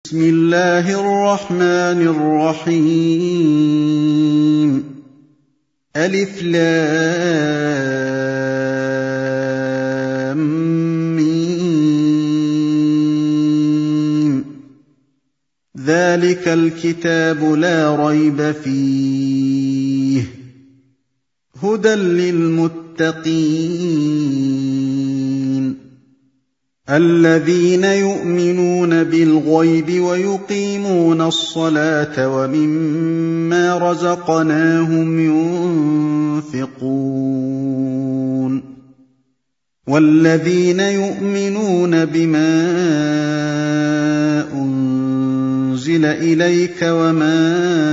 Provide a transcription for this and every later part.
بسم الله الرحمن الرحيم ألف لام ميم ذلك الكتاب لا ريب فيه هدى للمتقين الذين يؤمنون بالغيب ويقيمون الصلاة ومما رزقناهم ينفقون والذين يؤمنون بما أنزل إليك وما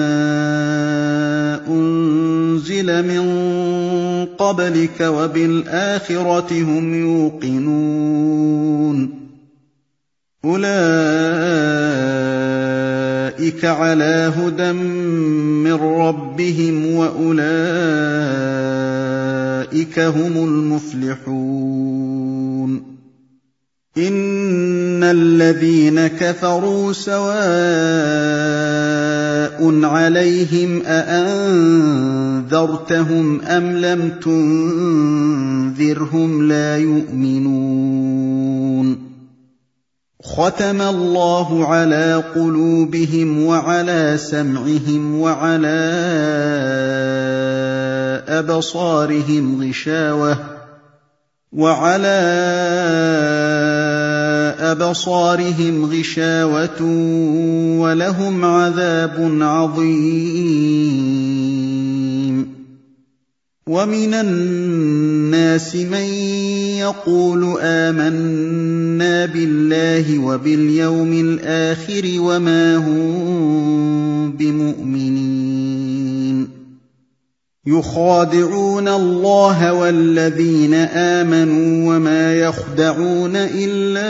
أنزل من قبلك وبالآخرة هم يوقنون أولئك على هدى من ربهم وأولئك هم المفلحون إن الذين كفروا سواء عليهم أأنذرتهم أم لم تنذرهم لا يؤمنون ختم الله على قلوبهم وعلى سمعهم وعلى أبصارهم غشاوة ولهم عذاب عظيم ومن الناس من يقول آمنا بالله وباليوم الآخر وما هم بمؤمنين يخادعون الله والذين آمنوا وما يخدعون إلا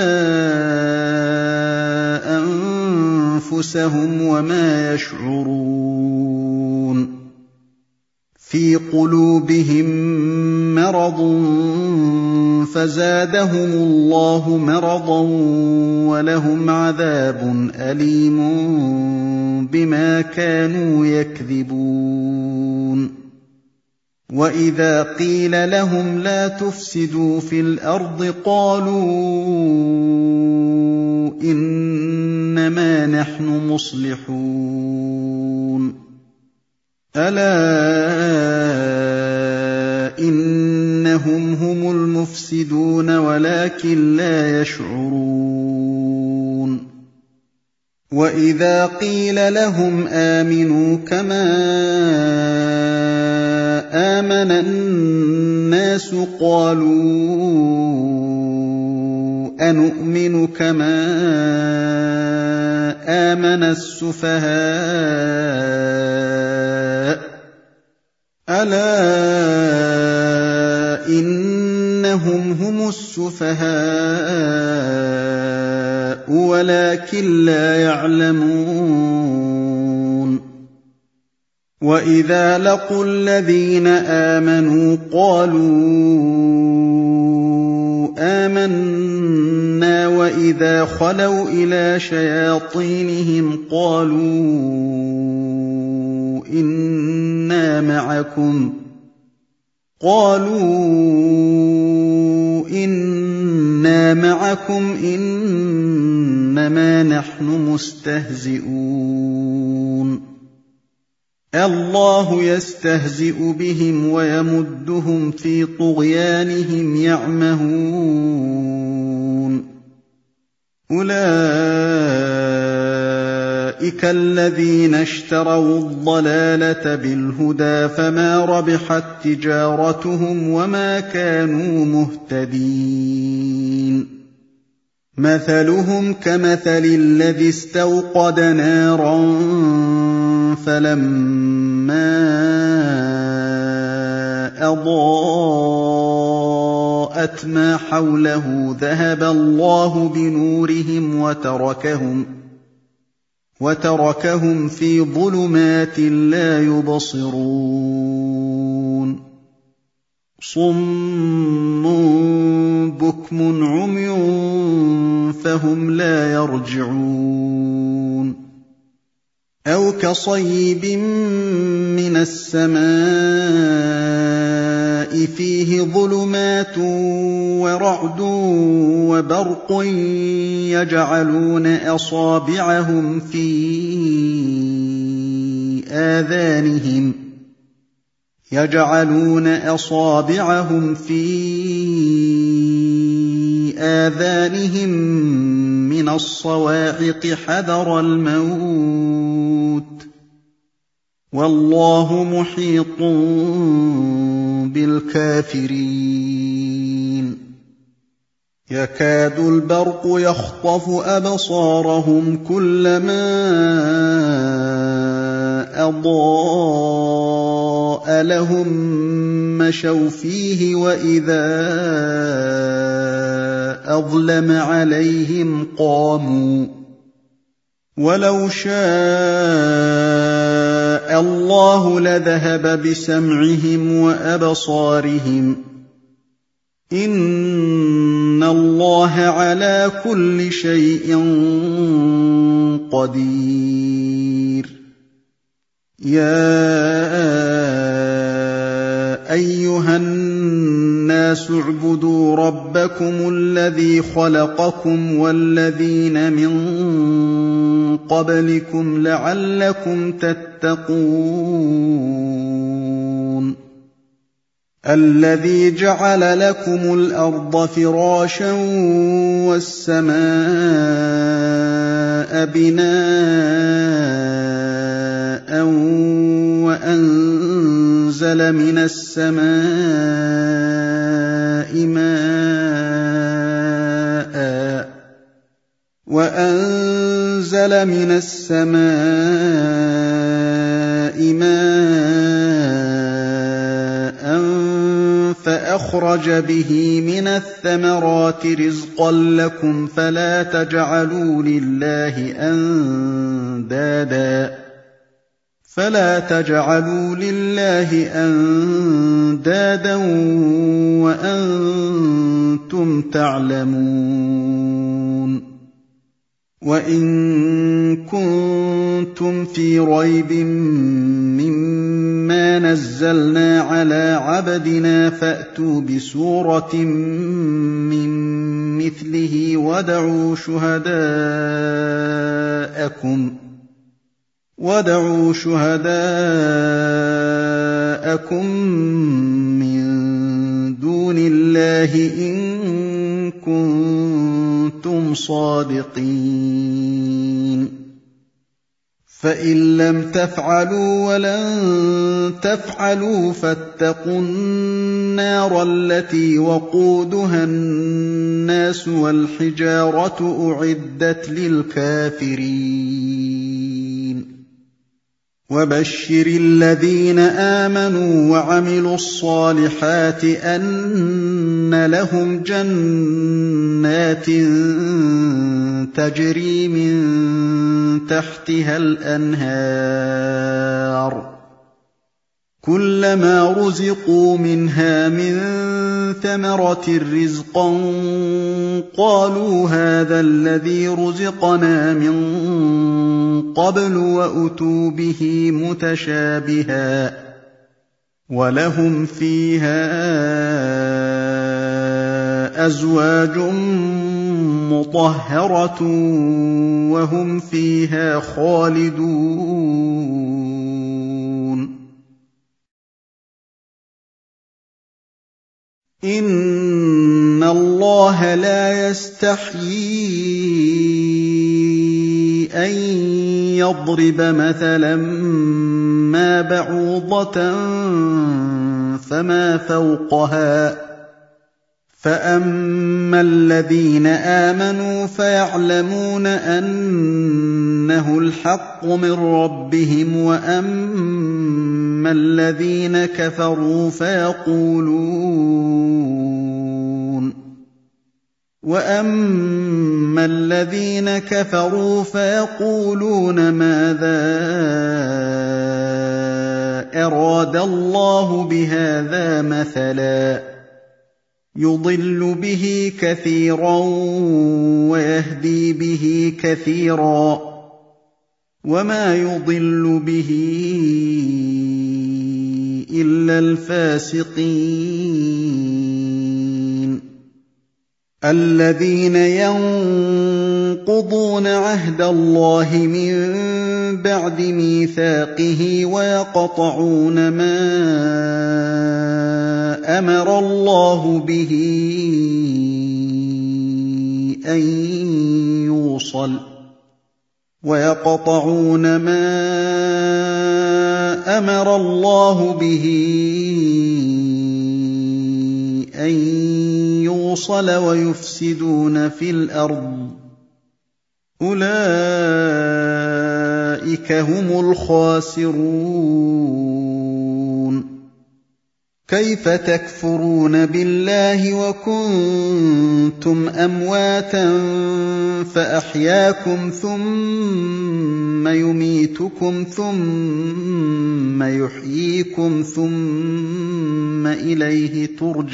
أنفسهم وما يشعرون في قلوبهم مرض فزادهم الله مرضا ولهم عذاب أليم بما كانوا يكذبون وإذا قيل لهم لا تفسدوا في الأرض قالوا إنما نحن مصلحون ألا إنهم هم المفسدون ولكن لا يشعرون وإذا قيل لهم آمنوا كما آمن الناس قالوا أنؤمن كما آمن السفهاء ألا إنهم هم السفهاء ولكن لا يعلمون وإذا لقوا الذين آمنوا قالوا آمنا وإذا خلوا إلى شياطينهم قالوا إنا معكم إنما نحن مستهزئون الله يستهزئ بهم ويمدهم في طغيانهم يعمهون أولئك الذين اشتروا الضلالة بالهدى فما ربحت تجارتهم وما كانوا مهتدين مثلهم كمثل الذي استوقد نارا فلما أضاءت ما حوله ذهب الله بنورهم وتركهم في ظلمات لا يبصرون صُمٌّ بُكْمٌ عُمْيٌ فَهُمْ لَا يَرْجِعُونَ أَوْ كَصَيِّبٍ مِّنَ السَّمَاءِ فِيهِ ظُلُمَاتٌ وَرَعْدٌ وَبَرْقٌ يَجْعَلُونَ أَصَابِعَهُمْ فِي آذَانِهِم مِّنَ الصَّوَاعِقِ حَذَرَ الْمَوْتِ ۚ وَاللَّهُ مُحِيطٌ بِالْكَافِرِينَ يَكَادُ الْبَرْقُ يَخْطَفُ أَبْصَارَهُمْ كُلَّمَا أَضَاءَ لَهُم مَّشَوْا فِيهِ وَإِذَا أَظْلَمَ عَلَيْهِمْ قَامُوا ۚ وَلَوْ شَاءَ اللَّهُ لَذَهَبَ بِسَمْعِهِمْ وَأَبْصَارِهِمْ ۚ إِنَّ اللَّهَ عَلَىٰ كُلِّ شَيْءٍ قَدِيرٌ يَا أَيُّهَا النَّاسُ اعْبُدُوا رَبَّكُمُ الَّذِي خَلَقَكُمْ وَالَّذِينَ مِن قَبْلِكُمْ لَعَلَّكُمْ تَتَّقُونَ الَّذِي جَعَلَ لَكُمُ الْأَرْضَ فِرَاشًا وَالسَّمَاءَ بِنَاءً وَأَنزَلَ مِنَ السَّمَاءِ مَاءً فَأَخْرَجَ بِهِ مِنَ الثَّمَرَاتِ رِزْقًا لَّكُمْ فَلَا تَجْعَلُوا لِلَّهِ أَندَادًا وَأَنتُمْ تَعْلَمُونَ وَإِن كُنتُمْ فِي رَيْبٍ مِّمَّا نَزَّلْنَا عَلَىٰ عَبْدِنَا فَأْتُوا بِسُورَةٍ مِّن مِّثْلِهِ وَادْعُوا شُهَدَاءَكُم مِّن دُونِ اللَّهِ إِن كُنتُمْ صَادِقِينَ فَإِن لَّمْ تَفْعَلُوا وَلَن تَفْعَلُوا فَاتَّقُوا النَّارَ الَّتِي وَقُودُهَا النَّاسُ وَالْحِجَارَةُ أُعِدَّتْ لِلْكَافِرِينَ وَبَشِّرِ الَّذِينَ آمَنُوا وَعَمِلُوا الصَّالِحَاتِ أَنَّ لَهُمْ جَنَّاتٍ تَجْرِي مِن تَحْتِهَا الْأَنْهَارُ كُلَّمَا رُزِقُوا مِنْهَا مِن ثَمَرَةٍ رِّزْقًا قَالُوا هَٰذَا الَّذِي رُزِقْنَا مِن قَبْلُ وَأُتُوا بِهِ مُتَشَابِهًا ۖ وَلَهُمْ فِيهَا أَزْوَاجٌ مُّطَهَّرَةٌ وَهُمْ فِيهَا خَالِدُونَ إِنَّ اللَّهَ لَا يَسْتَحْيِي أَن يَضْرِبَ مَثَلًا مَّا بَعُوضَةً فَمَا فَوْقَهَا ۚ فَأَمَّا الَّذِينَ آمَنُوا فَيَعْلَمُونَ أَنَّهُ الْحَقُّ مِن رَّبِّهِمْ وَأَمَّا الَّذِينَ كَفَرُوا فَيَقُولُونَ مَاذَا أَرَادَ اللَّهُ بِهَٰذَا مَثَلًا ۚ يُضِلُّ بِهِ كَثِيرًا وَيَهْدِي بِهِ كَثِيرًا ۚ وما يضل به إلا الفاسقين الذين ينقضون عهد الله من بعد ميثاقه ويقطعون ما أمر الله به أن يوصل ويفسدون في الأرض أولئك هم الخاسرون كيف تكفرون بالله وكنتم أمواتا فأحياكم ثم يميتكم ثم يحييكم ثم إليه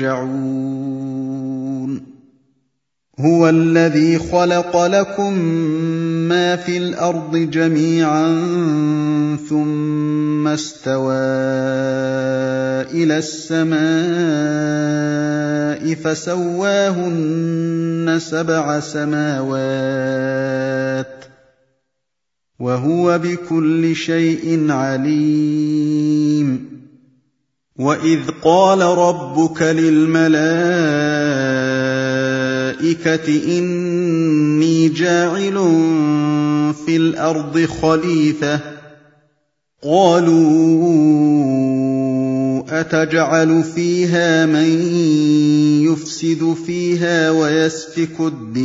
ترجعون هو الذي خلق لكم ما في الأرض جميعا ثم استوى إلى السماء فسواهن 7 سماوات وهو بكل شيء عليم وإذ قال ربك للملائكة إني جاعل في الأرض خليفة قالوا أتجعل فيها من يفسد فيها ويسفك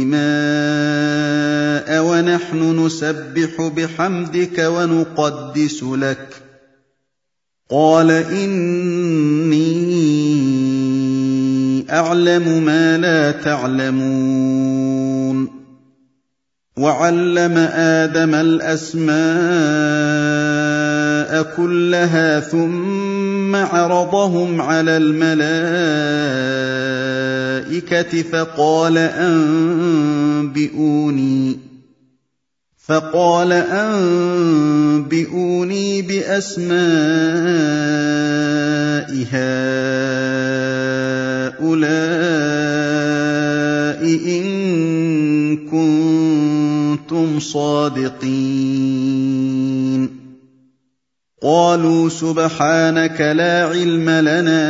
الدماء ونحن نسبح بحمدك ونقدس لك قال إني أعلم ما لا تعلمون وعلم آدم الأسماء كلها ثم عرضهم على الملائكة فقال أنبئوني بأسماء هؤلاء إن كنتم صادقين قالوا سبحانك لا علم لنا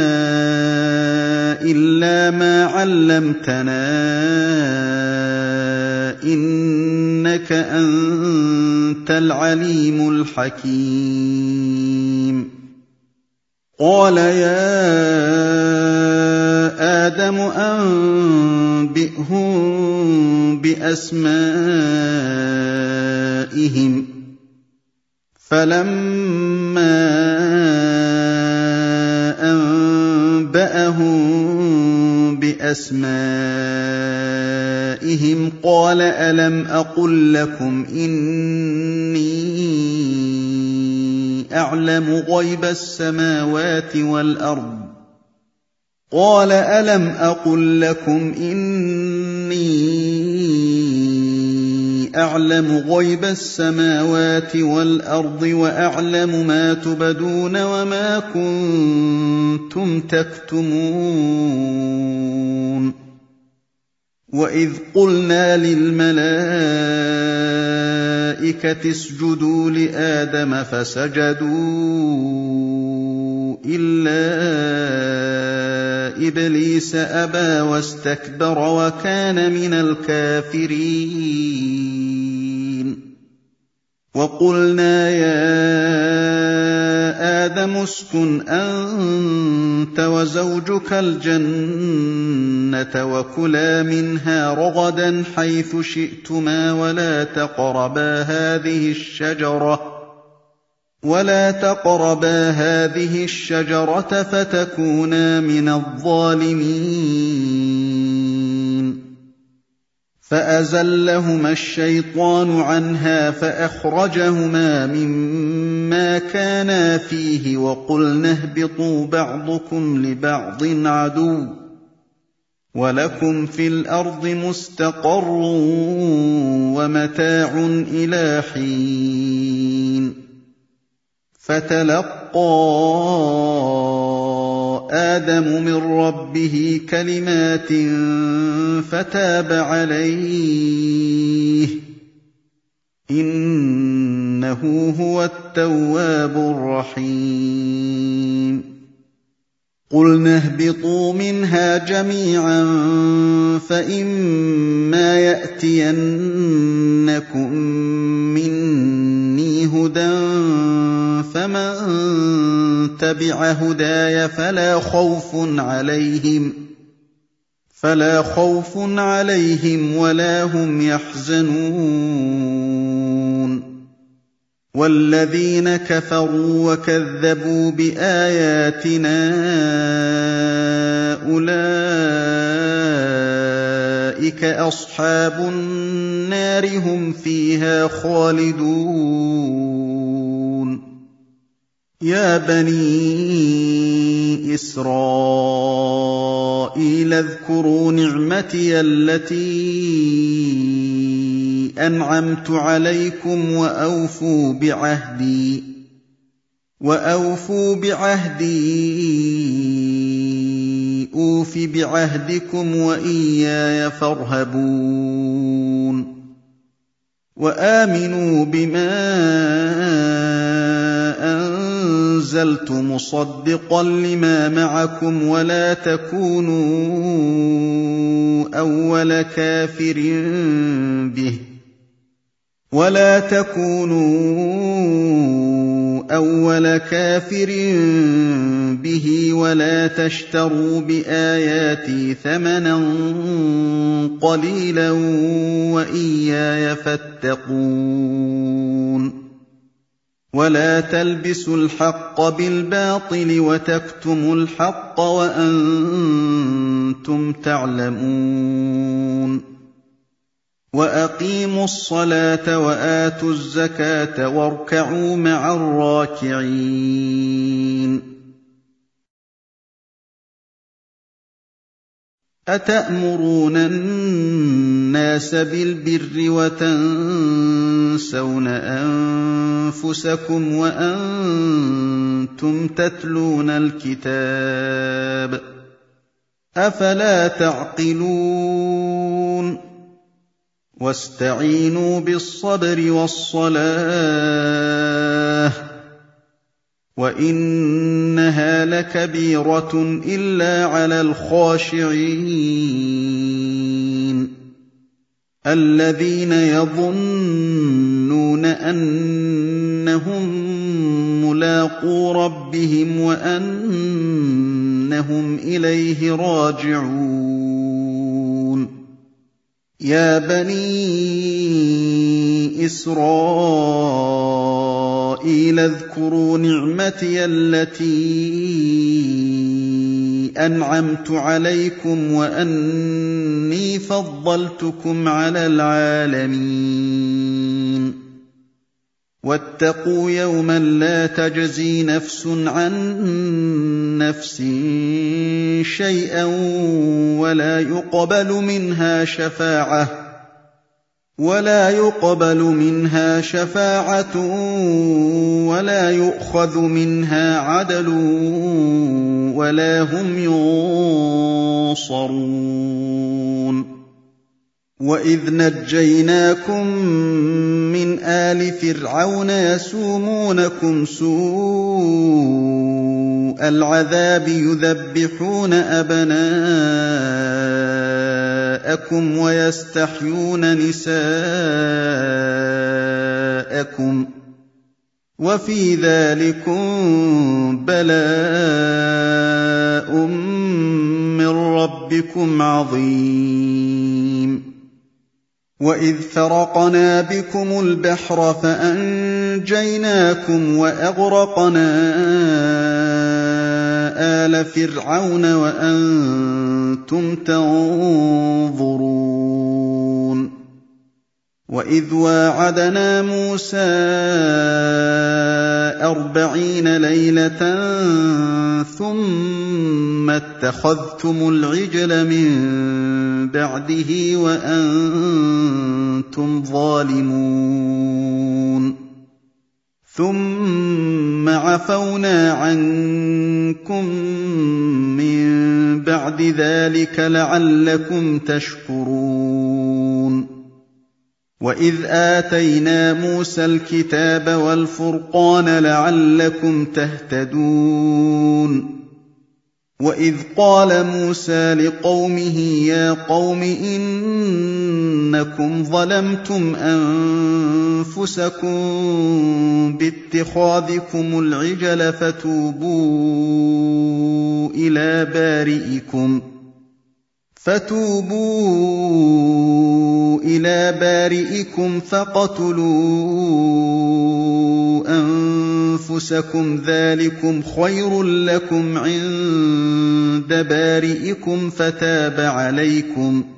إلا ما علمتنا إنك أنت العليم الحكيم قال يا آدم أنبئهم بأسمائهم فلما أنبأهم بأسمائهم قال ألم أقل لكم إني أعلم غيب السماوات والأرض قال ألم أقل لكم إني أعلم غيب السماوات والأرض وأعلم ما تبدون وما كنتم تكتمون وإذ قلنا للملائكة اسجدوا لآدم فسجدوا إلا إبليس أبى واستكبر وكان من الكافرين وقلنا يا آدم اسكن أنت وزوجك الجنة وكلا منها رغدا حيث شئتما ولا تقربا هذه الشجرة فتكونا من الظالمين فأزلهما الشيطان عنها فأخرجهما مما كانا فيه وقلنا اهبطوا بعضكم لبعض عدو وَلَكُمْ فِي الْأَرْضِ مُسْتَقَرٌّ وَمَتَاعٌ إِلَىٰ حِينٍ فَتَلَقَّىٰ آدَمُ مِن رَّبِّهِ كَلِمَاتٍ فَتَابَ عَلَيْهِ ۚ إِنَّهُ هُوَ التَّوَّابُ الرَّحِيمُ قُلْنَا اهْبِطُوا مِنْهَا جَمِيعًا فَإِمَّا يَأْتِيَنَّكُم مِّنِّي هُدًى فَمَن تَبِعَ هُدَايَ فَلَا خَوْفٌ عَلَيْهِمْ وَلَا هُمْ يَحْزَنُونَ وَالَّذِينَ كَفَرُوا وَكَذَّبُوا بِآيَاتِنَا أُولَٰئِكَ أَصْحَابُ النَّارِ ۖ هُمْ فِيهَا خَالِدُونَ يَا بَنِي إِسْرَائِيلَ اذْكُرُوا نِعْمَتِيَ الَّتِي أَنْعَمْتُ عَلَيْكُمْ وَأَوْفُوا بِعَهْدِي أُوفِ بِعَهْدِكُمْ وَإِيَّايَ فَارْهَبُونِ وَآمِنُوا بِمَا أَنزَلْتُ مُصَدِّقًا لِّمَا مَعَكُمْ وَلَا تَكُونُوا أَوَّلَ كَافِرٍ بِهِ وَلَا تَشْتَرُوا بِآيَاتِي ثَمَنًا قَلِيلًا وَإِيَّايَ فَاتَّقُونِ وَلَا تَلْبِسُوا الْحَقَّ بِالْبَاطِلِ وَتَكْتُمُوا الْحَقَّ وَأَنتُمْ تَعْلَمُونَ وَأَقِيمُوا الصَّلَاةَ وَآتُوا الزَّكَاةَ وَارْكَعُوا مَعَ الرَّاكِعِينَ أَتَأْمُرُونَ النَّاسَ بِالْبِرِّ وَتَنسَوْنَ أَنفُسَكُمْ وَأَنتُمْ تَتْلُونَ الْكِتَابَ ۚ أَفَلَا تَعْقِلُونَ وَاسْتَعِينُوا بِالصَّبْرِ وَالصَّلَاةِ ۚ وَإِنَّهَا لَكَبِيرَةٌ إِلَّا عَلَى الْخَاشِعِينَ الَّذِينَ يَظُنُّونَ أَنَّهُم مُّلَاقُو رَبِّهِمْ وَأَنَّهُمْ إِلَيْهِ رَاجِعُونَ يَا بَنِي إِسْرَائِيلَ اذْكُرُوا نِعْمَتِيَ الَّتِي أَنْعَمْتُ عَلَيْكُمْ وَأَنِّي فَضَّلْتُكُمْ عَلَى الْعَالَمِينَ وَاتَّقُوا يَوْمًا لَّا تَجْزِي نَفْسٌ عَن نَّفْسٍ شَيْئًا وَلَا يُقْبَلُ مِنْهَا شَفَاعَةٌ وَلَا يُؤْخَذُ مِنْهَا عَدْلٌ وَلَا هُمْ يُنصَرُونَ وَإِذْ نَجَّيْنَاكُم مِّنْ آلِ فِرْعَوْنَ يَسُومُونَكُمْ سُوءَ الْعَذَابِ يُذَبِّحُونَ أَبْنَاءَكُمْ وَيَسْتَحْيُونَ نِسَاءَكُمْ ۚ وَفِي ذَٰلِكُم بَلَاءٌ مِّن رَّبِّكُمْ عَظِيمٌ وَإِذْ فَرَقْنَا بِكُمُ الْبَحْرَ فَأَنجَيْنَاكُمْ وَأَغْرَقْنَا آلَ فِرْعَوْنَ وَأَنتُمْ تَنظُرُونَ وَإِذْ وَاعَدْنَا مُوسَىٰ 40 لَيْلَةً ثُمَّ اتَّخَذْتُمُ الْعِجْلَ مِن بَعْدِهِ وَأَنتُمْ ظَالِمُونَ ثُمَّ عَفَوْنَا عَنكُم مِّن بَعْدِ ذَٰلِكَ لَعَلَّكُمْ تَشْكُرُونَ وَإِذْ آتَيْنَا مُوسَى الْكِتَابَ وَالْفُرْقَانَ لَعَلَّكُمْ تَهْتَدُونَ وَإِذْ قَالَ مُوسَىٰ لِقَوْمِهِ يَا قَوْمِ إِنَّكُمْ ظَلَمْتُمْ أَنفُسَكُم بِاتِّخَاذِكُمُ الْعِجْلَ فَتُوبُوا إِلَىٰ بَارِئِكُمْ فَاقْتُلُوا أَنفُسَكُمْ ذَٰلِكُمْ خَيْرٌ لَّكُمْ عِندَ بَارِئِكُمْ فَتَابَ عَلَيْكُمْ ۖ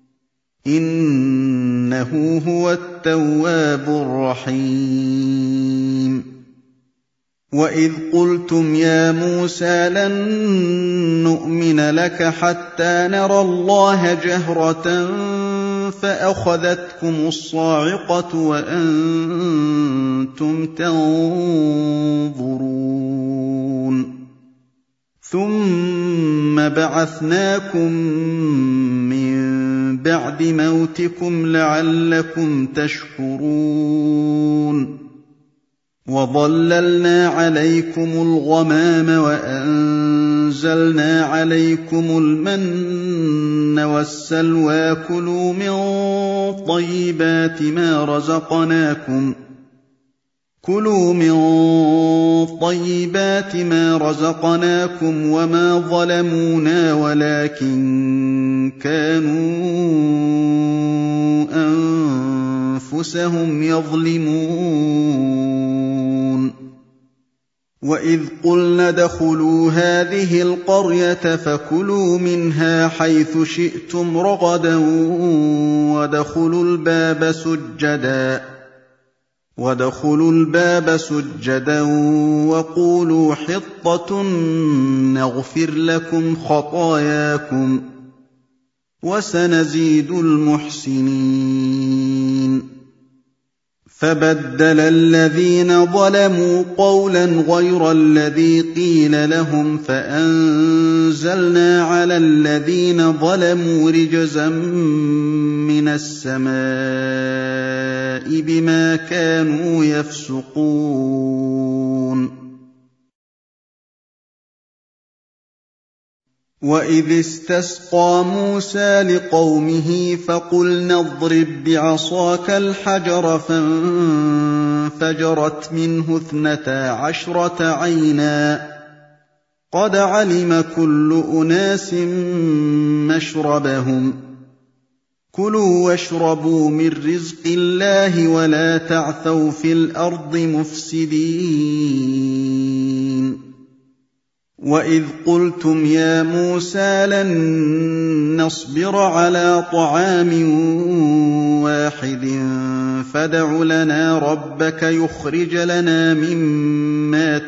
إِنَّهُ هُوَ التَّوَّابُ الرَّحِيمُ وَإِذْ قُلْتُمْ يَا مُوسَىٰ لَن نُّؤْمِنَ لَكَ حَتَّىٰ نَرَى اللَّهَ جَهْرَةً فَأَخَذَتْكُمُ الصَّاعِقَةُ وَأَنتُمْ تَنظُرُونَ ثُمَّ بَعَثْنَاكُم مِّن بَعْدِ مَوْتِكُمْ لَعَلَّكُمْ تَشْكُرُونَ وَظَلَّلْنَا عَلَيْكُمُ الْغَمَامَ وَأَنزَلْنَا عَلَيْكُمُ الْمَنَّ وَالسَّلْوَىٰ كُلُوا مِن طَيِّبَاتِ مَا رَزَقْنَاكُمْ وَمَا ظَلَمُونَا وَلَٰكِن كَانُوا أَنفُسَهُمْ يَظْلِمُونَ وَإِذْ قُلْنَا ادْخُلُوا هَٰذِهِ الْقَرْيَةَ فَكُلُوا مِنْهَا حَيْثُ شِئْتُمْ رَغَدًا وَادْخُلُوا الْبَابَ سُجَّدًا وَقُولُوا حِطَّةٌ نَّغْفِرْ لَكُمْ خَطَايَاكُمْ ۚ وَسَنَزِيدُ الْمُحْسِنِينَ فَبَدَّلَ الَّذِينَ ظَلَمُوا قَوْلًا غَيْرَ الَّذِي قِيلَ لَهُمْ فَأَنزَلْنَا عَلَى الَّذِينَ ظَلَمُوا رِجْزًا مِّنَ السَّمَاءِ بِمَا كَانُوا يَفْسُقُونَ وَإِذِ اسْتَسْقَىٰ مُوسَىٰ لِقَوْمِهِ فَقُلْنَا اضْرِب بِّعَصَاكَ الْحَجَرَ فَانفَجَرَتْ مِنْهُ 12 عَيْنًا ۖ قَدْ عَلِمَ كُلُّ أُنَاسٍ مَّشْرَبَهُمْ ۖ كُلُوا وَاشْرَبُوا مِن رِّزْقِ اللَّهِ وَلَا تَعْثَوْا فِي الْأَرْضِ مُفْسِدِينَ وَإِذْ قُلْتُمْ يَا مُوسَىٰ لَن نَّصْبِرَ عَلَىٰ طَعَامٍ وَاحِدٍ فَادْعُ لَنَا رَبَّكَ يُخْرِجْ لَنَا مِمَّا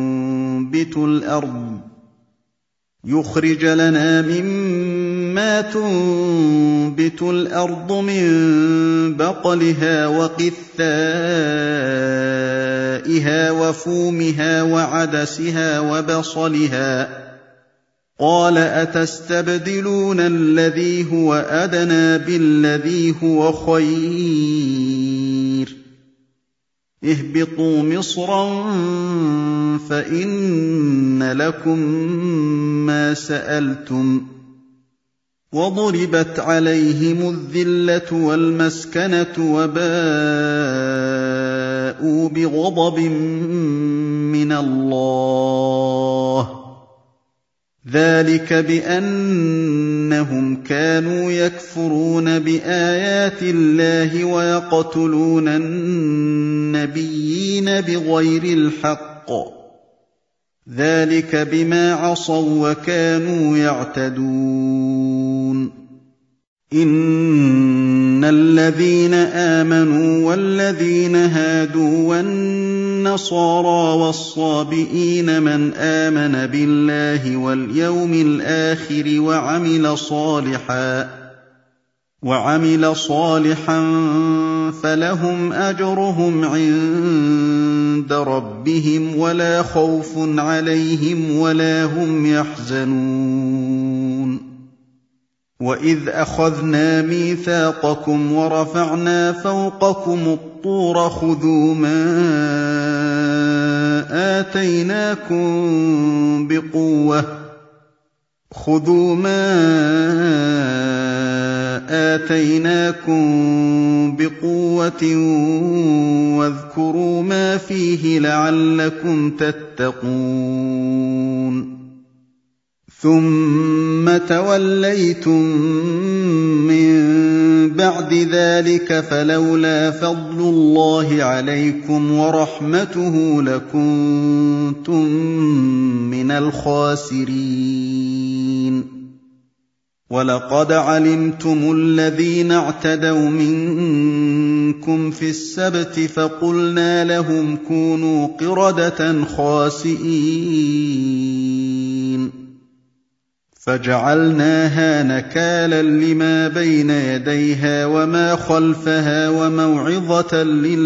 تُنبِتُ الْأَرْضُ مِن بَقْلِهَا وَقِثَّائِهَا وَفُومِهَا وَعَدَسِهَا وَبَصَلِهَا ۖ قَالَ أَتَسْتَبْدِلُونَ الَّذِي هُوَ أَدْنَىٰ بِالَّذِي هُوَ خَيْرٌ ۚ اهْبِطُوا مِصْرًا فَإِنَّ لَكُم مَّا سَأَلْتُمْ ۗ وَضُرِبَتْ عَلَيْهِمُ الذِّلَّةُ وَالْمَسْكَنَةُ وَبَاءُوا بِغَضَبٍ مِّنَ اللَّهِ ۗ ذَٰلِكَ بِأَنَّهُمْ كَانُوا يَكْفُرُونَ بِآيَاتِ اللَّهِ وَيَقْتُلُونَ النَّبِيِّينَ بِغَيْرِ الْحَقِّ ۗ ذَٰلِكَ بِمَا عَصَوا وَّكَانُوا يَعْتَدُونَ إِنَّ الَّذِينَ آمَنُوا وَالَّذِينَ هَادُوا وَالنَّصَارَىٰ وَالصَّابِئِينَ مَنْ آمَنَ بِاللَّهِ وَالْيَوْمِ الْآخِرِ وَعَمِلَ صَالِحًا فَلَهُمْ أَجْرُهُمْ عِندَ رَبِّهِمْ وَلَا خَوْفٌ عَلَيْهِمْ وَلَا هُمْ يَحْزَنُونَ وَإِذْ أَخَذْنَا مِيثَاقَكُمْ وَرَفَعْنَا فَوْقَكُمُ الطُّورَ خُذُوا مَا آتَيْنَاكُم بِقُوَّةٍ وَاذْكُرُوا مَا فِيهِ لَعَلَّكُمْ تَتَّقُونَ ثُمَّ تَوَلَّيْتُم مِّن بَعْدِ ذَٰلِكَ فَلَوْلَا فَضْلُ اللَّهِ عَلَيْكُمْ وَرَحْمَتُهُ لَكُنتُم مِّنَ الْخَاسِرِينَ وَلَقَدْ عَلِمْتُمُ الَّذِينَ اعْتَدَوْا مِنكُمْ فِي السَّبْتِ فَقُلْنَا لَهُمْ كُونُوا قِرَدَةً خَاسِئِينَ فَجَعَلْنَاهَا نَكَالًا لِّمَا بَيْنَ يَدَيْهَا وَمَا خَلْفَهَا وَمَوْعِظَةً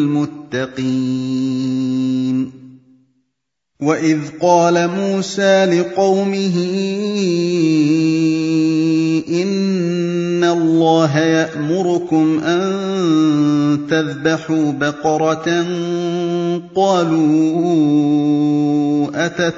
لِّلْمُتَّقِينَ وَإِذْ قَالَ مُوسَىٰ لِقَوْمِهِ إِنَّ اللَّهَ يَأْمُرُكُمْ أَن تَذْبَحُوا بَقَرَةً قَالُوا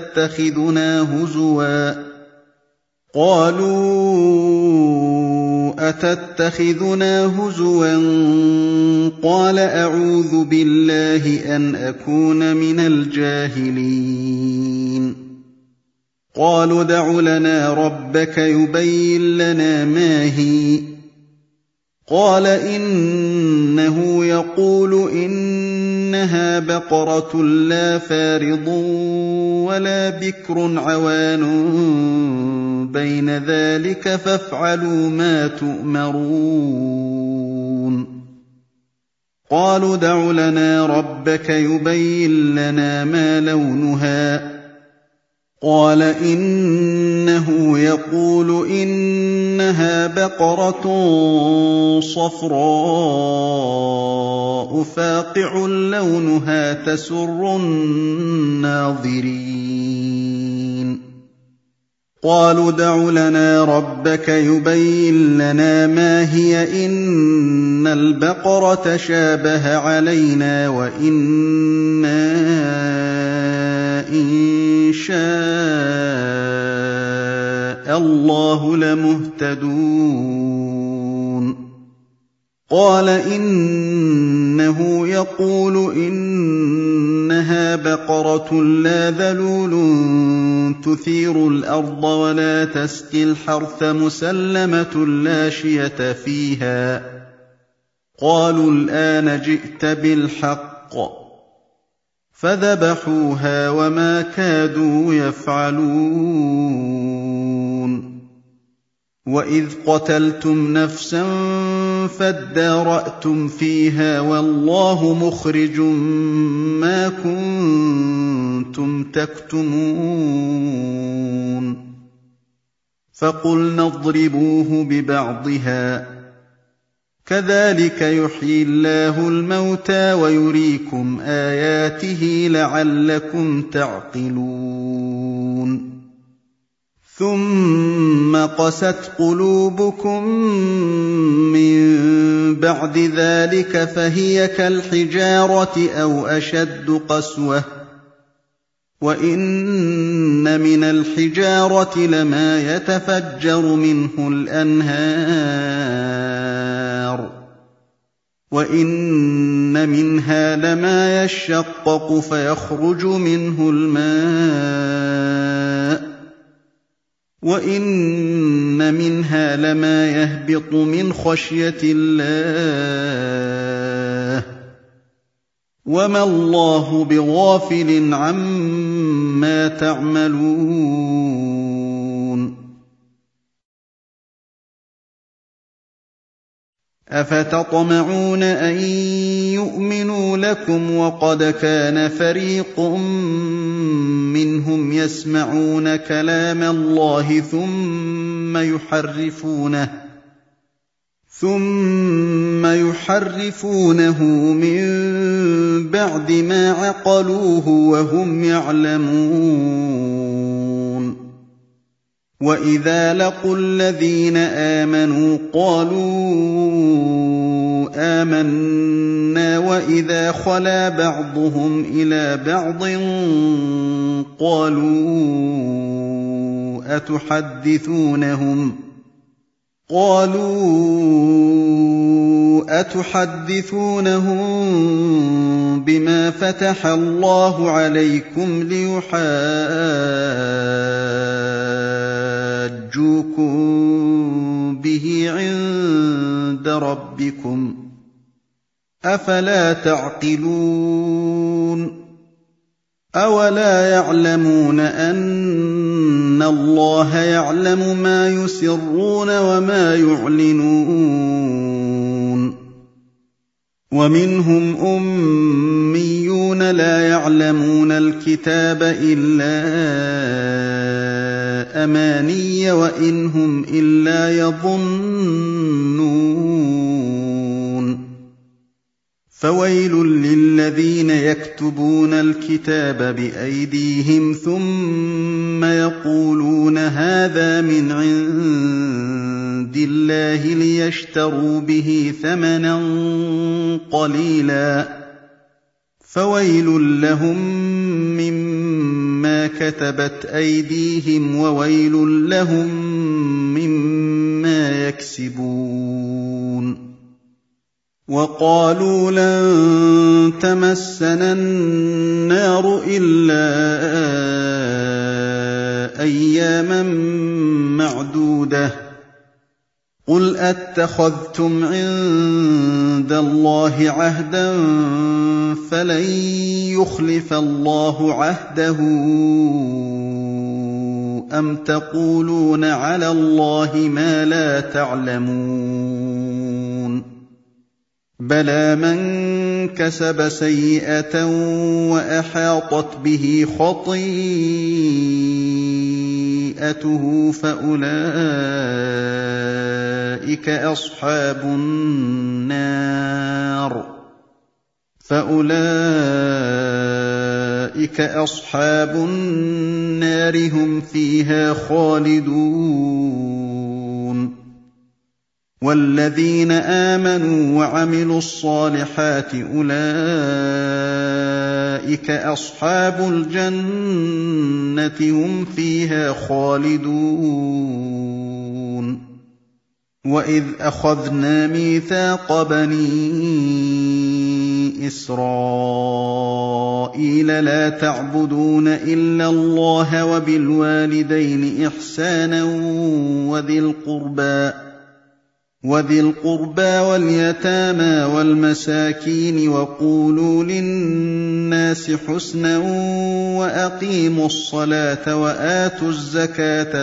أَتَتَّخِذُنَا هُزُوًا قَالَ أَعُوذُ بِاللَّهِ أَنْ أَكُونَ مِنَ الْجَاهِلِينَ قَالُوا ادْعُ لَنَا رَبَّكَ يُبَيِّن لَّنَا مَا هِيَ قَالَ إِنَّهُ يَقُولُ إِنَّهَا بَقَرَةٌ لَّا فَارِضٌ وَلَا بِكْرٌ عَوَانٌ بَيْنَ ذَٰلِكَ فَافْعَلُوا مَا تُؤْمَرُونَ قَالُوا ادْعُ لَنَا رَبَّكَ يُبَيِّن لَّنَا مَا لَوْنُهَا قَالَ إِنَّهُ يَقُولُ إِنَّهَا بَقَرَةٌ صَفْرَاءُ فَاقِعٌ لَّوْنُهَا تَسُرُّ النَّاظِرِينَ قَالُوا ادْعُ لَنَا رَبَّكَ يُبَيِّن لَّنَا مَا هِيَ إِنَّ الْبَقَرَةَ شَابَهَ عَلَيْنَا وَإِنَّا إِن شَاءَ اللَّهُ لَمُهْتَدُونَ قَالَ إِنَّهُ يَقُولُ إِنَّهَا بَقَرَةٌ لَّا ذَلُولٌ تُثِيرُ الْأَرْضَ وَلَا تَسْقِي الْحَرْثَ مُسَلَّمَةٌ لَّا شِيَةَ فِيهَا قَالُوا الْآنَ جِئْتَ بِالْحَقِّ فَذَبَحُوهَا وَمَا كَادُوا يَفْعَلُونَ وَإِذْ قَتَلْتُمْ نَفْسًا فَادَّارَأْتُمْ فِيهَا وَاللَّهُ مُخْرِجٌ مَّا كُنتُمْ تَكْتُمُونَ فَقُلْنَا اضْرِبُوهُ بِبَعْضِهَا كَذَٰلِكَ يُحْيِي اللَّهُ الْمَوْتَىٰ وَيُرِيكُمْ آيَاتِهِ لَعَلَّكُمْ تَعْقِلُونَ ثُمَّ قَسَتْ قُلُوبُكُم مِّن بَعْدِ ذَٰلِكَ فَهِيَ كَالْحِجَارَةِ أَوْ أَشَدُّ قَسْوَةً ۚ وَإِنَّ مِنَ الْحِجَارَةِ لَمَا يَتَفَجَّرُ مِنْهُ الْأَنْهَارُ وَإِنَّ مِنْهَا لَمَا يَشَّقَّقُ فَيَخْرُجُ مِنْهُ الْمَاءُ وَإِنَّ مِنْهَا لَمَا يَهْبِطُ مِنْ خَشْيَةِ اللَّهِ وَمَا اللَّهُ بِغَافِلٍ عَمَّا تَعْمَلُونَ أفتطمعون أن يؤمنوا لكم وقد كان فريق منهم يسمعون كلام الله ثم يحرفونه من بعد ما عقلوه وهم يعلمون وإذا لقوا الذين آمنوا قالوا آمنا وإذا خلا بعضهم إلى بعض قالوا أتحدثونهم بما فتح الله عليكم ليحاجوكم به عند ربكم أفلا تعقلون أولا يعلمون أن الله يعلم ما يسرون وما يعلنون ومنهم أميون لا يعلمون الكتاب إلا أماني وإن هم إلا يظنون فويل للذين يكتبون الكتاب بأيديهم ثم يقولون هذا من عند الله ليشتروا به ثمنا قليلا فويل لهم مما كتبت أيديهم وويل لهم مما يكسبون وقالوا لن تمسنا النار إلا أياما معدودة قل أتخذتم عند الله عهدا فلن يخلف الله عهده أم تقولون على الله ما لا تعلمون بلى من كسب سيئة وأحاطت به خطيئته فأولئك أصحاب النار هم فيها خالدون والذين آمنوا وعملوا الصالحات أولئك أصحاب الجنة هم فيها خالدون وإذ أخذنا ميثاق بني إسرائيل لا تعبدون إلا الله وبالوالدين إحسانا وذي القربى واليتامى والمساكين وقولوا للناس حسنا وأقيموا الصلاة وآتوا الزكاة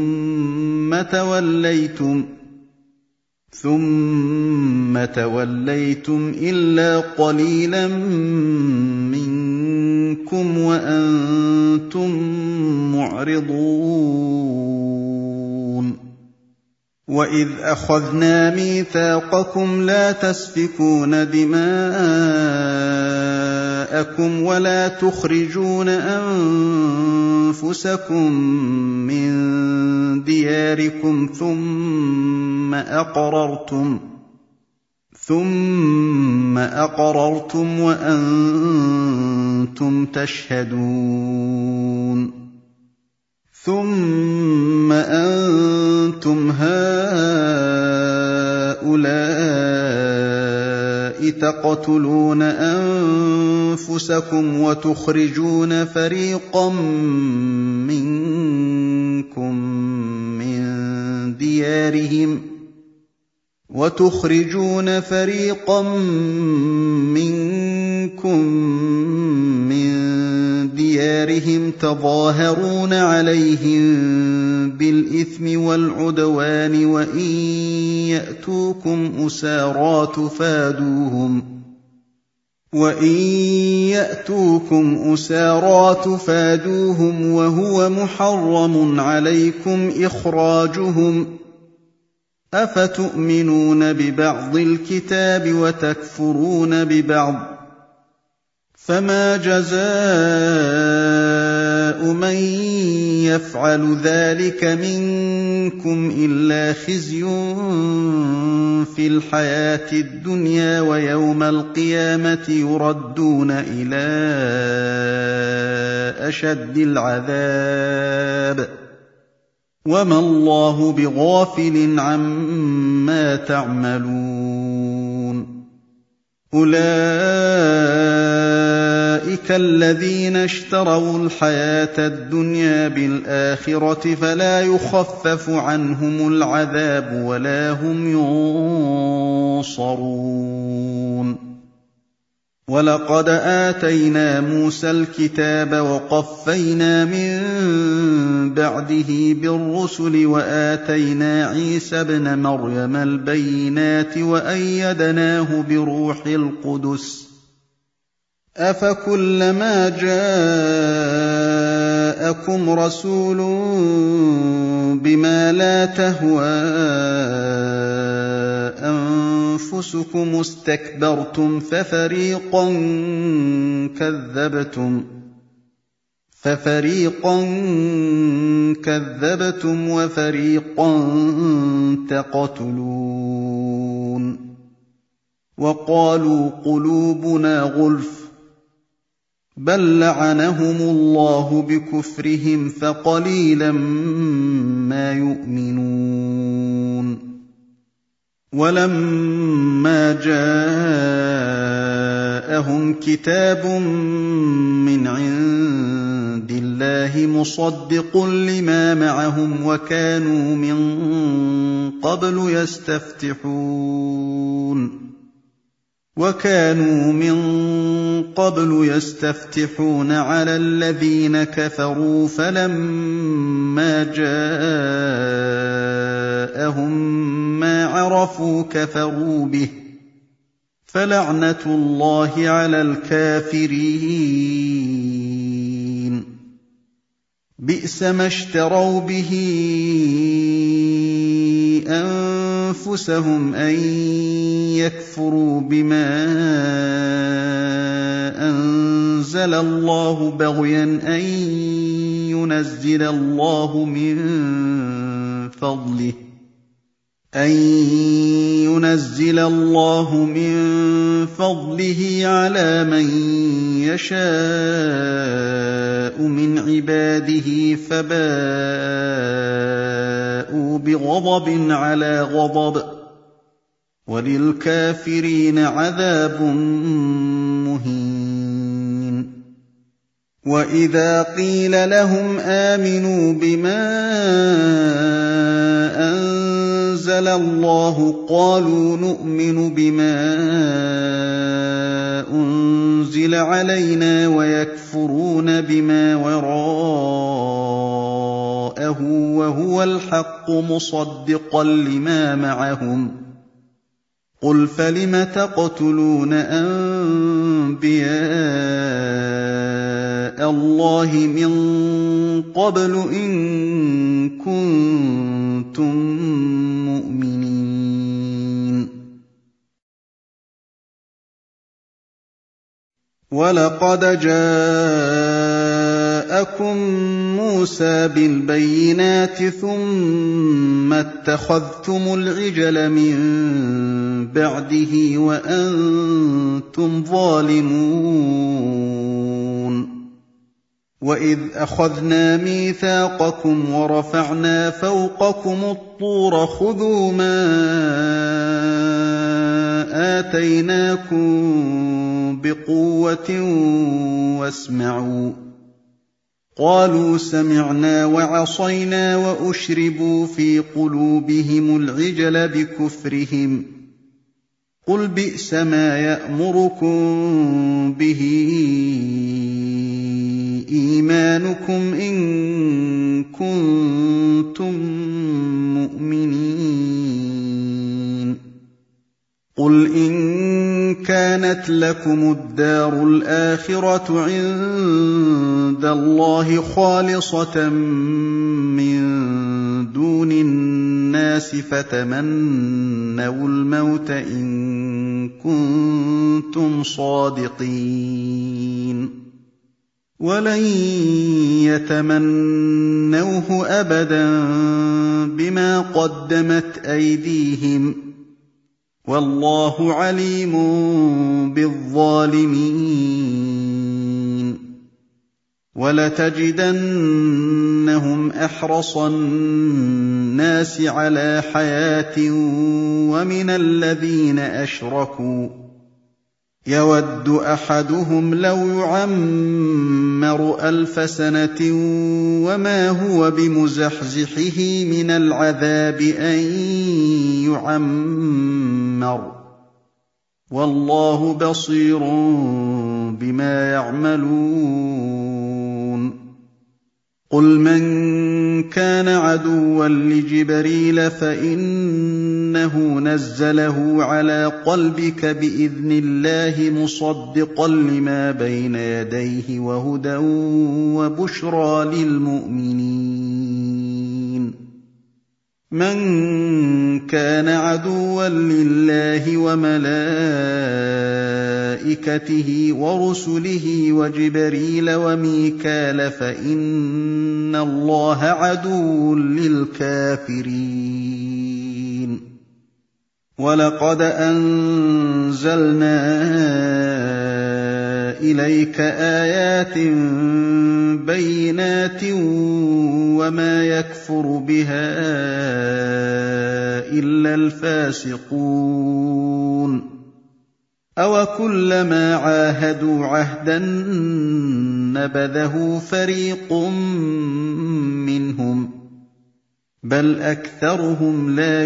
ثم توليتم إلا قليلا منكم وأنتم معرضون وإذ أخذنا ميثاقكم لا تسفكون دماءكم ولا تخرجون أنفسكم من دياركم ثم أقررتم وأنتم تشهدون ثم أنتم هؤلاء تقتلون أنفسكم وتخرجون فريقا منكم من عليهم تظاهرون عليهم بالإثم والعدوان وإن يأتوكم أسارى تفادوهم وهو محرم عليكم إخراجهم أفتؤمنون ببعض الكتاب وتكفرون ببعض فما جزاء من يفعل ذلك منكم إلا خزي في الحياة الدنيا ويوم القيامة يردون إلى أشد العذاب وما الله بغافل عما تعملون أولئك الذين اشتروا الحياة الدنيا بالآخرة فلا يخفف عنهم العذاب ولا هم ينصرون ولقد آتينا موسى الكتاب وقفينا من بعده بالرسل وآتينا عيسى ابن مريم البينات وأيدناه بروح القدس أفكلما جاءكم رسول بما لا تهوى أنفسكم استكبرتم ففريقا كذبتم وفريقا تقتلون وقالوا قلوبنا غلف بل لعنهم الله بكفرهم فقليلا ما يؤمنون ولما جاءهم كتاب من عند الله مصدق لما معهم وكانوا من قبل يستفتحون على الذين كفروا فلما جاءهم ما عرفوا كفروا به فلعنة الله على الكافرين بئس ما اشتروا به أنفسهم أن يكفروا بما أنزل الله بغيا أن ينزل الله من فضله على من يشاء من عباده فباءوا بغضب على غضب وللكافرين عذاب مهين وإذا قيل لهم آمنوا بما أنزل الله قالوا نؤمن بما أنزل علينا ويكفرون بما وراءه وهو الحق مصدقا لما معهم قل فلم تقتلون أنبياء الله من قبل إن كنتم مؤمنين ولقد جاءكم موسى بالبينات ثم اتخذتم العجل من بعده وأنتم ظالمون وإذ أخذنا ميثاقكم ورفعنا فوقكم الطور خذوا ما آتيناكم بقوة واسمعوا قالوا سمعنا وعصينا وأشربوا في قلوبهم العجل بكفرهم قل بئس ما يأمركم به إيمانكم لكم إن كنتم مؤمنين قل إن كانت لكم الدار الآخرة عند الله خالصة من دون الناس فتمنوا الموت إن كنتم صادقين ولن يتمنوه أبدا بما قدمت أيديهم والله عليم بالظالمين ولتجدنهم أحرص الناس على حياة ومن الذين أشركوا يود أحدهم لو يعمر 1000 سنة وما هو بمزحزحه من العذاب أن يعمر والله بصير بما يعملون قل من كان عدوا لجبريل فإنه نزله على قلبك بإذن الله مصدقا لما بين يديه وهدى وبشرى للمؤمنين من كان عدوا لله وملائكته ورسله وجبريل وميكال فإن الله عدو للكافرين ولقد أنزلنا إليك آيات بينات وما يكفر بها إلا الفاسقون أوكلما عاهدوا عهدا نبذه فريق منهم بل أكثرهم لا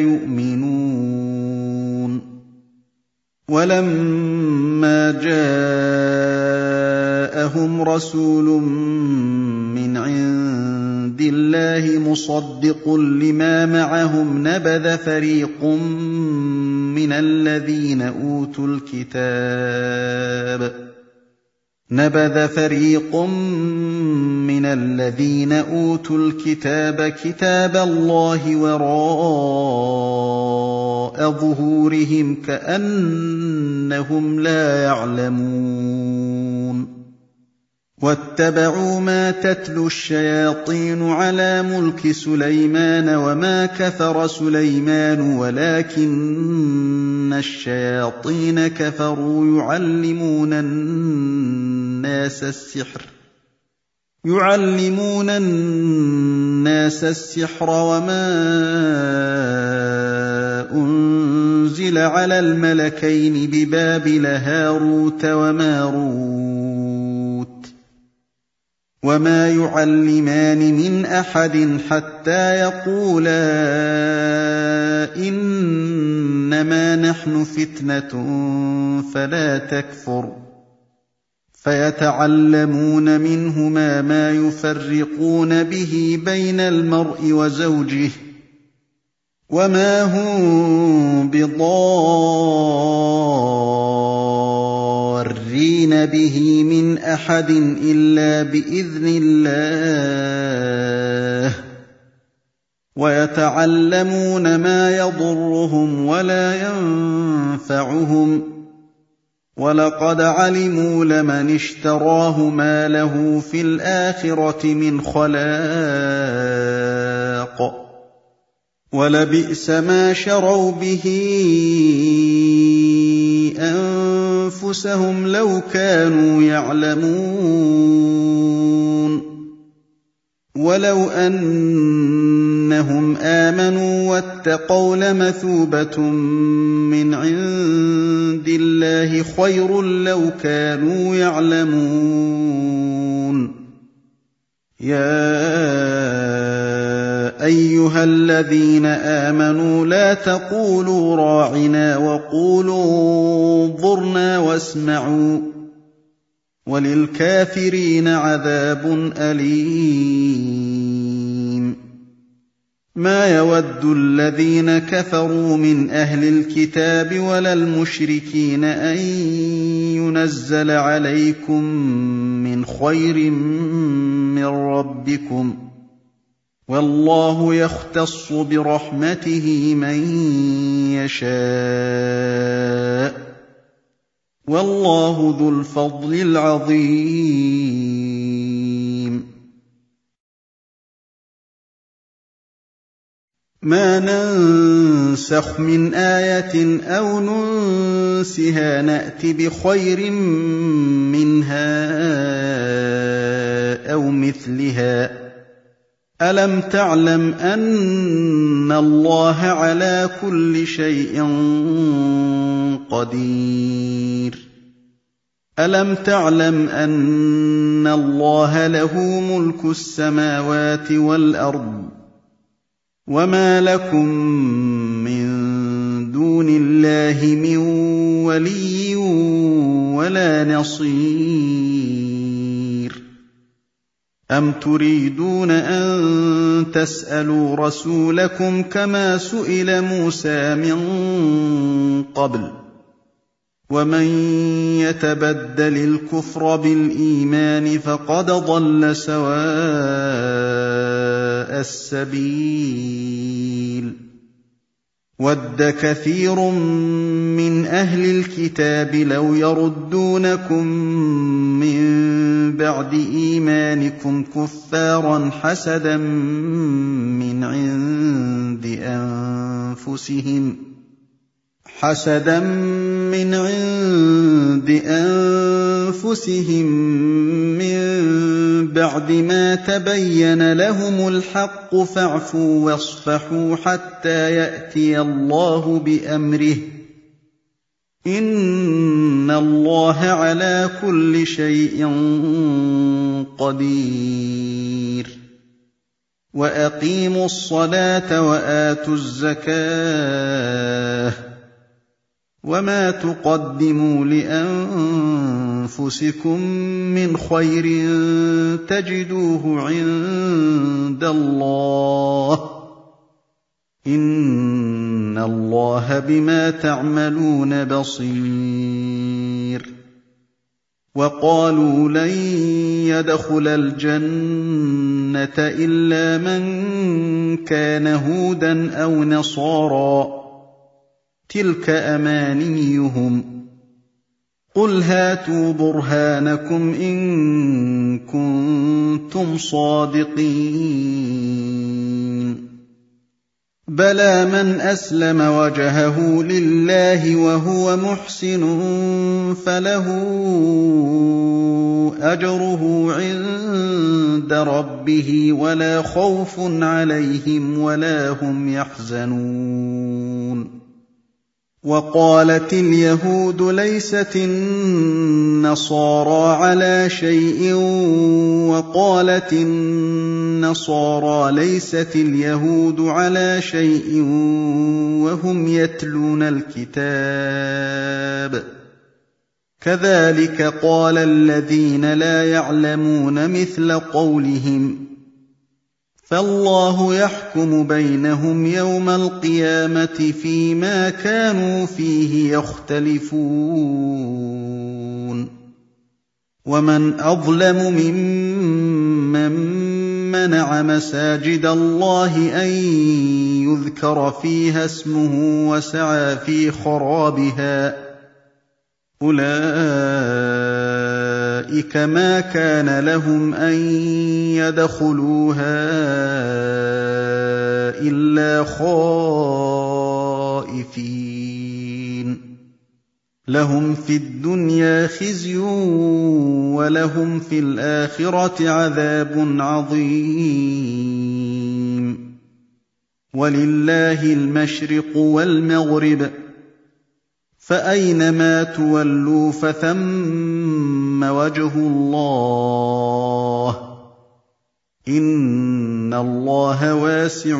يؤمنون ولما جاءهم رسول من عند الله مصدق لما معهم نبذ فريق من الذين أوتوا الكتاب كتاب الله وراء ظهورهم كأنهم لا يعلمون واتبعوا ما تتلو الشياطين على ملك سليمان وما كفر سليمان ولكن الشياطين كفروا يعلمون الناس السحر وما أنزل على الملكين ببابل هاروت وماروت وما يعلمان من أحد حتى يقولا إنما نحن فتنة فلا تكفر فيتعلمون منهما ما يفرقون به بين المرء وزوجه وما هم بضارين به من أحد إلا بإذن الله ويتعلمون ما يضرهم ولا ينفعهم ولقد علموا لمن اشتراه ما له في الآخرة من خلاق ولبئس ما شروا به أنفسهم لو كانوا يعلمون ولو أنهم آمنوا واتقوا لمثوبة من عند الله خير لو كانوا يعلمون يا أيها الذين آمنوا لا تقولوا راعنا وقولوا انظرنا واسمعوا وَلِلْكَافِرِينَ عَذَابٌ أَلِيمٌ مَا يَوَدُّ الَّذِينَ كَفَرُوا مِنْ أَهْلِ الْكِتَابِ وَلَا الْمُشْرِكِينَ أَن يُنَزَّلَ عَلَيْكُم مِّنْ خَيْرٍ مِّن رَّبِّكُمْ ۗ وَاللَّهُ يَخْتَصُّ بِرَحْمَتِهِ مَن يَشَاءُ ۗ وَاللَّهُ ذُو الْفَضْلِ الْعَظِيمِ مَا نَنسَخْ مِنْ آيَةٍ أَوْ نُنسِهَا نَأْتِ بِخَيْرٍ مِّنْهَا أَوْ مِثْلِهَا ۗ أَلَمْ تَعْلَمْ أَنَّ اللَّهَ عَلَىٰ كُلِّ شَيْءٍ قَدِيرٌ أَلَمْ تَعْلَمْ أَنَّ اللَّهَ لَهُ مُلْكُ السَّمَاوَاتِ وَالْأَرْضِ وَمَا لَكُم مِّن دُونِ اللَّهِ مِن وَلِيٍّ وَلَا نَصِيرٍ أَمْ تُرِيدُونَ أَن تَسْأَلُوا رَسُولَكُمْ كَمَا سُئِلَ مُوسَىٰ مِن قَبْلُ ۗ وَمَن يَتَبَدَّلِ الْكُفْرَ بِالْإِيمَانِ فَقَدْ ضَلَّ سَوَاءَ السَّبِيلِ وَدَّ كَثِيرٌ مِّنْ أَهْلِ الْكِتَابِ لَوْ يَرُدُّونَكُم مِّن بَعْدِ إِيمَانِكُمْ كُفَّارًا حَسَدًا مِّنْ عِندِ أَنفُسِهِم مِّن بَعْدِ مَا تَبَيَّنَ لَهُمُ الْحَقُّ فَاعْفُوا وَاصْفَحُوا حَتَّىٰ يَأْتِيَ اللَّهُ بِأَمْرِهِ ۗ إِنَّ اللَّهَ عَلَىٰ كُلِّ شَيْءٍ قَدِيرٌ وَأَقِيمُوا الصَّلَاةَ وَآتُوا الزَّكَاةَ ۚ وَمَا تُقَدِّمُوا لِأَنفُسِكُم مِّنْ خَيْرٍ تَجِدُوهُ عِندَ اللَّهِ ۗ إِنَّ اللَّهَ بِمَا تَعْمَلُونَ بَصِيرٌ وَقَالُوا لَن يَدْخُلَ الْجَنَّةَ إِلَّا مَن كَانَ هُودًا أَوْ نَصَارَىٰ ۗ تِلْكَ أَمَانِيُّهُمْ ۗ قُلْ هَاتُوا بُرْهَانَكُمْ إِن كُنتُمْ صَادِقِينَ بَلَىٰ مَنْ أَسْلَمَ وَجْهَهُ لِلَّهِ وَهُوَ مُحْسِنٌ فَلَهُ أَجْرُهُ عِندَ رَبِّهِ وَلَا خَوْفٌ عَلَيْهِمْ وَلَا هُمْ يَحْزَنُونَ وَقَالَتِ الْيَهُودُ لَيْسَتِ النَّصَارَىٰ عَلَىٰ شَيْءٍ وَقَالَتِ النَّصَارَىٰ لَيْسَتِ الْيَهُودُ عَلَىٰ شَيْءٍ وَهُمْ يَتْلُونَ الْكِتَابَ ۗ كَذَٰلِكَ قَالَ الَّذِينَ لَا يَعْلَمُونَ مِثْلَ قَوْلِهِمْ ۚ فَاللَّهُ يَحْكُمُ بَيْنَهُمْ يَوْمَ الْقِيَامَةِ فِيمَا كَانُوا فِيهِ يَخْتَلِفُونَ وَمَنْ أَظْلَمُ مِمَّن مَّنَعَ مَسَاجِدَ اللَّهِ أَن يُذْكَرَ فِيهَا اسْمُهُ وَسَعَىٰ فِي خَرَابِهَا ۚ أُولَٰئِكَ مَا كَانَ لَهُمْ أَن يَدْخُلُوهَا إِلَّا خَائِفِينَ لَهُمْ فِي الدُّنْيَا خِزْيٌ وَلَهُمْ فِي الْآخِرَةِ عَذَابٌ عَظِيمٌ وَلِلَّهِ الْمَشْرِقُ وَالْمَغْرِبُ ۚ فَأَيْنَمَا تُوَلُّوا فَثَمَّ وَجْهُ اللَّهِ ۚ إِنَّ اللَّهَ وَاسِعٌ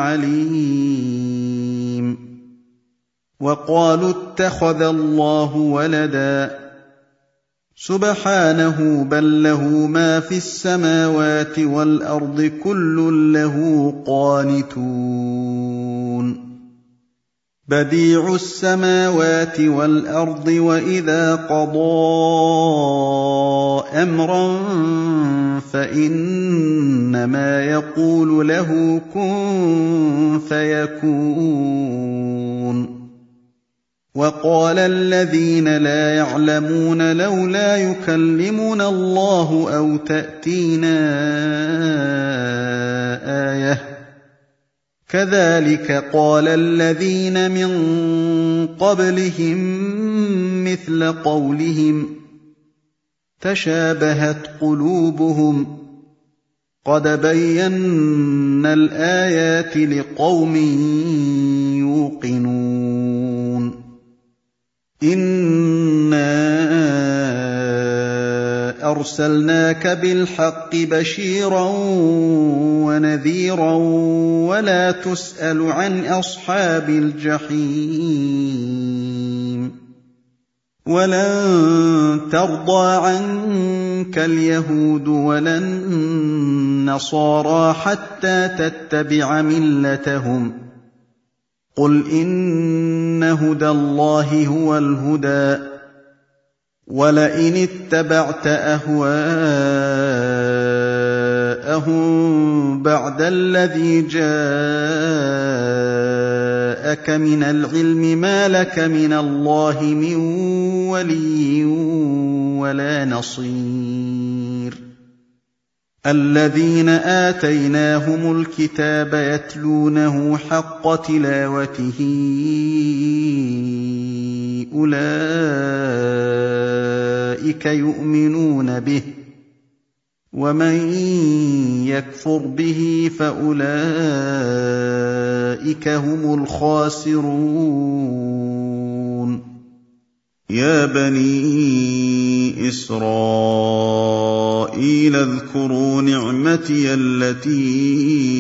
عَلِيمٌ وَقَالُوا اتَّخَذَ اللَّهُ وَلَدًا سبحانه بل له ما في السماوات والأرض كل له قانتون بديع السماوات والأرض وإذا قضى أمرا فإنما يقول له كن فيكون وقال الذين لا يعلمون لولا يكلمنا الله أو تأتينا آية كذلك قال الذين من قبلهم مثل قولهم تشابهت قلوبهم قد بينا الآيات لقوم يوقنون إنا أرسلناك بالحق بشيرا ونذيرا ولا تسأل عن أصحاب الجحيم ولن ترضى عنك اليهود ولا النصارى حتى تتبع ملتهم قل إن هدى الله هو الهدى ولئن اتبعت أهواءهم بعد الذي جاءك من العلم ما لك من الله من ولي ولا نصير الذين آتيناهم الكتاب يتلونه حق تلاوته أولئك يؤمنون به ومن يكفر به فأولئك هم الخاسرون يا بني إسرائيل اذكروا نعمتي التي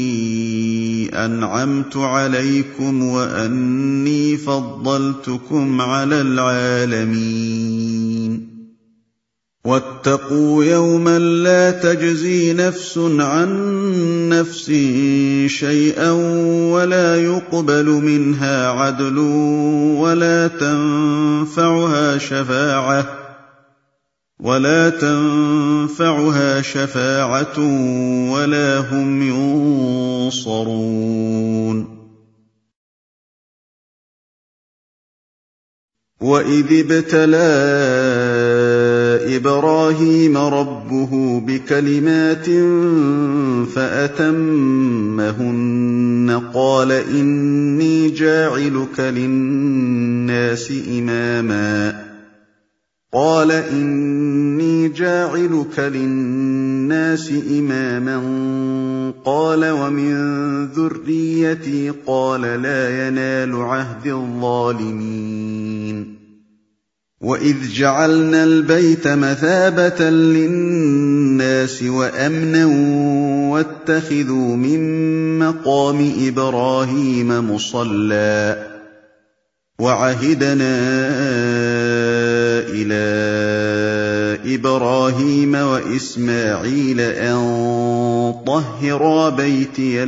أنعمت عليكم وأني فضلتكم على العالمين واتقوا يوما لا تجزي نفس عن نفس شيئا ولا يقبل منها عدل ولا تنفعها شفاعة ولا هم ينصرون وإذ ابتلى إبراهيم ربه بكلمات فأتمهن قال إني جاعلك للناس إماما قال ومن ذريتي قال لا ينال عهد الظالمين وإذ جعلنا البيت مثابة للناس وأمنا واتخذوا من مقام إبراهيم مصلى وعهدنا إلى إبراهيم وإسماعيل أن طهرا بيتي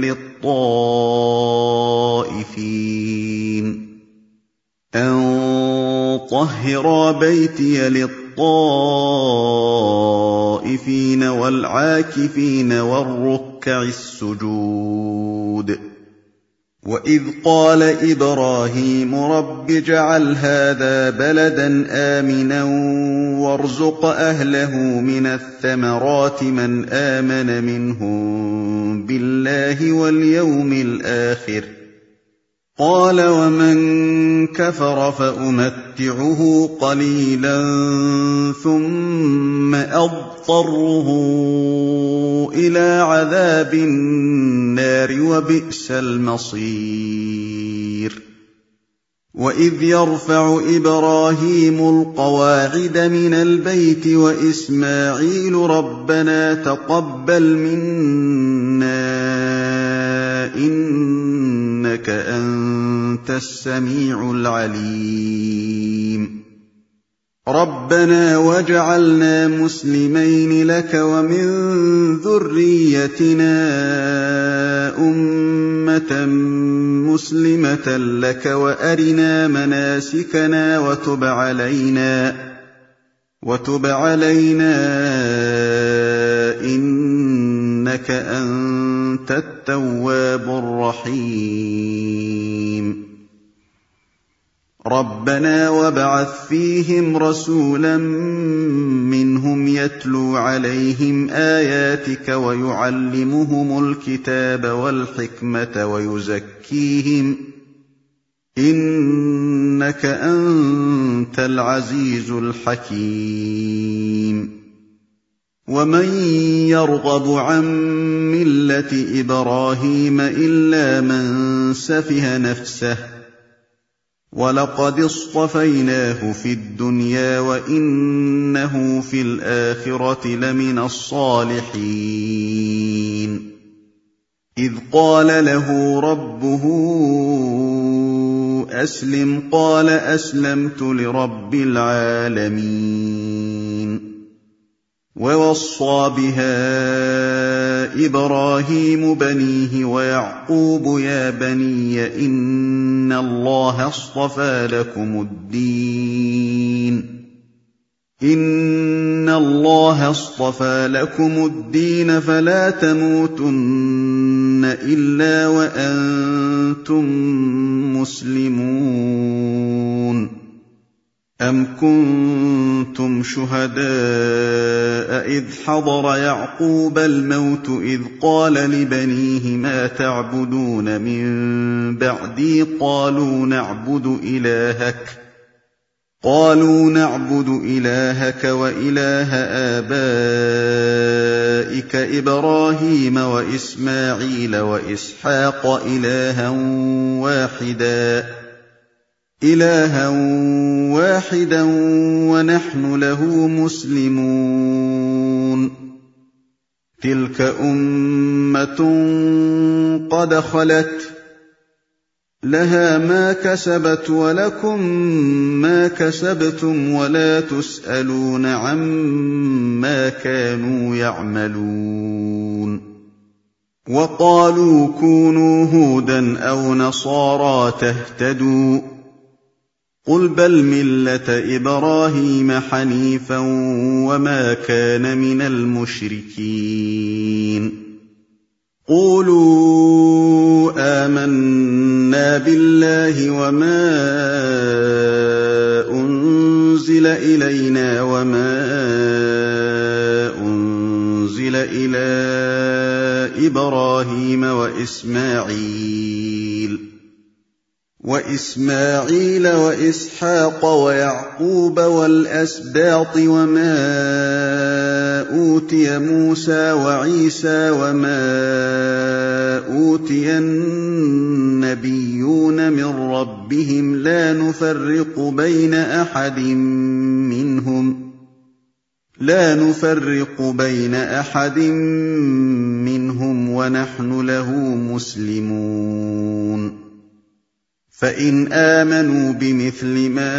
للطائفين والعاكفين والركع السجود وإذ قال إبراهيم رب اجعل هذا بلدا آمنا وارزق أهله من الثمرات من آمن منهم بالله واليوم الآخر قال ومن كفر فأمتعه قليلا ثم أضطره إلى عذاب النار وبئس المصير وإذ يرفع إبراهيم القواعد من البيت وإسماعيل ربنا تقبل منا إنك أنت السميع العليم رَبَّنَا وَاجْعَلْنَا مُسْلِمَيْنِ لَكَ وَمِن ذُرِّيَّتِنَا أُمَّةً مُّسْلِمَةً لَّكَ وَأَرِنَا مَنَاسِكَنَا وَتُبْ عَلَيْنَا إِنَّكَ أَنتَ التَّوَّابُ الرَّحِيمُ رَبَّنَا وَابْعَثْ فِيهِمْ رَسُولًا مِّنْهُمْ يَتْلُو عَلَيْهِمْ آيَاتِكَ وَيُعَلِّمُهُمُ الْكِتَابَ وَالْحِكْمَةَ وَيُزَكِّيهِمْ ۚ إِنَّكَ أَنتَ الْعَزِيزُ الْحَكِيمُ وَمَن يَرْغَبُ عَن مِّلَّةِ إِبْرَاهِيمَ إِلَّا مَن سَفِهَ نَفْسَهُ ۚ وَلَقَدِ اصْطَفَيْنَاهُ فِي الدُّنْيَا وَإِنَّهُ فِي الْآخِرَةِ لَمِنَ الصَّالِحِينَ إِذْ قَالَ لَهُ رَبُّهُ أَسْلِمْ قَالَ أَسْلَمْتُ لِرَبِّ الْعَالَمِينَ وَوَصَّىٰ بِهَا إِبْرَاهِيمُ بَنِيهِ وَيَعْقُوبُ يَا بَنِيَّ إِنَّ اللَّهَ اصْطَفَىٰ لَكُمُ الدِّينَ فَلَا تَمُوتُنَّ إِلَّا وَأَنتُم مُّسْلِمُونَ أَمْ كُنتُمْ شُهَدَاءَ إِذْ حَضَرَ يَعْقُوبَ الْمَوْتُ إِذْ قَالَ لِبَنِيهِ مَا تَعْبُدُونَ مِن بَعْدِي قَالُوا نَعْبُدُ إِلَٰهَكَ وَإِلَٰهَ آبَائِكَ إِبْرَاهِيمَ وَإِسْمَاعِيلَ وَإِسْحَاقَ إِلَٰهًا وَاحِدًا وَنَحْنُ لَهُ مُسْلِمُونَ تِلْكَ أُمَّةٌ قَدْ خَلَتْ لَهَا مَا كَسَبَتْ وَلَكُم مَّا كَسَبْتُمْ وَلَا تُسْأَلُونَ عَمَّا كَانُوا يَعْمَلُونَ وَقَالُوا كُونُوا هُودًا أَوْ نَصَارَىٰ تَهْتَدُوا ۗ قُلْ بَلْ مِلَّةَ إِبْرَاهِيمَ حَنِيفًا وَمَا كَانَ مِنَ الْمُشْرِكِينَ قُولُوا آمَنَّا بِاللَّهِ وَمَا أُنزِلَ إِلَيْنَا وَمَا أُنزِلَ إِلَىٰ إِبْرَاهِيمَ وَإِسْمَاعِيلَ وَإِسْحَاقَ وَيَعْقُوبَ وَالْأَسْبَاطِ وَمَا أُوتِيَ مُوسَىٰ وَعِيسَىٰ وَمَا أُوتِيَ النَّبِيُّونَ مِن رَّبِّهِمْ لَا نُفَرِّقُ بَيْنَ أَحَدٍ مِّنْهُمْ وَنَحْنُ لَهُ مُسْلِمُونَ فَإِنْ آمَنُوا بِمِثْلِ مَا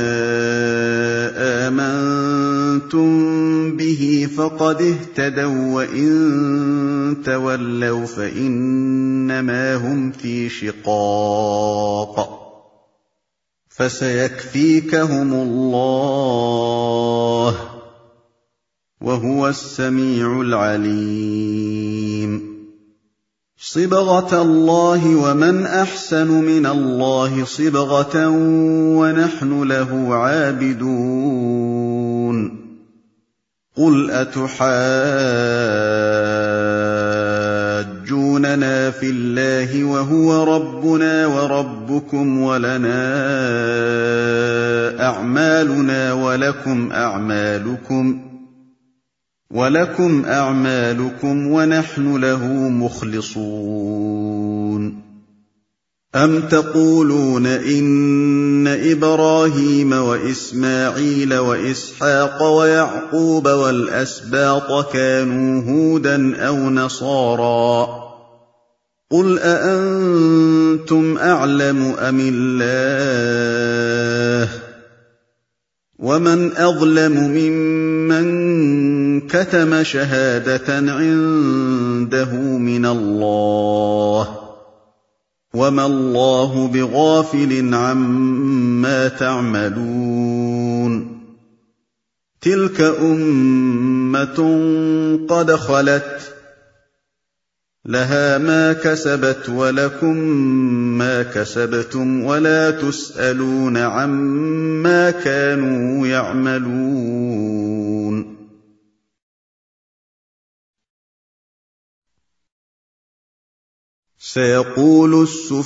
آمَنتُم بِهِ فَقَدِ اهْتَدَوا ۖ وَّإِن تَوَلَّوْا فَإِنَّمَا هُمْ فِي شِقَاقٍ ۖ فَسَيَكْفِيكَهُمُ اللَّهُ ۚ وَهُوَ السَّمِيعُ الْعَلِيمُ صِبْغَةَ اللَّهِ ۖ وَمَنْ أَحْسَنُ مِنَ اللَّهِ صِبْغَةً ۖ وَنَحْنُ لَهُ عَابِدُونَ قُلْ أَتُحَاجُّونَنَا فِي اللَّهِ وَهُوَ رَبُّنَا وَرَبُّكُمْ وَلَنَا أَعْمَالُنَا وَلَكُمْ أَعْمَالُكُمْ وَنَحْنُ لَهُ مُخْلِصُونَ أَمْ تَقُولُونَ إِنَّ إِبْرَاهِيمَ وَإِسْمَاعِيلَ وَإِسْحَاقَ وَيَعْقُوبَ وَالْأَسْبَاطَ كَانُوا هُودًا أَوْ نَصَارَىٰ ۗ قُلْ أَأَنتُمْ أَعْلَمُ أَمِ اللَّهُ ۗ ومن أظلم ممن كتم شهادة عنده من الله وما الله بغافل عما تعملون تلك أمة قد خلت لها ما كسبت ولكم ما كسبتم ولا تسألون عما كانوا يعملون سيقول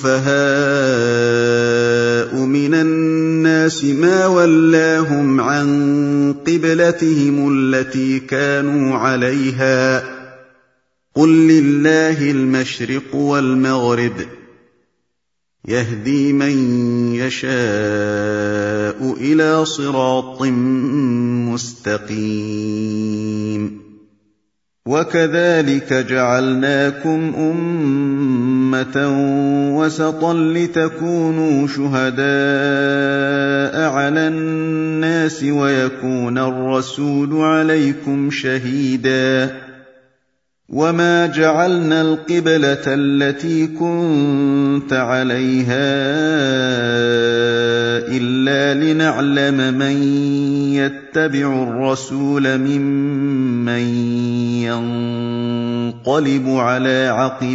السفهاء من الناس ما ولاهم عن قبلتهم التي كانوا عليها قل لله المشرق والمغرب يهدي من يشاء إلى صراط مستقيم وكذلك جعلناكم أمة وسطا لتكونوا شهداء على الناس ويكون الرسول عليكم شهيدا وما جعلنا القبلة التي كنت عليها إلا لنعلم من يتبع الرسول ممن ينقلب على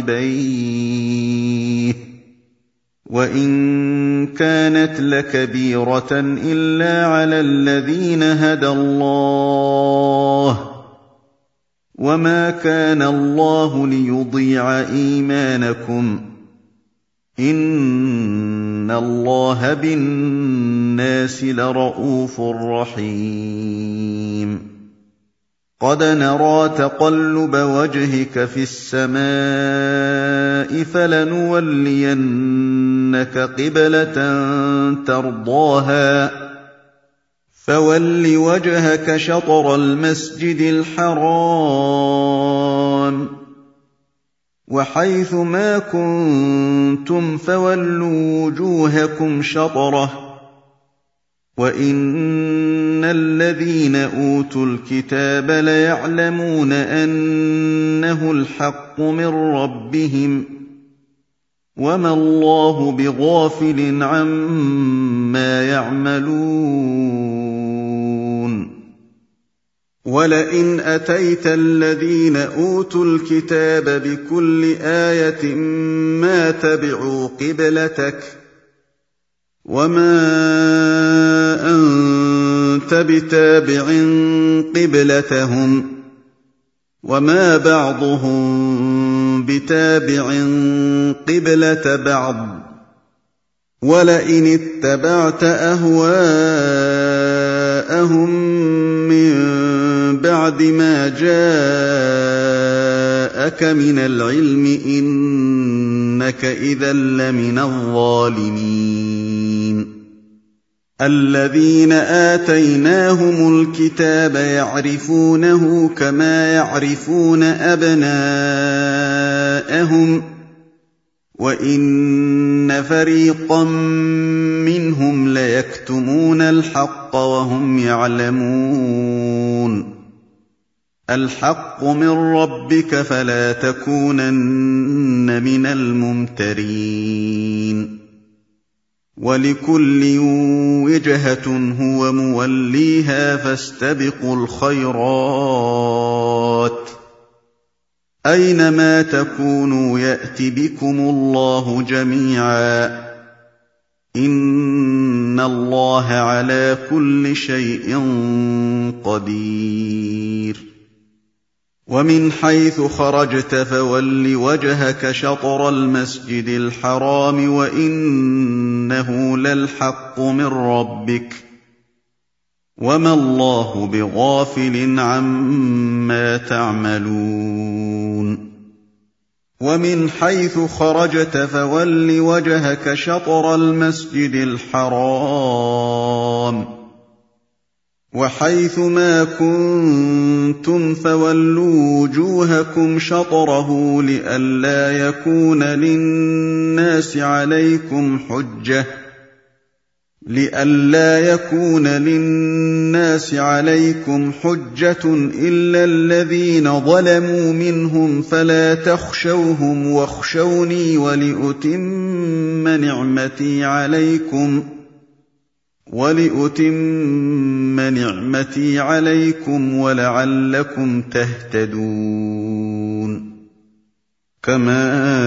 عقبيه وإن كانت لكبيرة إلا على الذين هدى الله وما كان الله ليضيع إيمانكم إن الله بالناس لرءوف رحيم قد نرى تقلب وجهك في السماء فلنولينك قبلة ترضاها فول وجهك شطر المسجد الحرام وحيث ما كنتم فولوا وجوهكم شطره وإن الذين أوتوا الكتاب ليعلمون أنه الحق من ربهم وما الله بغافل عما يعملون ولئن أتيت الذين أوتوا الكتاب بكل آية ما تبعوا قبلتك وما أنت بتابع قبلتهم وما بعضهم بتابع قبلة بعض ولئن اتبعت أهواءهم من بعد ما جاءك من العلم إنك إذا لمن الظالمين الذين آتيناهم الكتاب يعرفونه كما يعرفون أبناءهم وإن فريقا منهم ليكتمون الحق وهم يعلمون الحق من ربك فلا تكونن من الممترين ولكل وجهة هو موليها فاستبقوا الخيرات أينما تكونوا يأت بكم الله جميعا إن الله على كل شيء قدير ومن حيث خرجت فول وجهك شطر المسجد الحرام وإنه للحق من ربك وما الله بغافل عما تعملون ومن حيث خرجت فول وجهك شطر المسجد الحرام وحيث ما كنتم فولوا وجوهكم شطره لئلا يكون للناس عليكم حجة لئلا يكون للناس عليكم حجة إلا الذين ظلموا منهم فلا تخشوهم واخشوني ولأتم نعمتي عليكم ولعلكم تهتدون كما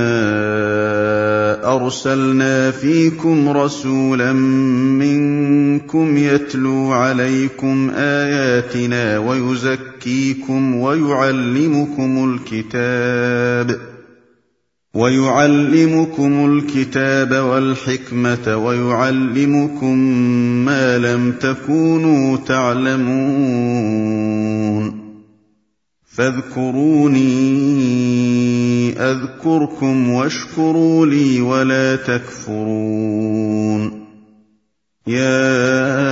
أرسلنا فيكم رسولا منكم يتلو عليكم آياتنا ويزكيكم ويعلمكم الكتاب والحكمة ويعلمكم ما لم تكونوا تعلمون فاذكروني أذكركم واشكروا لي ولا تكفرون يا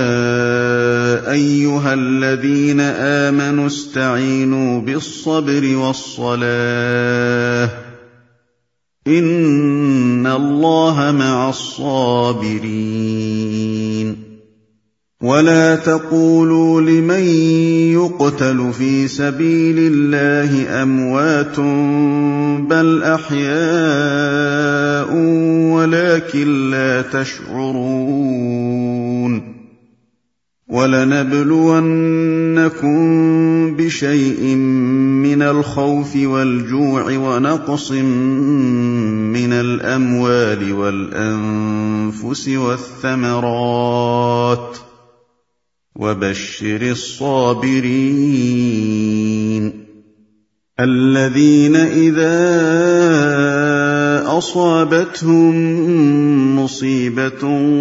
أيها الذين آمنوا استعينوا بالصبر والصلاة إن الله مع الصابرين ولا تقولوا لمن يقتل في سبيل الله أموات بل أحياء ولكن لا تشعرون ولنبلونكم بشيء من الخوف والجوع ونقص من الأموال والأنفس والثمرات وبشر الصابرين الذين إذا أصابتهم مصيبة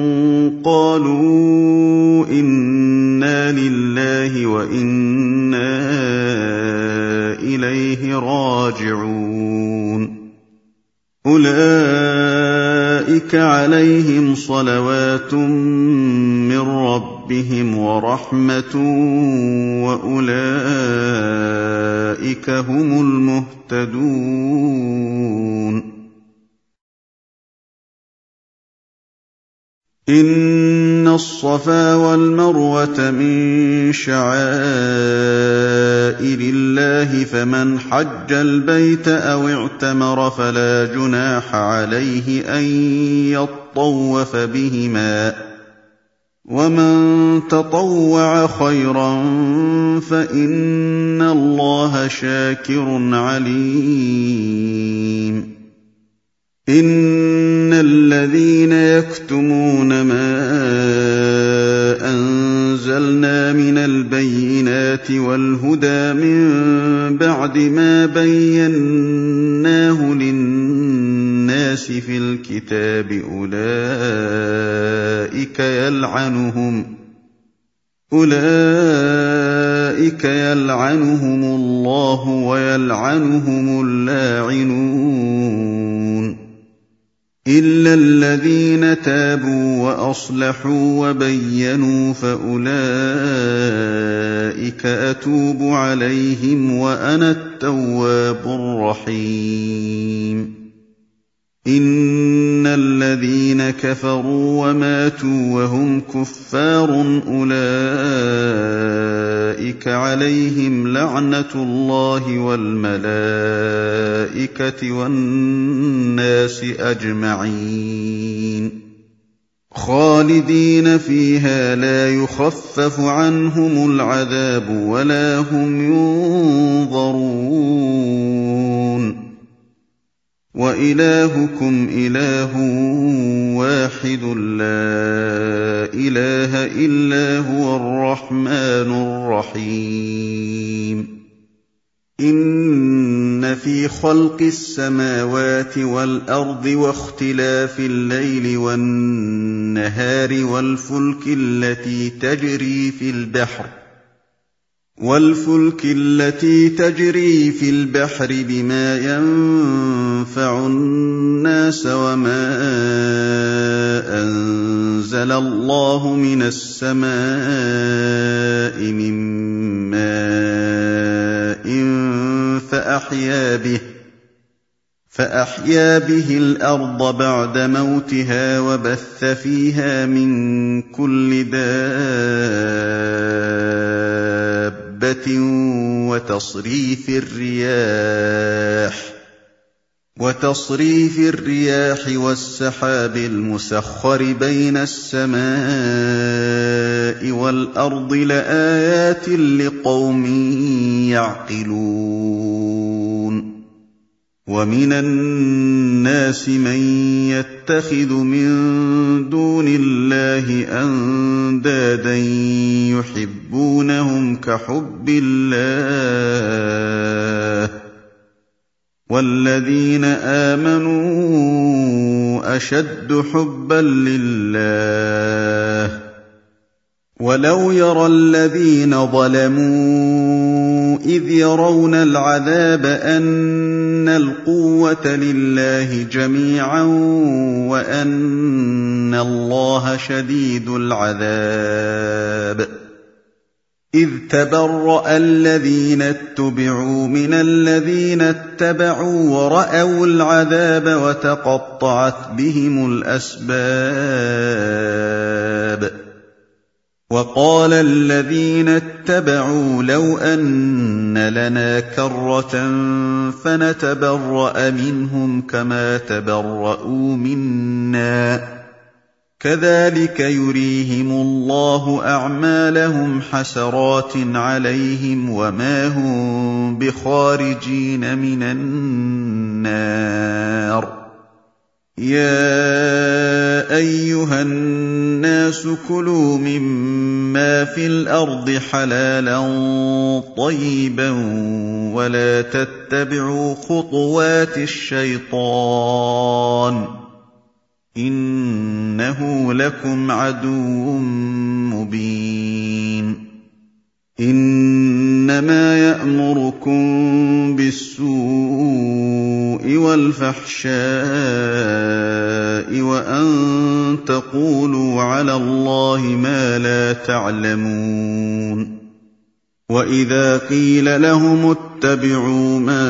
قالوا إنا لله وإنا إليه راجعون أولئك عليهم صلوات من ربهم ورحمة وأولئك هم المهتدون إن الصفا والمروة من شعائر الله فمن حج البيت أو اعتمر فلا جناح عليه أن يطوف بهما ومن تطوع خيرا فإن الله شاكر عليم إن الذين يكتمون ما أنزلنا من البينات والهدى من بعد ما بيناه للناس في الكتاب أولئك يلعنهم الله ويلعنهم اللاعنون إلا الذين تابوا وأصلحوا وبينوا فأولئك أتوب عليهم وأنا التواب الرحيم إن الذين كفروا وماتوا وهم كفار أولئك عليهم لعنة الله والملائكة والناس أجمعين خالدين فيها لا يخفف عنهم العذاب ولا هم ينظرون وإلهكم إله واحد لا إله إلا هو الرحمن الرحيم إن في خلق السماوات والأرض واختلاف الليل والنهار والفلك التي تجري في البحر بما ينفع الناس وما أنزل الله من السماء من ماء فأحيا به الأرض بعد موتها وبث فيها من كل دابة وتصريف الرياح والسحاب المسخر بين السماء والأرض لآيات لقوم يعقلون ومن الناس من يتخذ من دون الله أندادا يحبونهم كحب الله والذين آمنوا أشد حبا لله ولو يرى الذين ظلموا إذ يرون العذاب أن القوة لله جميعا وأن الله شديد العذاب إذ تبرأ الذين اتبعوا من الذين اتبعوا ورأوا العذاب وتقطعت بهم الأسباب وقال الذين اتبعوا لو أن لنا كرة فنتبرأ منهم كما تبرؤوا منا كذلك يريهم الله أعمالهم حسرات عليهم وما هم بخارجين من النار يا أيها الناس كلوا مما في الأرض حلالا طيبا ولا تتبعوا خطوات الشيطان إنه لكم عدو مبين إنما يأمركم بالسوء والفحشاء وأن تقولوا على الله ما لا تعلمون وإذا قيل لهم اتبعوا ما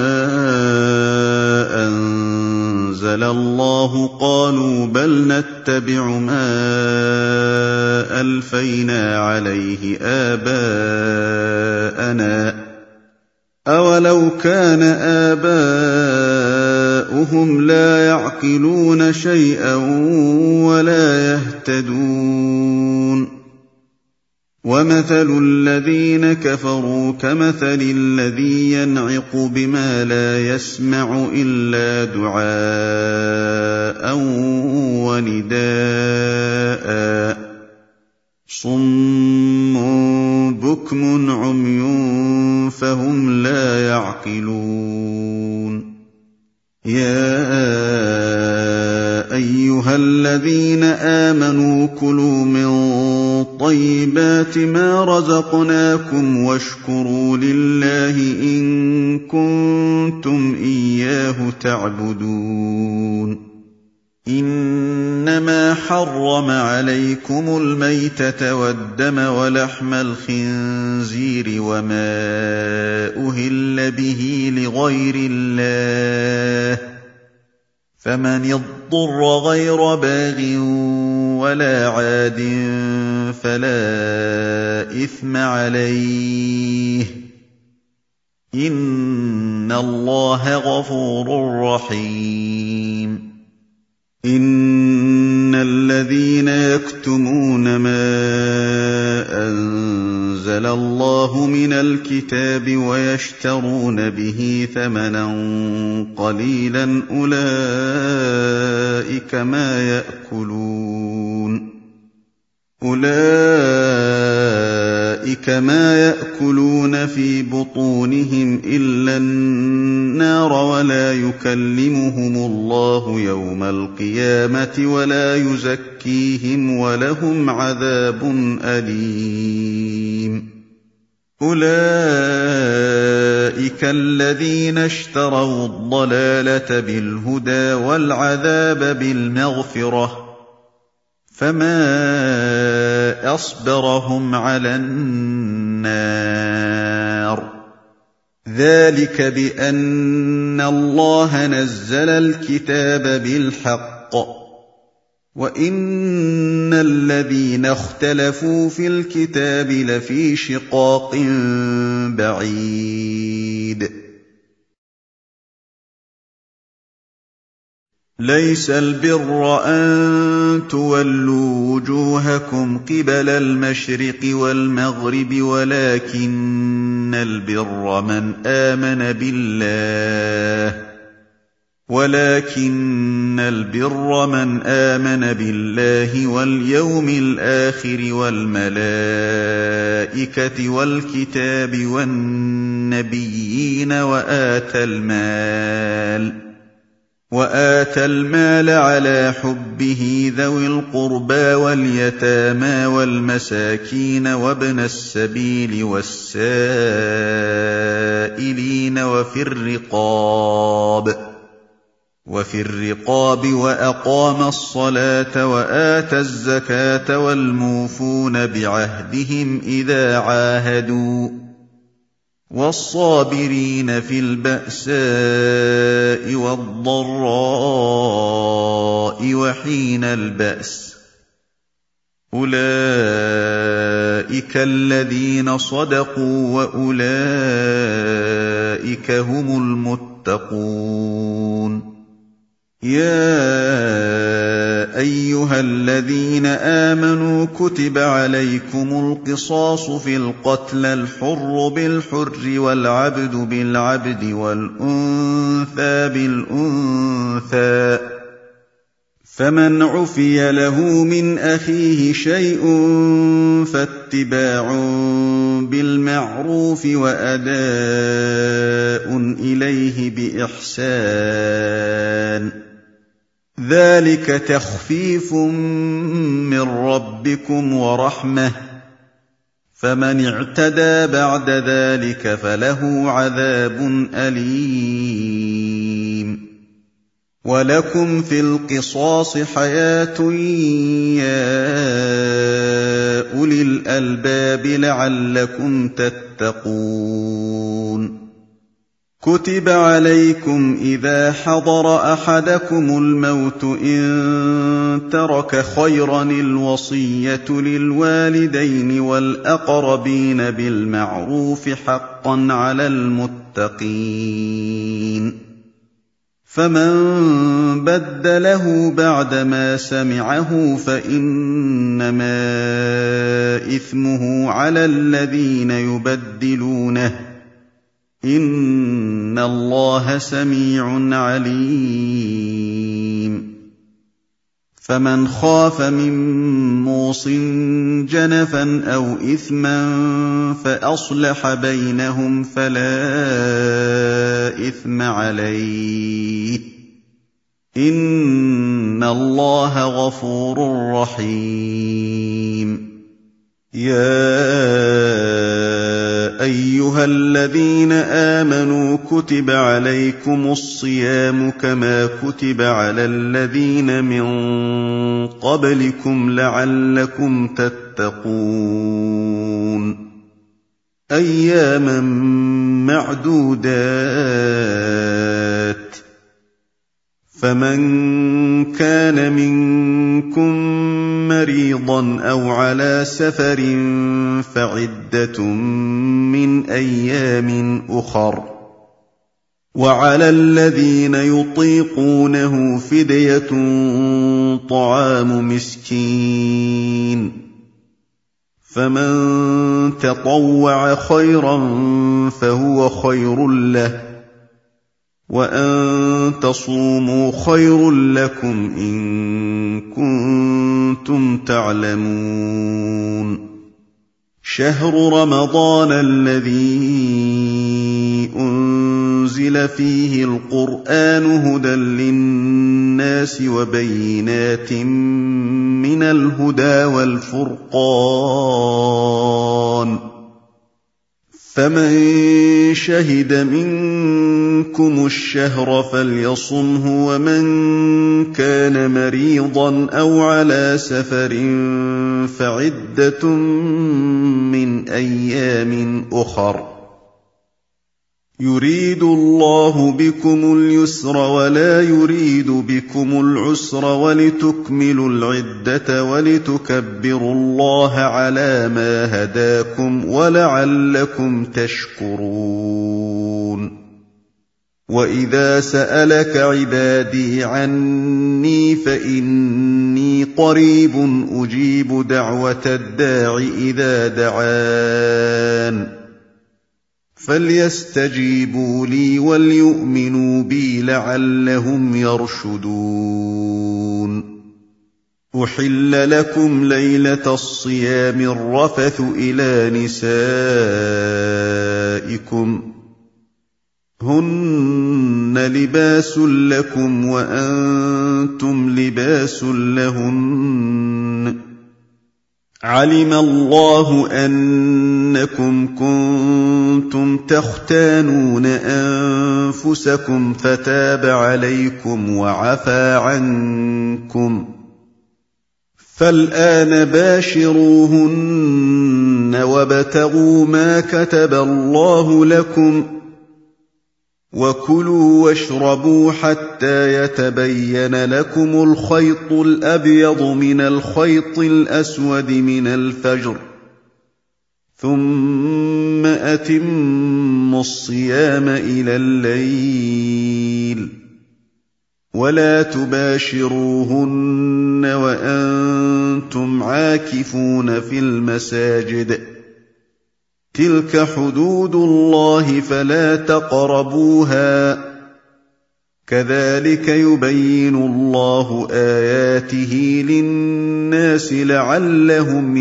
أنزل الله قالوا بل نتبع ما ألفينا عليه آباءنا أولو كان آباؤهم لا يعقلون شيئا ولا يهتدون ومثل الذين كفروا كمثل الذي ينعق بما لا يسمع إلا دعاء ونداء صم بكم عمي فهم لا يعقلون يا أيها الذين آمنوا كلوا من طيبات ما رزقناكم واشكروا لله إن كنتم إياه تعبدون إنما حرم عليكم الميتة والدم ولحم الخنزير وما أهل به لغير الله فمن اضطر غير باغ ولا عاد فلا إثم عليه إن الله غفور رحيم إن الذين يكتمون ما أنزل الله من الكتاب ويشترون به ثمنا قليلا أولئك ما يأكلون في بطونهم إلا النار ولا يكلمهم الله يوم القيامة ولا يزكيهم ولهم عذاب أليم أولئك الذين اشتروا الضلالة بالهدى والعذاب بالمغفرة فما أصبرهم على النار ذلك بأن الله نزل الكتاب بالحق وإن الذين اختلفوا في الكتاب لفي شقاق بعيد ليس البر أن تولوا وجوهكم قبل المشرق والمغرب ولكن البر من آمن بالله واليوم الآخر والملائكة والكتاب والنبيين وآتى المال على حبه ذوي القربى واليتامى والمساكين وابن السبيل والسائلين وفي الرقاب وأقام الصلاة وآتى الزكاة والموفون بعهدهم إذا عاهدوا والصابرين في البأساء والضراء وحين البأس أولئك الذين صدقوا وأولئك هم المتقون يا أيها الذين آمنوا كتب عليكم القصاص في القتلى الحر بالحر والعبد بالعبد والأنثى بالأنثى فمن عفي له من أخيه شيء فاتباع بالمعروف وأداء إليه بإحسان ذلك تخفيف من ربكم ورحمة فمن اعتدى بعد ذلك فله عذاب أليم ولكم في القصاص حياة يا أولي الألباب لعلكم تتقون كتب عليكم إذا حضر أحدكم الموت إن ترك خيرا الوصية للوالدين والأقربين بالمعروف حقا على المتقين فمن بدله بعدما سمعه فإنما إثمه على الذين يبدلونه إن الله سميع عليم فمن خاف من موص جنفا أو إثما فأصلح بينهم فلا إثم عليه إن الله غفور رحيم يا أيها الذين آمنوا كتب عليكم الصيام كما كتب على الذين من قبلكم لعلكم تتقون أياما معدودات فمن كان منكم مريضا أو على سفر فعدة من أيام أخر وعلى الذين يطيقونه فدية طعام مسكين فمن تطوع خيرا فهو خير له وأن تصوموا خير لكم إن كنتم تعلمون شهر رمضان الذي أنزل فيه القرآن هدى للناس وبينات من الهدى والفرقان فمن شهد منكم الشهر فليصمه ومن كان مريضا أو على سفر فعدة 2 أيام أخر يريد الله بكم اليسر ولا يريد بكم العسر ولتكملوا العدة ولتكبروا الله على ما هداكم ولعلكم تشكرون وإذا سألك عبادي عني فإني قريب أجيب دعوة الداع إذا دعان فليستجيبوا لي وليؤمنوا بي لعلهم يرشدون أحل لكم ليلة الصيام الرفث إلى نسائكم هن لباس لكم وأنتم لباس لهن علم الله أنكم كنتم تختانون أنفسكم فتاب عليكم وعفى عنكم فالآن باشروهن وابتغوا ما كتب الله لكم وكلوا واشربوا حتى يتبين لكم الخيط الأبيض من الخيط الأسود من الفجر ثم أتموا الصيام إلى الليل ولا تباشروهن وأنتم عاكفون في المساجد تلك حدود الله فلا تقربوها كذلك يبين الله آياته للناس لعلهم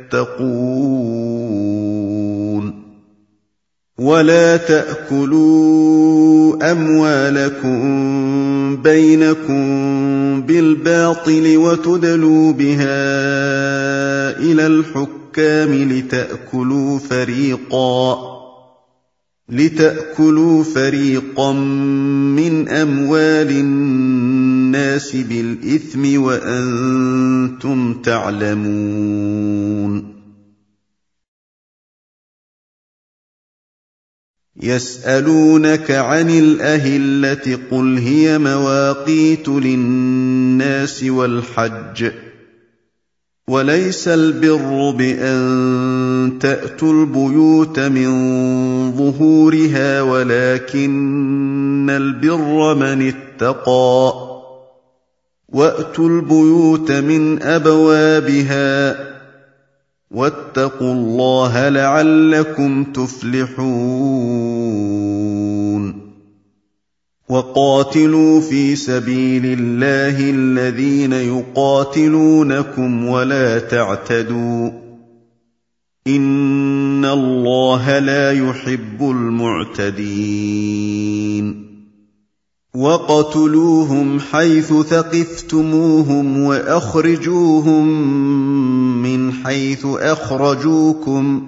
يتقون ولا تأكلوا أموالكم بينكم بالباطل وتدلوا بها إلى الحكام لتأكلوا فريقا من أموال الناس بالإثم وأنتم تعلمون يسألونك عن الأهلة قل هي مواقيت للناس والحج وليس البر بأن تأتوا البيوت من ظهورها ولكن البر من اتقى وأتوا البيوت من أبوابها واتقوا الله لعلكم تفلحون وقاتلوا في سبيل الله الذين يقاتلونكم ولا تعتدوا إن الله لا يحب المعتدين وقتلوهم حيث ثقفتموهم وأخرجوهم من حيث أخرجوكم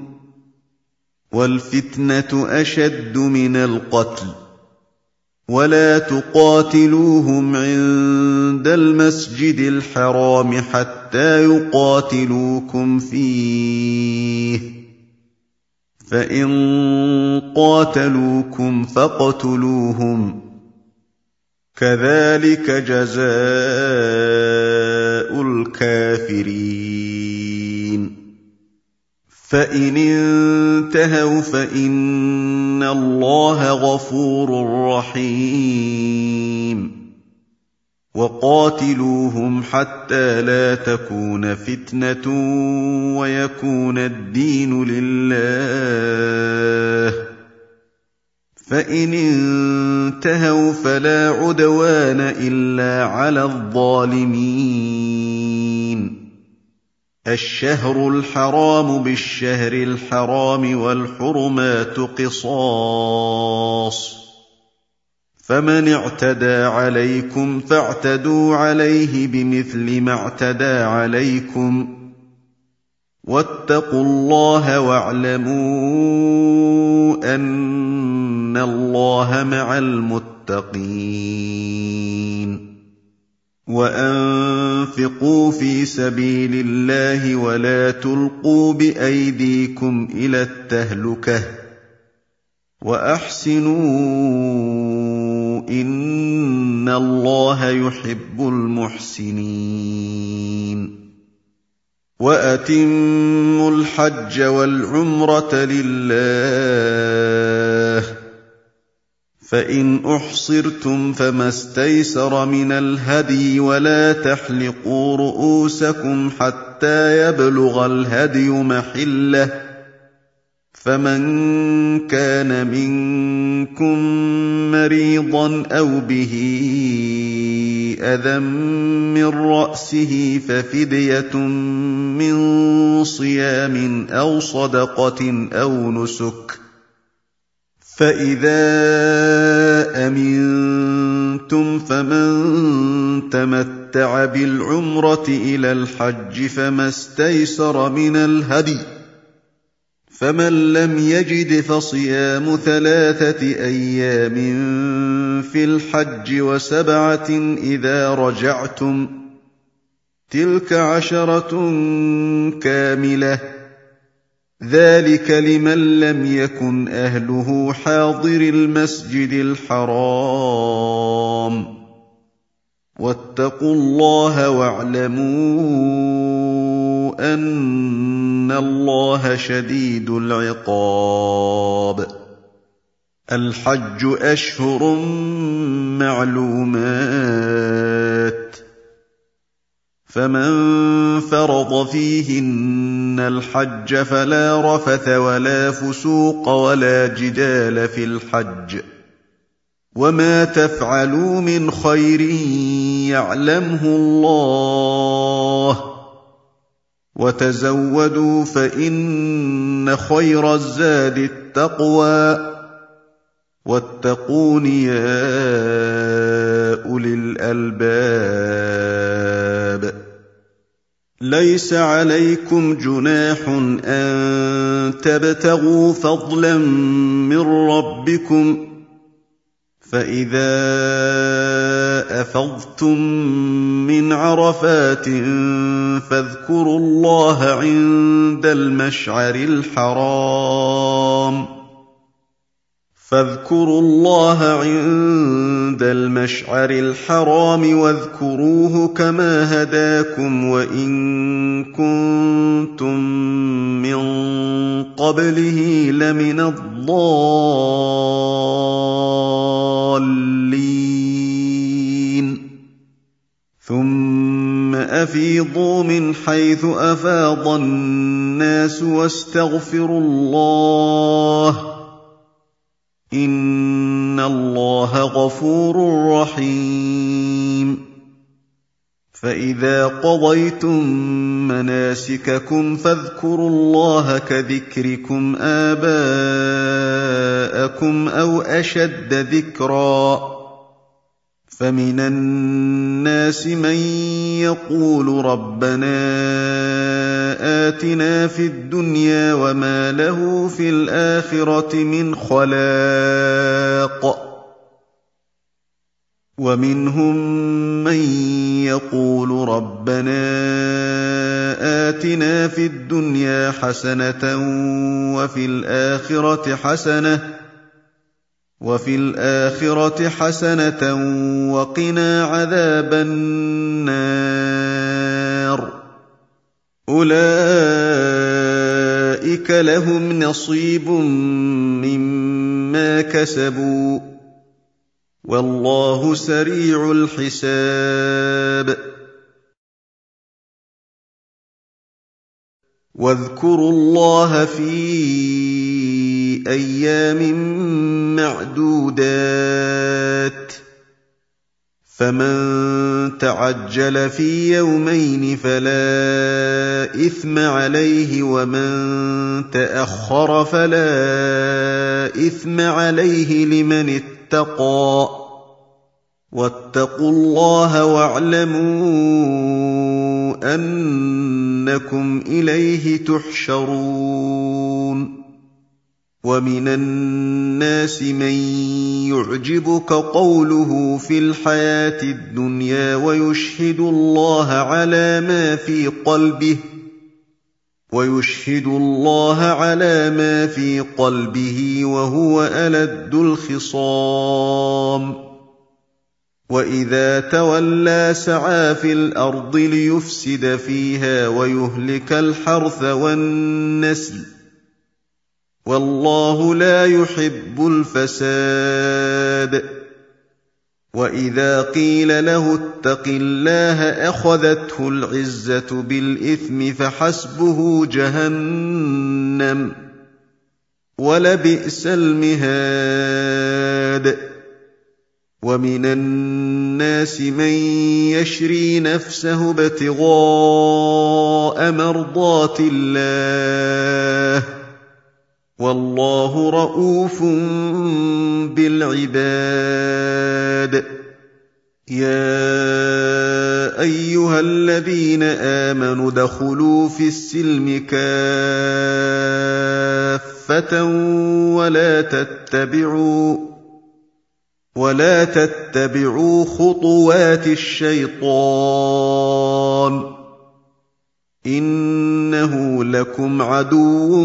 والفتنة أشد من القتل ولا تقاتلوهم عند المسجد الحرام حتى يقاتلوكم فيه فإن قاتلوكم فاقتلوهم كذلك جزاء الكافرين فإن انتهوا فإن الله غفور رحيم وقاتلوهم حتى لا تكون فتنة ويكون الدين لله فإن انتهوا فلا عدوان إلا على الظالمين الشهر الحرام بالشهر الحرام والحرمات قصاص فمن اعتدى عليكم فاعتدوا عليه بمثل ما اعتدى عليكم واتقوا الله واعلموا أن الله مع المتقين وأنفقوا في سبيل الله ولا تلقوا بأيديكم إلى التهلكة وأحسنوا إن الله يحب المحسنين وأتموا الحج والعمرة لله فإن أحصرتم فما استيسر من الهدي ولا تحلقوا رؤوسكم حتى يبلغ الهدي محله فمن كان منكم مريضا أو به أذى من رأسه ففدية من صيام أو صدقة أو نسك فإذا أمنتم فمن تمتع بالعمرة إلى الحج فما استيسر من الهدي فمن لم يجد فصيام 3 أيام في الحج و7 إذا رجعتم تلك 10 كاملة ذلك لمن لم يكن أهله حاضر المسجد الحرام واتقوا الله واعلموا أن الله شديد العقاب الحج أشهر معلومات فمن فرض فيهن الحج فلا رفث ولا فسوق ولا جدال في الحج وما تفعلوا من خير يعلمه الله وتزودوا فإن خير الزاد التقوى واتقون يا أولي الألباب ليس عليكم جناح أن تبتغوا فضلا من ربكم فإذا أفضتم من عرفات فاذكروا الله عند المشعر الحرام واذكروه كما هداكم وإن كنتم من قبله لمن الضالين ثم أفيضوا من حيث أفاض الناس واستغفروا الله إن الله غفور رحيم فإذا قضيتم مناسككم فاذكروا الله كذكركم آباءكم أو أشد ذكرا فمن الناس من يقول ربنا آتنا في الدنيا وما له في الآخرة من خلاق ومنهم من يقول ربنا آتنا في الدنيا حسنة وفي الآخرة حسنة وقنا عذاب النار أولئك لهم نصيب مما كسبوا والله سريع الحساب واذكروا الله في أيام معدودات فمن تعجل في يومين فلا إثم عليه ومن تأخر فلا إثم عليه لمن اتقى واتقوا الله واعلموا أنكم إليه تحشرون ومن الناس من يعجبك قوله في الحياة الدنيا ويشهد الله على ما في قلبه ويشهد الله على ما في قلبه وهو ألد الخصام وإذا تولى سعى في الأرض ليفسد فيها ويهلك الحرث والنسل والله لا يحب الفساد وإذا قيل له اتق الله أخذته العزة بالإثم فحسبه جهنم ولبئس المهاد ومن الناس من يشري نفسه ابتغاء مرضات الله والله رءوف بالعباد يا أيها الذين آمنوا ادخلوا في السلم كافة ولا تتبعوا خطوات الشيطان إنه لكم عدو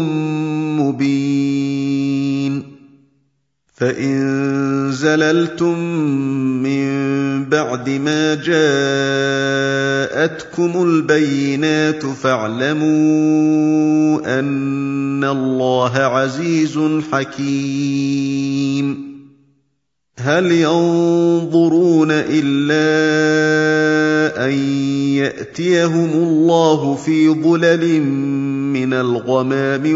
مبين فإن زللتم من بعد ما جاءتكم البينات فاعلموا أن الله عزيز حكيم هل ينظرون إلا أن يأتيهم الله في ظلل من الغمام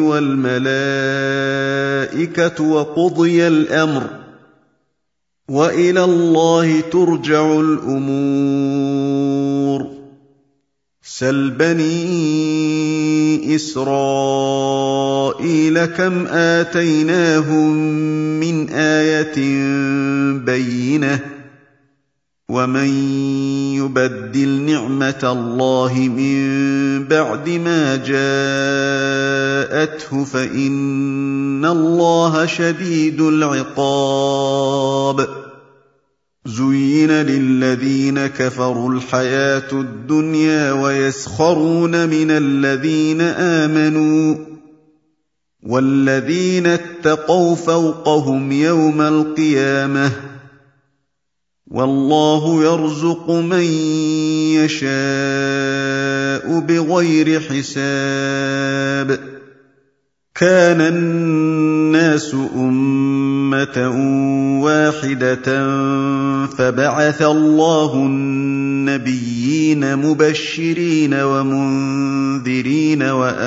والملائكة وقضي الأمر وإلى الله ترجع الأمور سل بني إسرائيل كم آتيناهم من آية بينة ومن يبدل نعمة الله من بعد ما جاءته فإن الله شديد العقاب زين للذين كفروا الحياة الدنيا ويسخرون من الذين آمنوا والذين اتقوا فوقهم يوم القيامة والله يرزق من يشاء بغير حساب كان الناس أمة واحدة فبعث الله النبيين مبشرين ومنذرين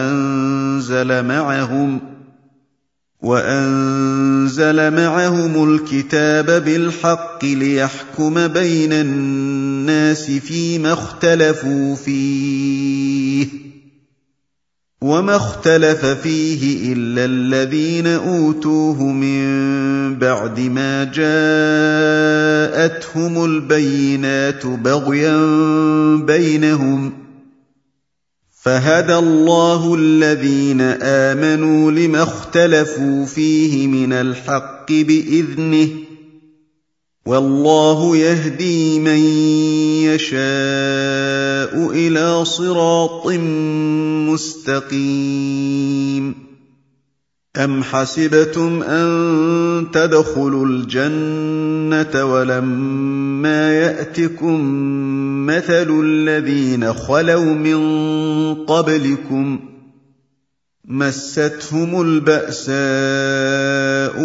وأنزل معهم الكتاب بالحق ليحكم بين الناس فيما اختلفوا فيه وما اختلف فيه إلا الذين أوتوه من بعد ما جاءتهم البينات بغيا بينهم فهدى الله الذين آمنوا لما اختلفوا فيه من الحق بإذنه والله يهدي من يشاء إلى صراط مستقيم أم حسبتم أن تدخلوا الجنة ولما يأتكم مثل الذين خلوا من قبلكم مستهم البأساء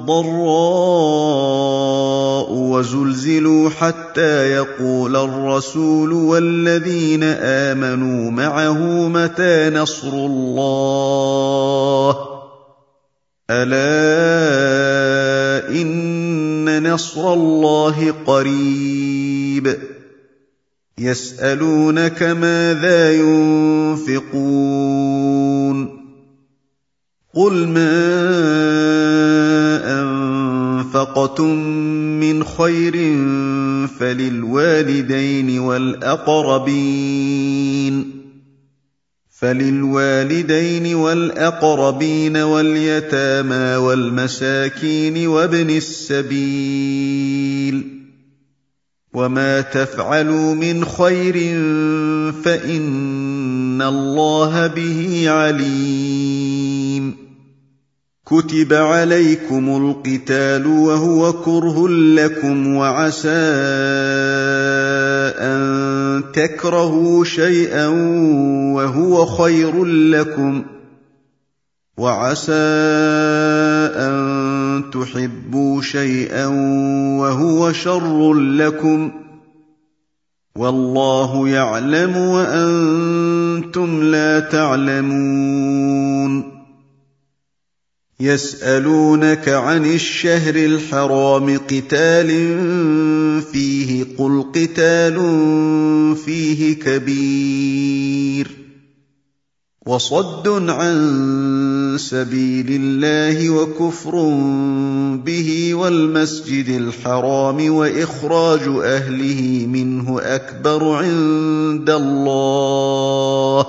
والضراء وزلزلوا حتى يقول الرسول والذين آمنوا معه متى نصر الله ألا إن نصر الله قريب يسألونك ماذا ينفقون قل ما أنفقتم من خير فللوالدين والأقربين واليتامى والمساكين وابن السبيل وما تفعلوا من خير فإن الله به عليم كتب عليكم القتال وهو كره لكم وعسى أن تكرهوا شيئا وهو خير لكم وعسى أن تحبوا شيئا وهو شر لكم والله يعلم وأنتم لا تعلمون يسألونك عن الشهر الحرام قتال فيه قل قتال فيه كبير وصد عن سبيل الله وكفر به والمسجد الحرام وإخراج أهله منه أكبر عند الله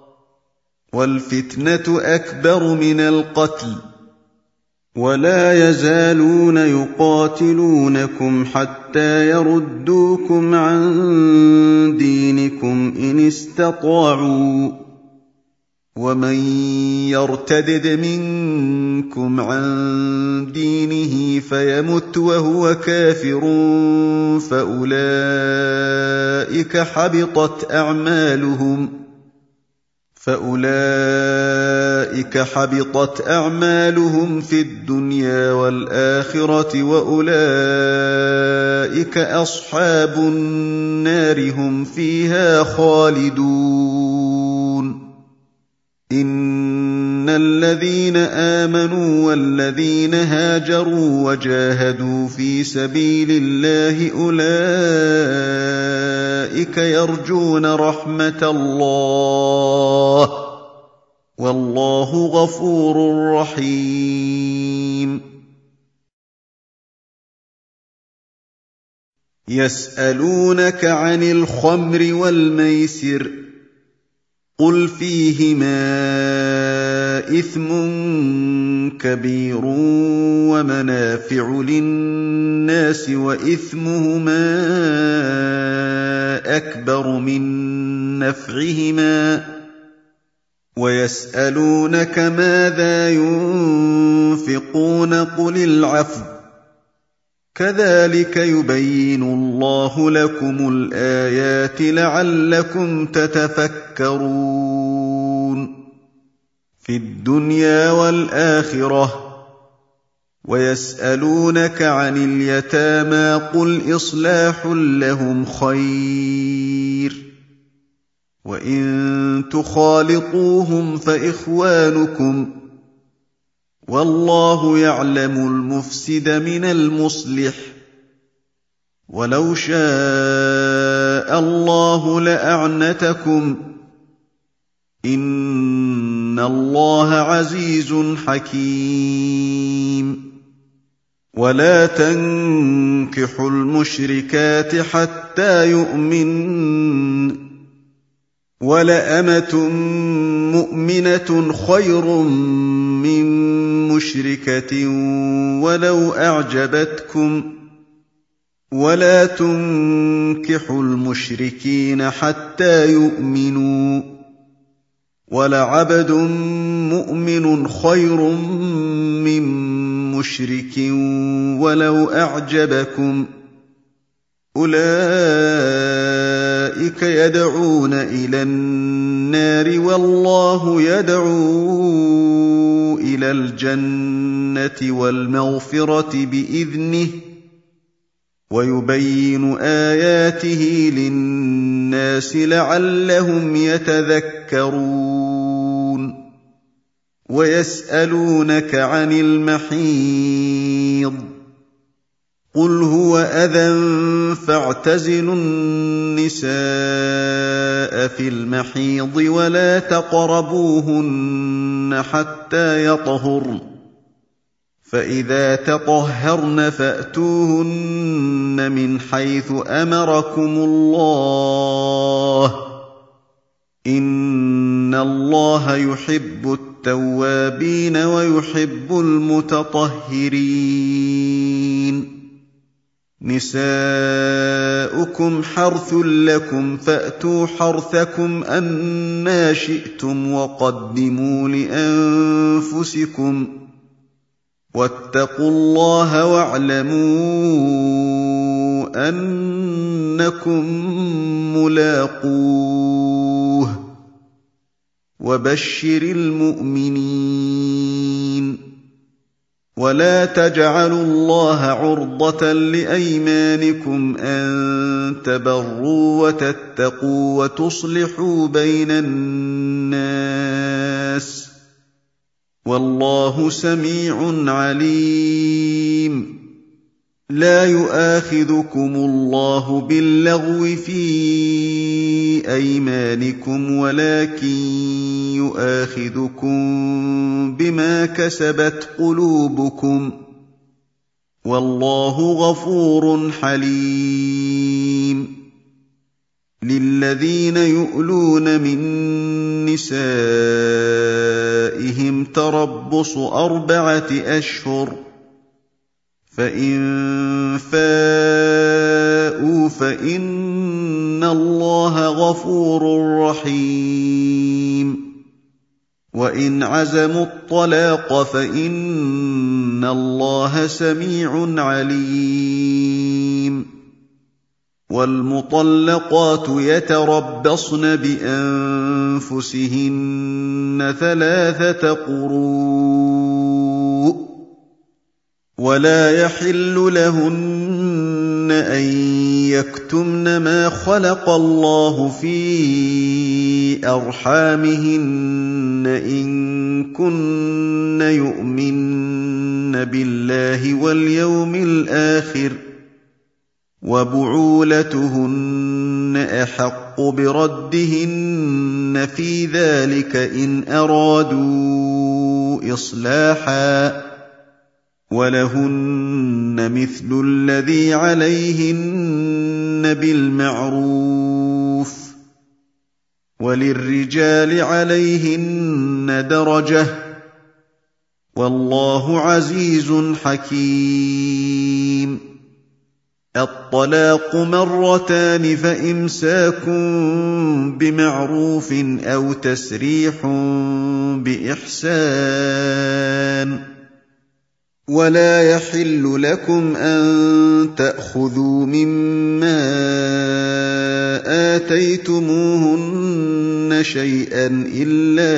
والفتنة أكبر من القتل ولا يزالون يقاتلونكم حتى يردوكم عن دينكم إن استطاعوا ومن يرتدد منكم عن دينه فيمت وهو كافر فأولئك حبطت أعمالهم في الدنيا والآخرة وأولئك أصحاب النار هم فيها خالدون إن الذين آمنوا والذين هاجروا وجاهدوا في سبيل الله أولئك يرجون رحمة الله والله غفور رحيم يسألونك عن الخمر والميسر قل فيهما إثم كبير ومنافع للناس وإثمهما أكبر من نفعهما ويسألونك ماذا ينفقون قل العفو كذلك يبين الله لكم الآيات لعلكم تتفكرون في الدنيا والآخرة ويسألونك عن اليتامى قل إصلاح لهم خير وإن تخالطوهم فإخوانكم والله يعلم المفسد من المصلح ولو شاء الله لأعنتكم إن الله عزيز حكيم ولا تنكحوا المشركات حتى يؤمنن ولأمة مؤمنة خير من مشركة ولو أعجبتكم ولا تنكحوا المشركين حتى يؤمنوا ولعبد مؤمن خير من مشرك ولو أعجبكم أولئك يدعون إلى النار والله يدعو إلى الجنة والمغفرة بإذنه ويبين آياته للناس لعلهم يتذكرون ويسألونك عن المحيض قل هو أذى فاعتزلوا النساء في المحيض ولا تقربوهن حتى يطهرن فإذا تطهرن فأتوهن من حيث أمركم الله إن الله يحب التوابين ويحب المتطهرين نساؤكم حرث لكم فأتوا حرثكم أنى شئتم وقدموا لأنفسكم واتقوا الله واعلموا أنكم ملاقوه وبشر المؤمنين ولا تجعلوا الله عرضة لأيمانكم أن تبروا وتتقوا وتصلحوا بين الناس والله سميع عليم لا يؤاخذكم الله باللغو في أيمانكم ولكن يؤاخذكم بما كسبت قلوبكم والله غفور حليم للذين يؤلون من نسائهم تربص 4 أشهر فإن فاءوا فإن الله غفور رحيم وإن عزموا الطلاق فإن الله سميع عليم والمطلقات يتربصن بأنفسهن 3 قروء ولا يحل لهن أن يكتمن ما خلق الله في أرحامهن إن كن يؤمن بالله واليوم الآخر وبعولتهن أحق بردهن في ذلك إن أرادوا إصلاحا ولهن مثل الذي عليهن بالمعروف وللرجال عليهن درجة والله عزيز حكيم الطلاق 2 فإمساك بمعروف أو تسريح بإحسان ولا يحل لكم أن تأخذوا مما آتيتموهن شيئا إلا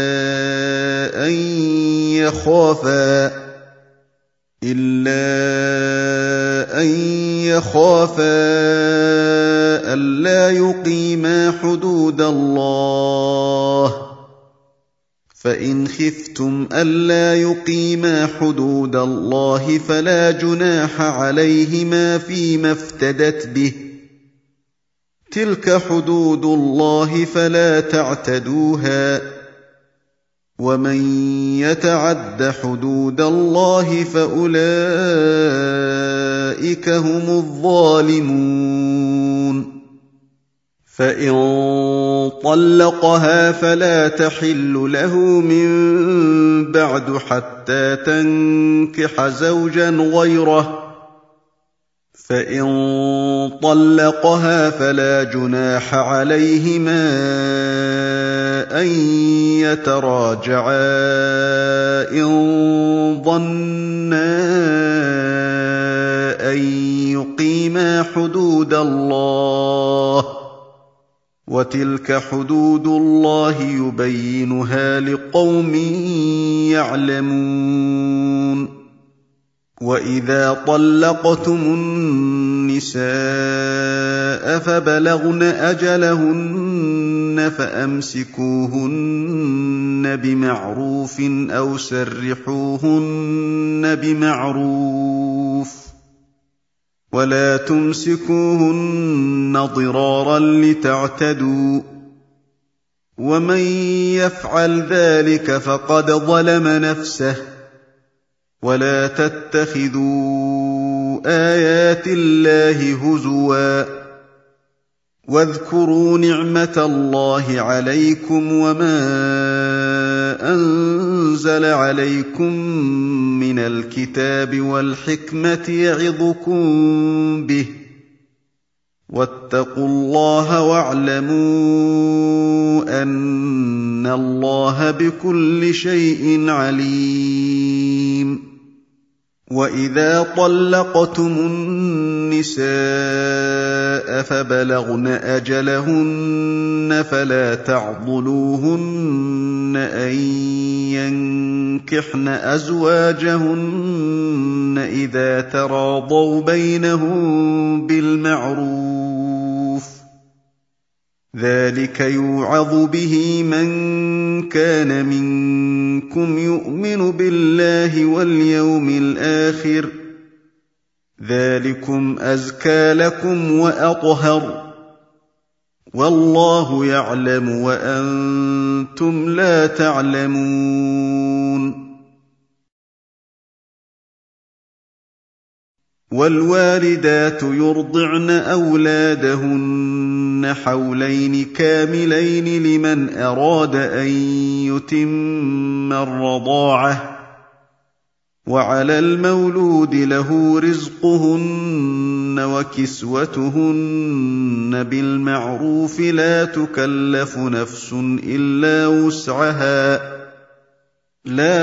أن يخافا ألا يقيما حدود الله فإن خفتم ألا يقيما حدود الله فلا جناح عليهما فيما افتدت به تلك حدود الله فلا تعتدوها ومن يتعد حدود الله فأولئك هم الظالمون فإن طلقها فلا تحل له من بعد حتى تنكح زوجا غيره فإن طلقها فلا جناح عليهما أن يتراجعا إن ظنا أن يقيما حدود الله وتلك حدود الله يبينها لقوم يعلمون وإذا طلقتم النساء فبلغن أجلهن فأمسكوهن بمعروف أو سرحوهن بمعروف ولا تمسكوهن ضرارا لتعتدوا ومن يفعل ذلك فقد ظلم نفسه ولا تتخذوا آيات الله هزوا واذكروا نعمة الله عليكم وما أنزل عليكم من الكتاب والحكمة يعظكم به، واتقوا الله واعلموا أن الله بكل شيء عليم. وإذا طلقتم النساء فبلغن أجلهن فلا تعضلوهن أن ينكحن أزواجهن إذا تراضوا بينهم بالمعروف، ذلك يوعظ به من كان منكم يؤمن بالله واليوم الآخر، ذلكم أزكى لكم وأطهر، والله يعلم وأنتم لا تعلمون. والوالدات يرضعن أولادهن حولين كاملين لمن أراد أن يتم الرضاعة، وعلى المولود له رزقهن وكسوتهن بالمعروف، لا تكلف نفس إلا وسعها، لا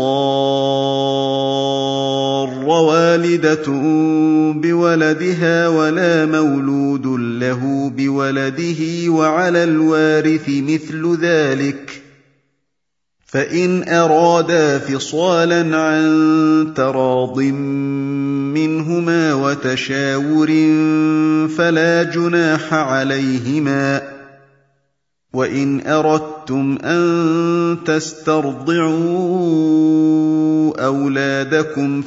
تضار والدة بولدها ولا مولود له بولده، وعلى الوارث مثل ذلك، فإن أرادا فصالا عن تراض منهما وتشاور فلا جناح عليهما. وإن أردتم أن تسترضعوا أولادكم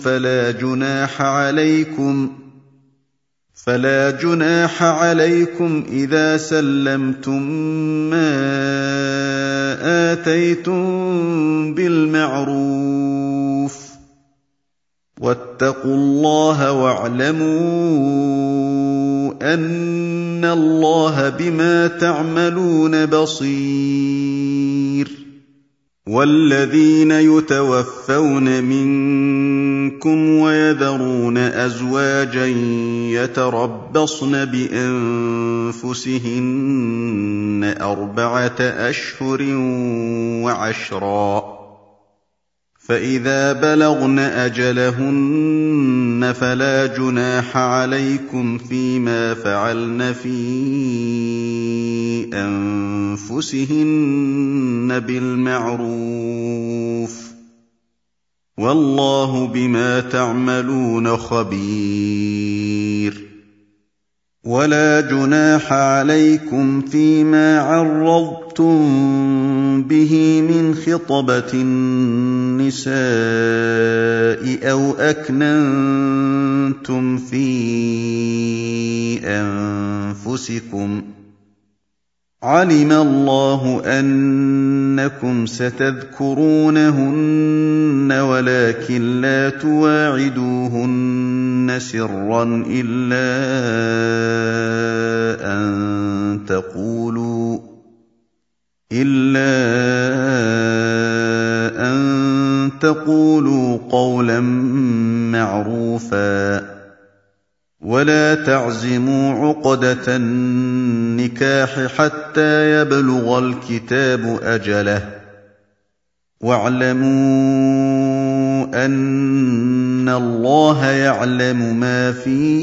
فلا جناح عليكم إذا سلمتم ما آتيتم بالمعروف، واتقوا الله واعلموا أن الله بما تعملون بصير. والذين يتوفون منكم ويذرون أزواجا يتربصن بأنفسهن 4 أشهر وعشرا، فإذا بلغن أجلهن فلا جناح عليكم فيما فعلن في أنفسهن بالمعروف، والله بما تعملون خبير. ولا جناح عليكم فيما عرضتم به من خطبة النساء أو أكننتم في أنفسكم، علم الله أنكم ستذكرونهن ولكن لا تواعدوهن سرا إلا أن تقولوا قولا معروفا، ولا تعزموا عقدة النكاح حتى يبلغ الكتاب أجله، واعلموا أن الله يعلم ما في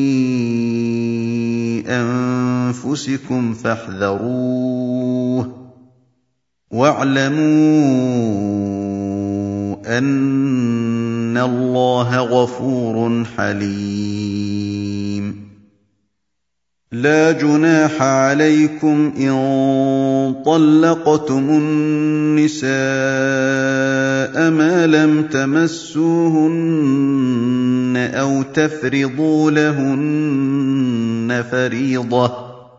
أنفسكم فاحذروه، واعلموا أن الله غفور حليم. لا جناح عليكم إن طلقتم النساء ما لم تمسوهن أو تفرضوا لهن فريضة،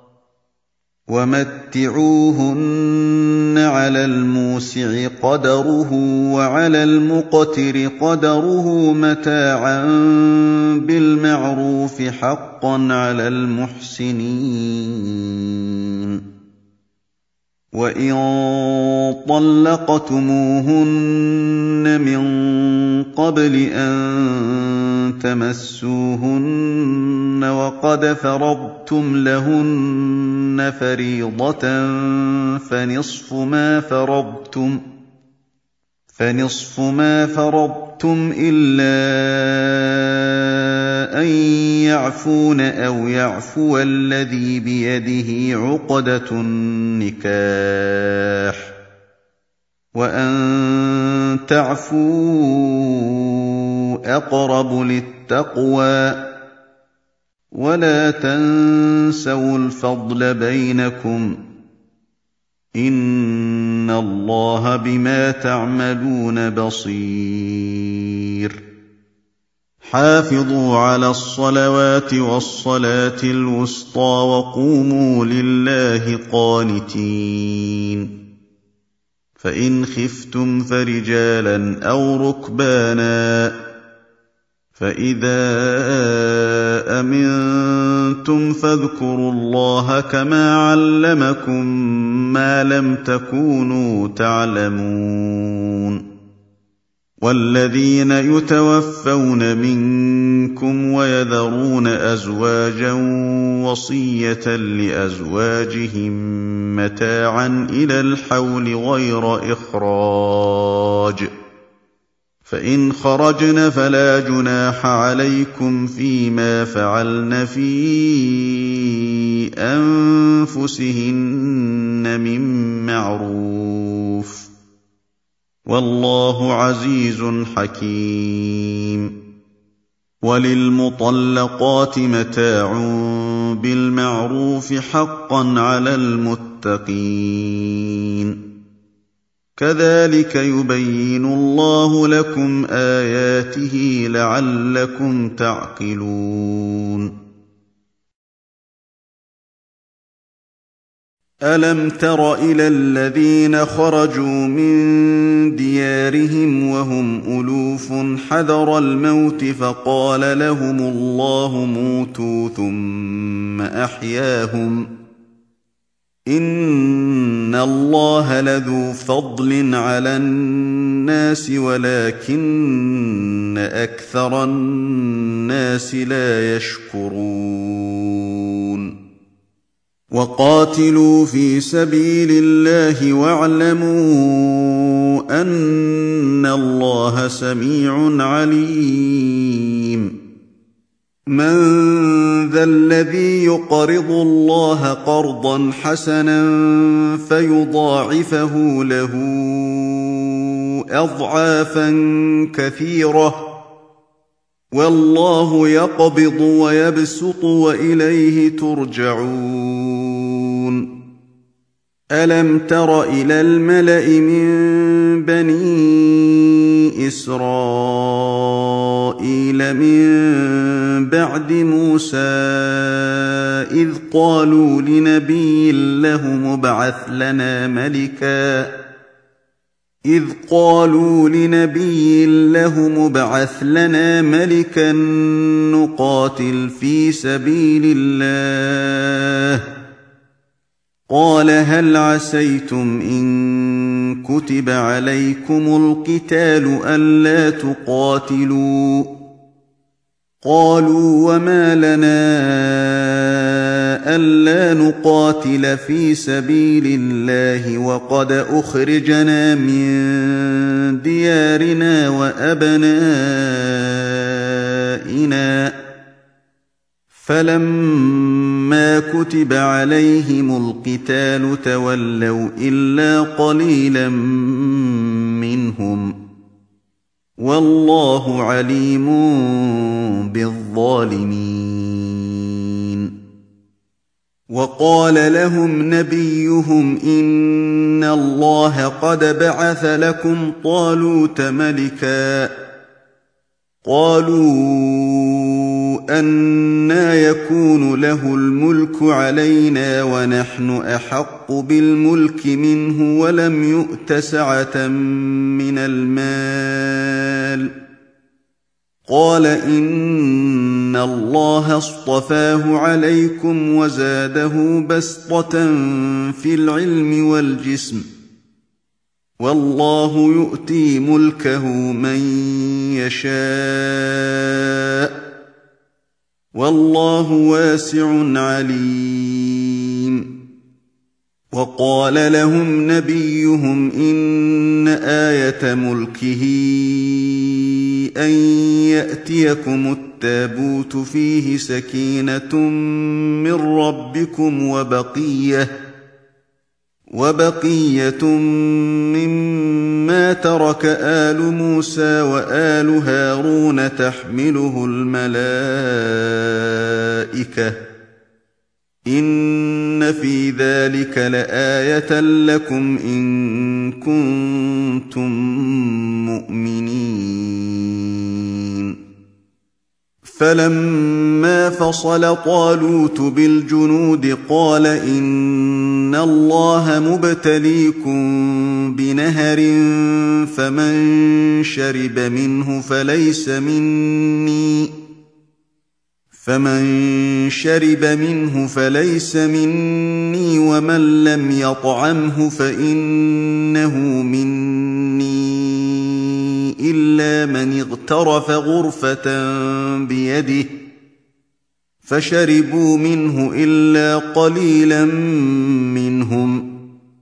ومتعوهن على الموسع قدره وعلى المقتر قدره متاعا بالمعروف حقا على المحسنين. وَإِن طَلَّقْتُمُوهُنَّ مِن قَبْلِ أَن تَمَسُّوهُنَّ وَقَدْ فَرَضْتُمْ لَهُنَّ فَرِيضَةً فَنِصْفُ مَا فَرَضْتُمْ إِلَّا أَن يَعْفُونَ أَوْ يَعْفُوَ الَّذِي بِيَدِهِ عُقْدَةُ النِّكَاحِ ۚ وَأَن تَعْفُوا أَقْرَبُ لِلتَّقْوَىٰ ۚ وَلَا تَنسَوُا الْفَضْلَ بَيْنَكُمْ ۚ إِنَّ اللَّهَ بِمَا تَعْمَلُونَ بَصِيرٌ حافظوا على الصلوات والصلاة الوسطى وقوموا لله قانتين فإن خفتم فرجالا أو ركبانا فإذا أمنتم فاذكروا الله كما علمكم ما لم تكونوا تعلمون والذين يتوفون منكم ويذرون أزواجا وصية لأزواجهم متاعا إلى الحول غير إخراج فإن خرجن فلا جناح عليكم فيما فعلن في أنفسهن من معروف والله عزيز حكيم وللمطلقات متاع بالمعروف حقا على المتقين كذلك يبين الله لكم آياته لعلكم تعقلون ألم تر إلى الذين خرجوا من ديارهم وهم ألوف حذر الموت فقال لهم الله موتوا ثم أحياهم إن الله لذو فضل على الناس ولكن أكثر الناس لا يشكرون وقاتلوا في سبيل الله واعلموا أن الله سميع عليم من ذا الذي يقرض الله قرضا حسنا فيضاعفه له أضعافا كثيرة والله يقبض ويبسط وإليه ترجعون ألم تر إلى الملأ من بني إسرائيل من بعد موسى إذ قالوا لنبي له مبعث لنا ملكا نقاتل في سبيل الله قال هل عسيتم إن كتب عليكم القتال ألا تقاتلوا قالوا وما لنا ألا نقاتل في سبيل الله وقد أخرجنا من ديارنا وأبنائنا فلما كتب عليهم القتال تولوا إلا قليلا منهم والله عليم بالظالمين وقال لهم نبيهم إن الله قد بعث لكم طالوت ملكا قالوا أنى يكون له الملك علينا ونحن أحق بالملك منه ولم يؤت سعة من المال قال إن الله اصطفاه عليكم وزاده بسطة في العلم والجسم والله يؤتي ملكه من يشاء والله واسع عليم وقال لهم نبيهم إن آية ملكه أن يأتيكم التابوت فيه سكينة من ربكم وبقية مما ترك آل موسى وآل هارون تحمله الملائكة إن في ذلك لآية لكم إن كنتم مؤمنين فلما فصل طالوت بالجنود قال إن الله مبتليكم بنهر فمن شرب منه فليس مني ومن لم يطعمه فإنه مني إلا من اغترف غرفة بيده فشربوا منه إلا قليلا منهم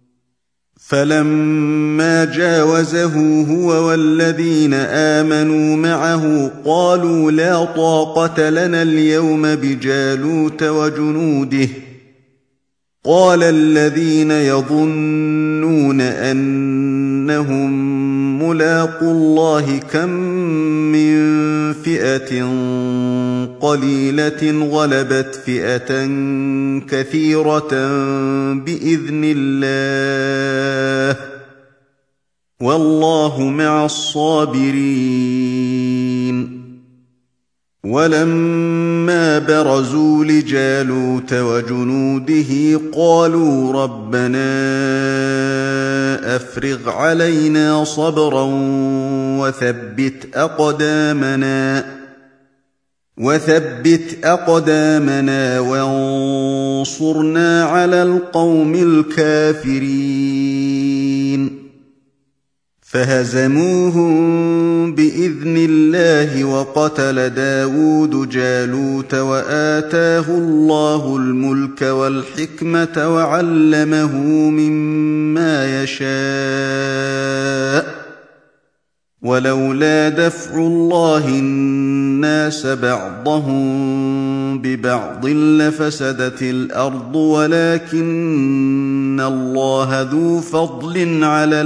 فلما جاوزه هو والذين آمنوا معه قالوا لا طاقة لنا اليوم بجالوت وجنوده قال الذين يظنون أنهم ملاقو الله كم من فئة قليلة غلبت فئة كثيرة بإذن الله والله مع الصابرين ولما برزوا لجالوت وجنوده قالوا ربنا أفرغ علينا صبرا وثبت أقدامنا وانصرنا على القوم الكافرين فهزموهم بإذن الله وقتل داود جالوت وآتاه الله الملك والحكمة وعلمه مما يشاء ولولا دفع الله الناس بعضهم ببعض لفسدت الأرض ولكن الله ذو فضل على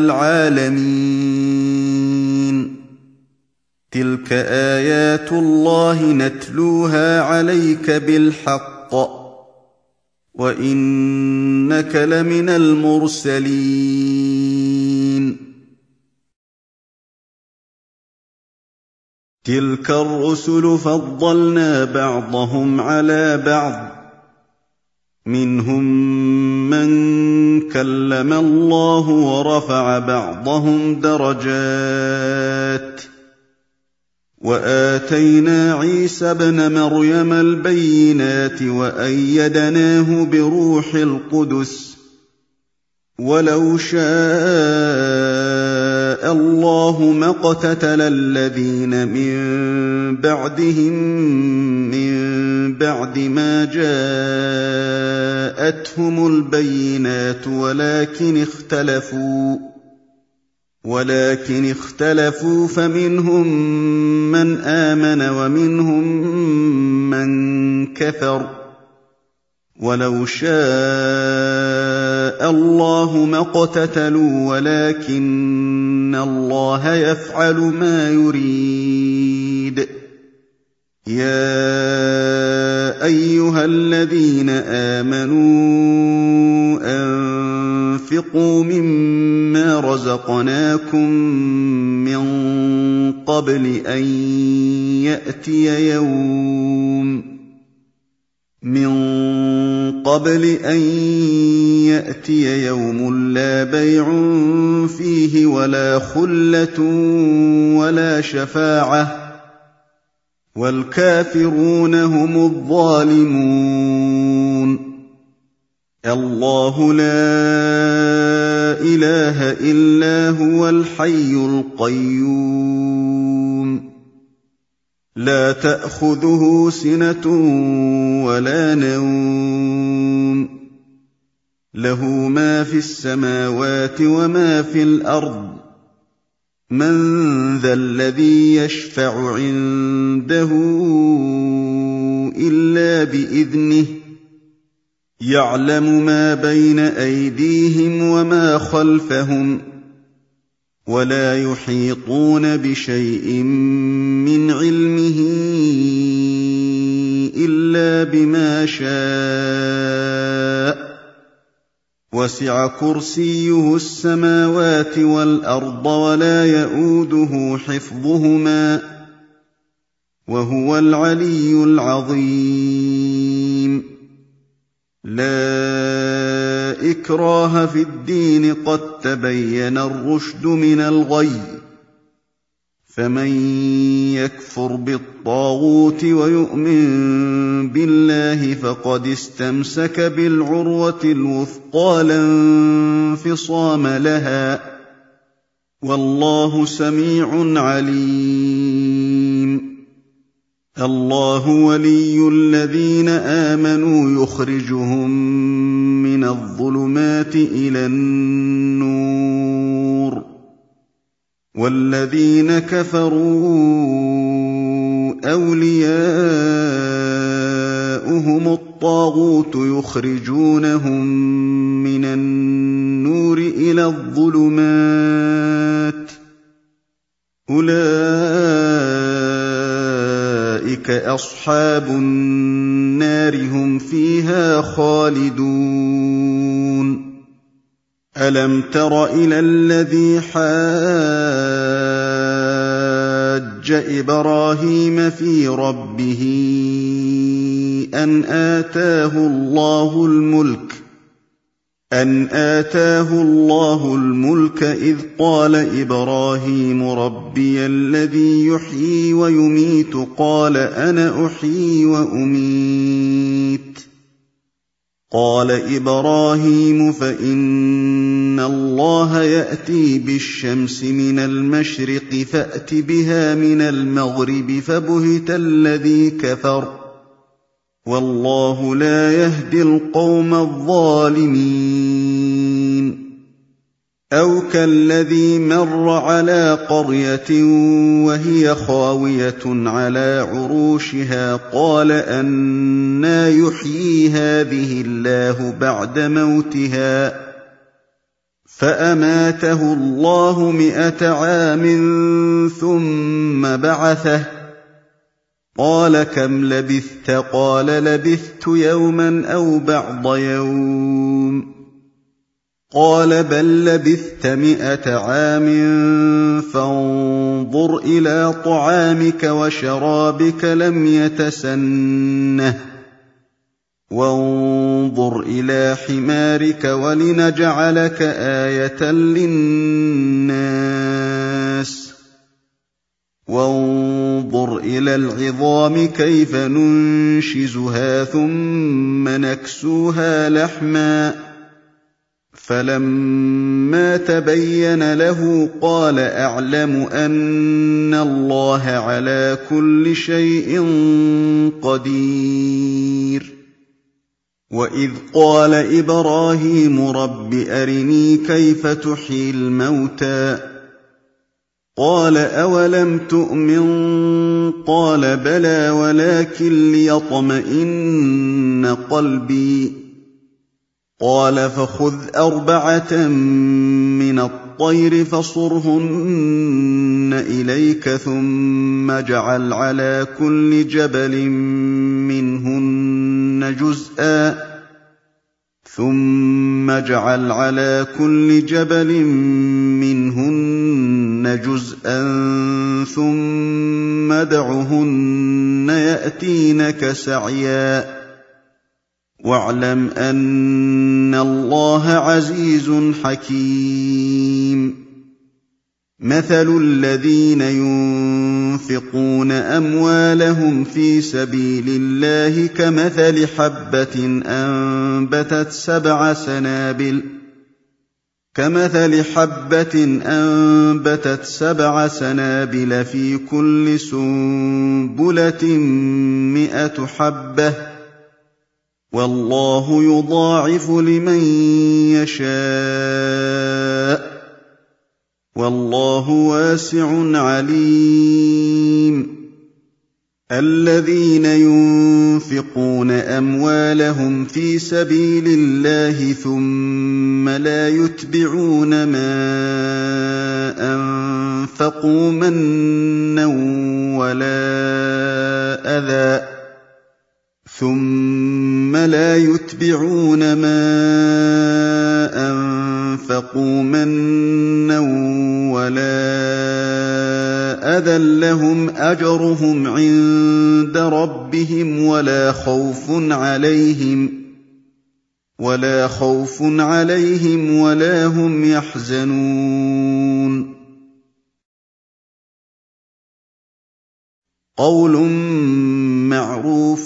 العالمين تلك آيات الله نتلوها عليك بالحق وإنك لمن المرسلين تلك الرسل فضلنا بعضهم على بعض منهم من كلم الله ورفع بعضهم درجات وآتينا عيسى ابن مريم البينات وأيدناه بروح القدس ولو شاء الله ما اقتتل الذين من بعدهم من بعد ما جاءتهم البينات ولكن اختلفوا فمنهم من آمن ومنهم من كفر ولو شاء الله ما اقتتلوا ولكن الله يفعل ما يريد يا أيها الذين آمنوا أنفقوا مما رزقناكم من قبل أن يأتي يوم لا بيع فيه ولا خلة ولا شفاعة وَالْكَافِرُونَ هُمُ الظَّالِمُونَ. اللَّهُ لَا إِلَٰهَ إِلَّا هُوَ الْحَيُّ الْقَيُّومُ لَا تَأْخُذُهُ سِنَةٌ وَلَا نَوْمٌ لَّهُ مَا فِي السَّمَاوَاتِ وَمَا فِي الْأَرْضِ مَن ذَا الَّذِي يَشْفَعُ عِندَهُ إِلَّا بِإِذْنِهِ يَعْلَمُ مَا بَيْنَ أَيْدِيهِمْ وَمَا خَلْفَهُمْ وَلَا يُحِيطُونَ بِشَيْءٍ مِّنْ عِلْمِهِ إِلَّا بِمَا شَاءَ وَسِعَ كُرْسِيُّهُ السَّمَاوَاتِ وَالْأَرْضَ وَلَا يَئُودُهُ حِفْظُهُمَا وَهُوَ الْعَلِيُّ الْعَظِيمُ. لَا إِكْرَاهَ فِي الدِّينِ قَد تَّبَيَّنَ الرُّشْدُ مِنَ الْغَيِّ فَمَن يَكْفُرْ بِالطَّاغُوتِ وَيُؤْمِن بِاللَّهِ فَقَدِ اسْتَمْسَكَ بِالْعُرْوَةِ الْوُثْقَىٰ لَا انفِصَامَ لَهَا ۗ وَاللَّهُ سَمِيعٌ عَلِيمٌ. اللَّهُ وَلِيُّ الَّذِينَ آمَنُوا يُخْرِجُهُم مِّنَ الظُّلُمَاتِ إِلَى النُّورِ، وَالَّذِينَ كَفَرُوا أَوْلِيَاؤُهُمُ الطَّاغُوتُ يُخْرِجُونَهُم مِّنَ النُّورِ إِلَى الظُّلُمَاتِ ۗ أُولَٰئِكَ أَصْحَابُ النَّارِ هُمْ فِيهَا خَالِدُونَ. أَلَمْ تَرَ إِلَى الَّذِي حَاجَّ إِبْرَاهِيمَ فِي رَبِّهِ أَنْ آتَاهُ اللَّهُ الْمُلْكَ إِذْ قَالَ إِبْرَاهِيمُ رَبِّيَ الَّذِي يُحْيِي وَيُمِيتُ قَالَ أَنَا أُحْيِي وَأُمِيتُ قَالَ إِبْرَاهِيمُ فَإِنَّ اللَّهَ يَأْتِي بِالشَّمْسِ مِنَ الْمَشْرِقِ فَأْتِ بِهَا مِنَ الْمَغْرِبِ فَبُهِتَ الَّذِي كَفَرَ ۗ وَاللَّهُ لَا يَهْدِي الْقَوْمَ الظَّالِمِينَ. أَوْ كَالَّذِي مَرَّ عَلَىٰ قَرْيَةٍ وَهِيَ خَاوِيَةٌ عَلَىٰ عُرُوشِهَا قَالَ أَنَّىٰ يُحْيِي هَٰذِهِ اللَّهُ بَعْدَ مَوْتِهَا ۖ فَأَمَاتَهُ اللَّهُ 100 عَامٍ ثُمَّ بَعَثَهُ. قَالَ كَمْ لَبِثْتَ؟ قَالَ لَبِثْتُ يَوْمًا أَوْ بَعْضَ يَوْمٍ. قَالَ بَل لَّبِثْتَ 100 عَامٍ فَانظُرْ إِلَىٰ طَعَامِكَ وَشَرَابِكَ لَمْ يَتَسَنَّهْ، وَانظُرْ إِلَىٰ حِمَارِكَ وَلِنَجْعَلَكَ آيَةً لِّلنَّاسِ، وَانظُرْ إِلَى الْعِظَامِ كَيْفَ نُنشِزُهَا ثُمَّ نَكْسُوهَا لَحْمًا. فَلَمَّا تَبَيَّنَ لَهُ قَالَ أَعْلَمُ أَنَّ اللَّهَ عَلَىٰ كُلِّ شَيْءٍ قَدِيرٌ. وَإِذْ قَالَ إِبْرَاهِيمُ رَبِّ أَرِنِي كَيْفَ تُحْيِي الْمَوْتَىٰ ۖ قَالَ أَوَلَمْ تُؤْمِن؟ قَالَ بَلَىٰ وَلَٰكِن لِّيَطْمَئِنَّ قَلْبِي. قَالَ فَخُذْ 4 مِّنَ الطَّيْرِ فَصُرْهُنَّ إِلَيْكَ ثُمَّ اجْعَلْ عَلَىٰ كُلِّ جَبَلٍ مِّنْهُنَّ جُزْءًا ثُمَّ ادْعُهُنَّ يَأْتِينَكَ سَعْيًا، وَاعْلَمْ أَنَّ اللَّهَ عَزِيزٌ حَكِيمٌ. مثل الذين ينفقون أموالهم في سبيل الله كمثل حبة أنبتت 7 سنابل في كل سنبلة 100 حبة، والله يضاعف لمن يشاء، والله واسع عليم. الذين ينفقون أموالهم في سبيل الله ثم لا يتبعون ما أنفقوا منا ولا أذى لهم أجرهم عند ربهم ولا خوف عليهم ولا هم يحزنون. قول معروف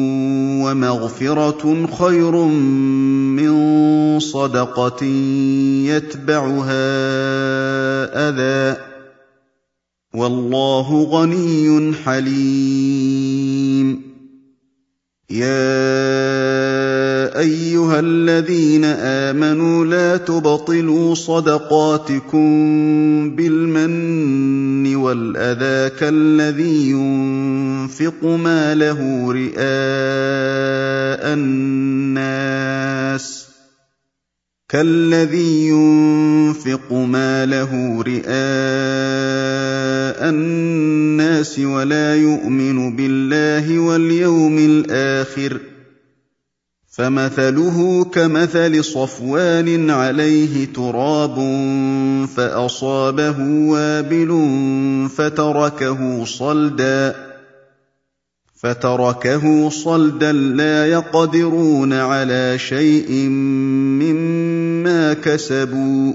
ومغفرة خير من صدقة يتبعها أذى، والله غني حليم. يا أيها الذين آمنوا لا تبطلوا صدقاتكم بالمن والأذى كالذي ينفق ماله رئاء الناس ولا يؤمن بالله واليوم الآخر، فمثله كمثل صفوان عليه تراب فأصابه وابل فتركه صلدا لا يقدرون على شيء مما كسبوا،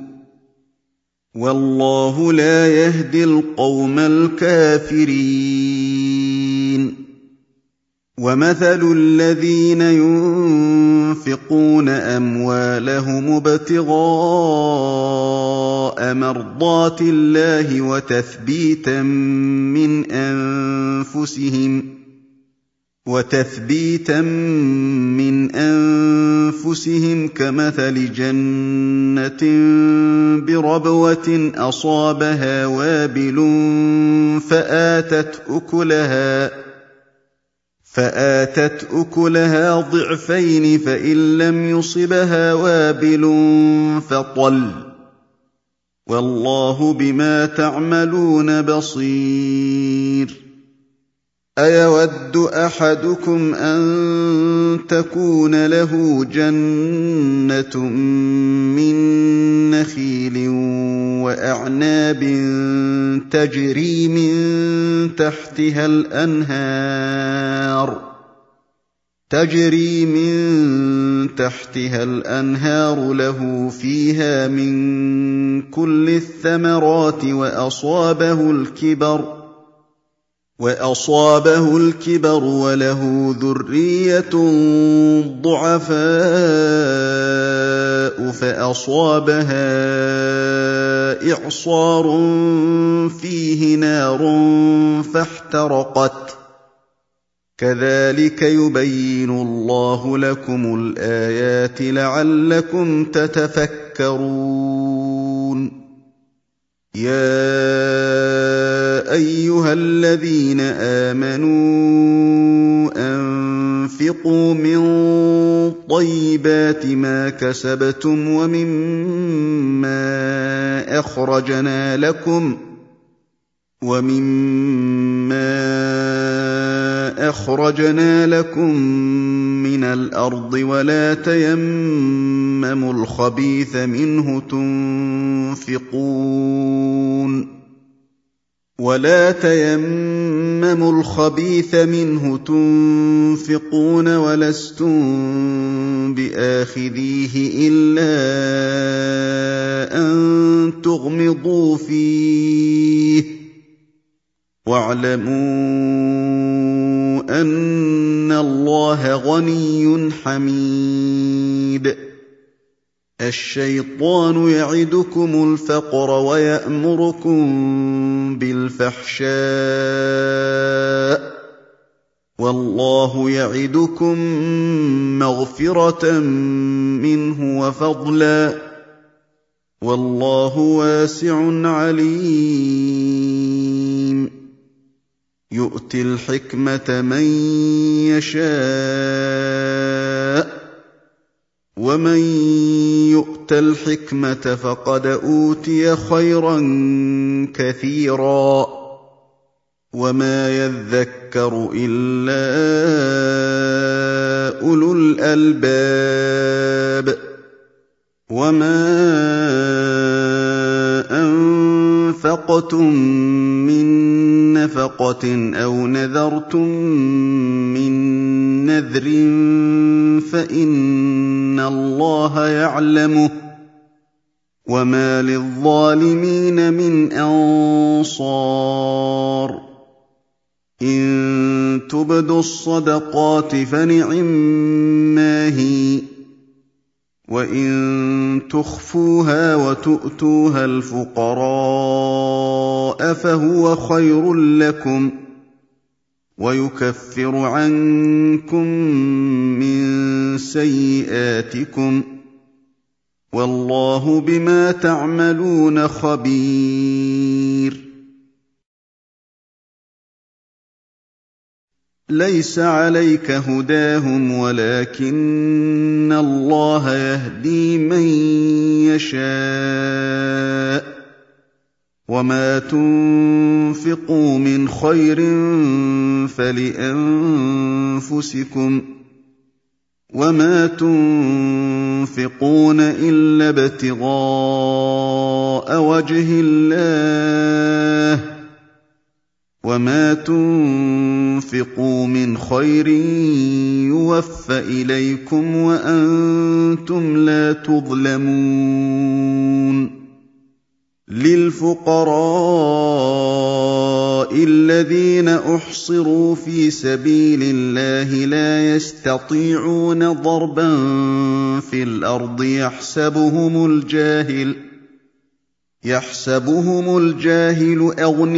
والله لا يهدي القوم الكافرين. ومثل الذين ينفقون أموالهم ابتغاء مرضات الله وتثبيتا من أنفسهم كمثل جنة بربوة أصابها وابل فآتت أكلها ضعفين فإن لم يصبها وابل فطل، والله بما تعملون بصير. أيود أحدكم أن تكون له جنة من نخيل وأعناب تجري من تحتها الأنهار له فيها من كل الثمرات وأصابه الكبر وله ذرية ضعفاء فأصابها إعصار فيه نار فاحترقت، كذلك يبين الله لكم الآيات لعلكم تتفكرون. يا أيها الذين آمنوا أنفقوا من طيبات ما كسبتم ومما أخرجنا لكم من الأرض ولا تيمموا الخبيث منه تنفقون ولستم بآخذيه إلا أن تغمضوا فيه، وَاعْلَمُوا أَنَّ اللَّهَ غَنِيٌّ حَمِيدٌ الشَّيْطَانُ يَعِدُكُمُ الْفَقْرَ وَيَأْمُرُكُم بِالْفَحْشَاءِ وَاللَّهُ يَعِدُكُم مَّغْفِرَةً مِّنْهُ وَفَضْلًا وَاللَّهُ وَاسِعٌ عَلِيمٌ يُؤْتِي الْحِكْمَةَ مَن يَشَاءُ وَمَن يُؤْتَ الْحِكْمَةَ فَقَدْ أُوتِيَ خَيْرًا كَثِيرًا وَمَا يَذَّكَّرُ إِلَّا أُولُو الْأَلْبَابِ وَمَا أَنفَقْتُم مِّن نَّفَقَةٍ أَوْ نَذَرْتُم مِّن نَّذْرٍ فَإِنَّ اللَّهَ يَعْلَمُهُ وَمَا لِلظَّالِمِينَ مِنْ أَنصَارٍ إِن تُبْدُوا الصَّدَقَاتِ فَنِعِمَّا هِيَ وَإِن تُخْفُوهَا وَتُؤْتُوهَا الْفُقَرَاءَ فَهُوَ خَيْرٌ لَّكُمْ وَيُكَفِّرُ عَنكُم مِّن سَيِّئَاتِكُمْ وَاللَّهُ بِمَا تَعْمَلُونَ خَبِيرٌ لَيْسَ عَلَيْكَ هُدَاهُمْ وَلَكِنَّ اللَّهَ يَهْدِي مَن يَشَاءُ وَمَا تُنفِقُوا مِنْ خَيْرٍ فَلِأَنفُسِكُمْ وَمَا تُنفِقُونَ إِلَّا ابْتِغَاءَ وَجْهِ اللَّهِ وَمَا تُنفِقُوا مِنْ خَيْرٍ يُوَفَّ إِلَيْكُمْ وَأَنتُمْ لَا تُظْلَمُونَ لِلْفُقَرَاءِ الَّذِينَ أُحْصِرُوا فِي سَبِيلِ اللَّهِ لا يستطيعون ضربا في الأرض يحسبهم الجاهل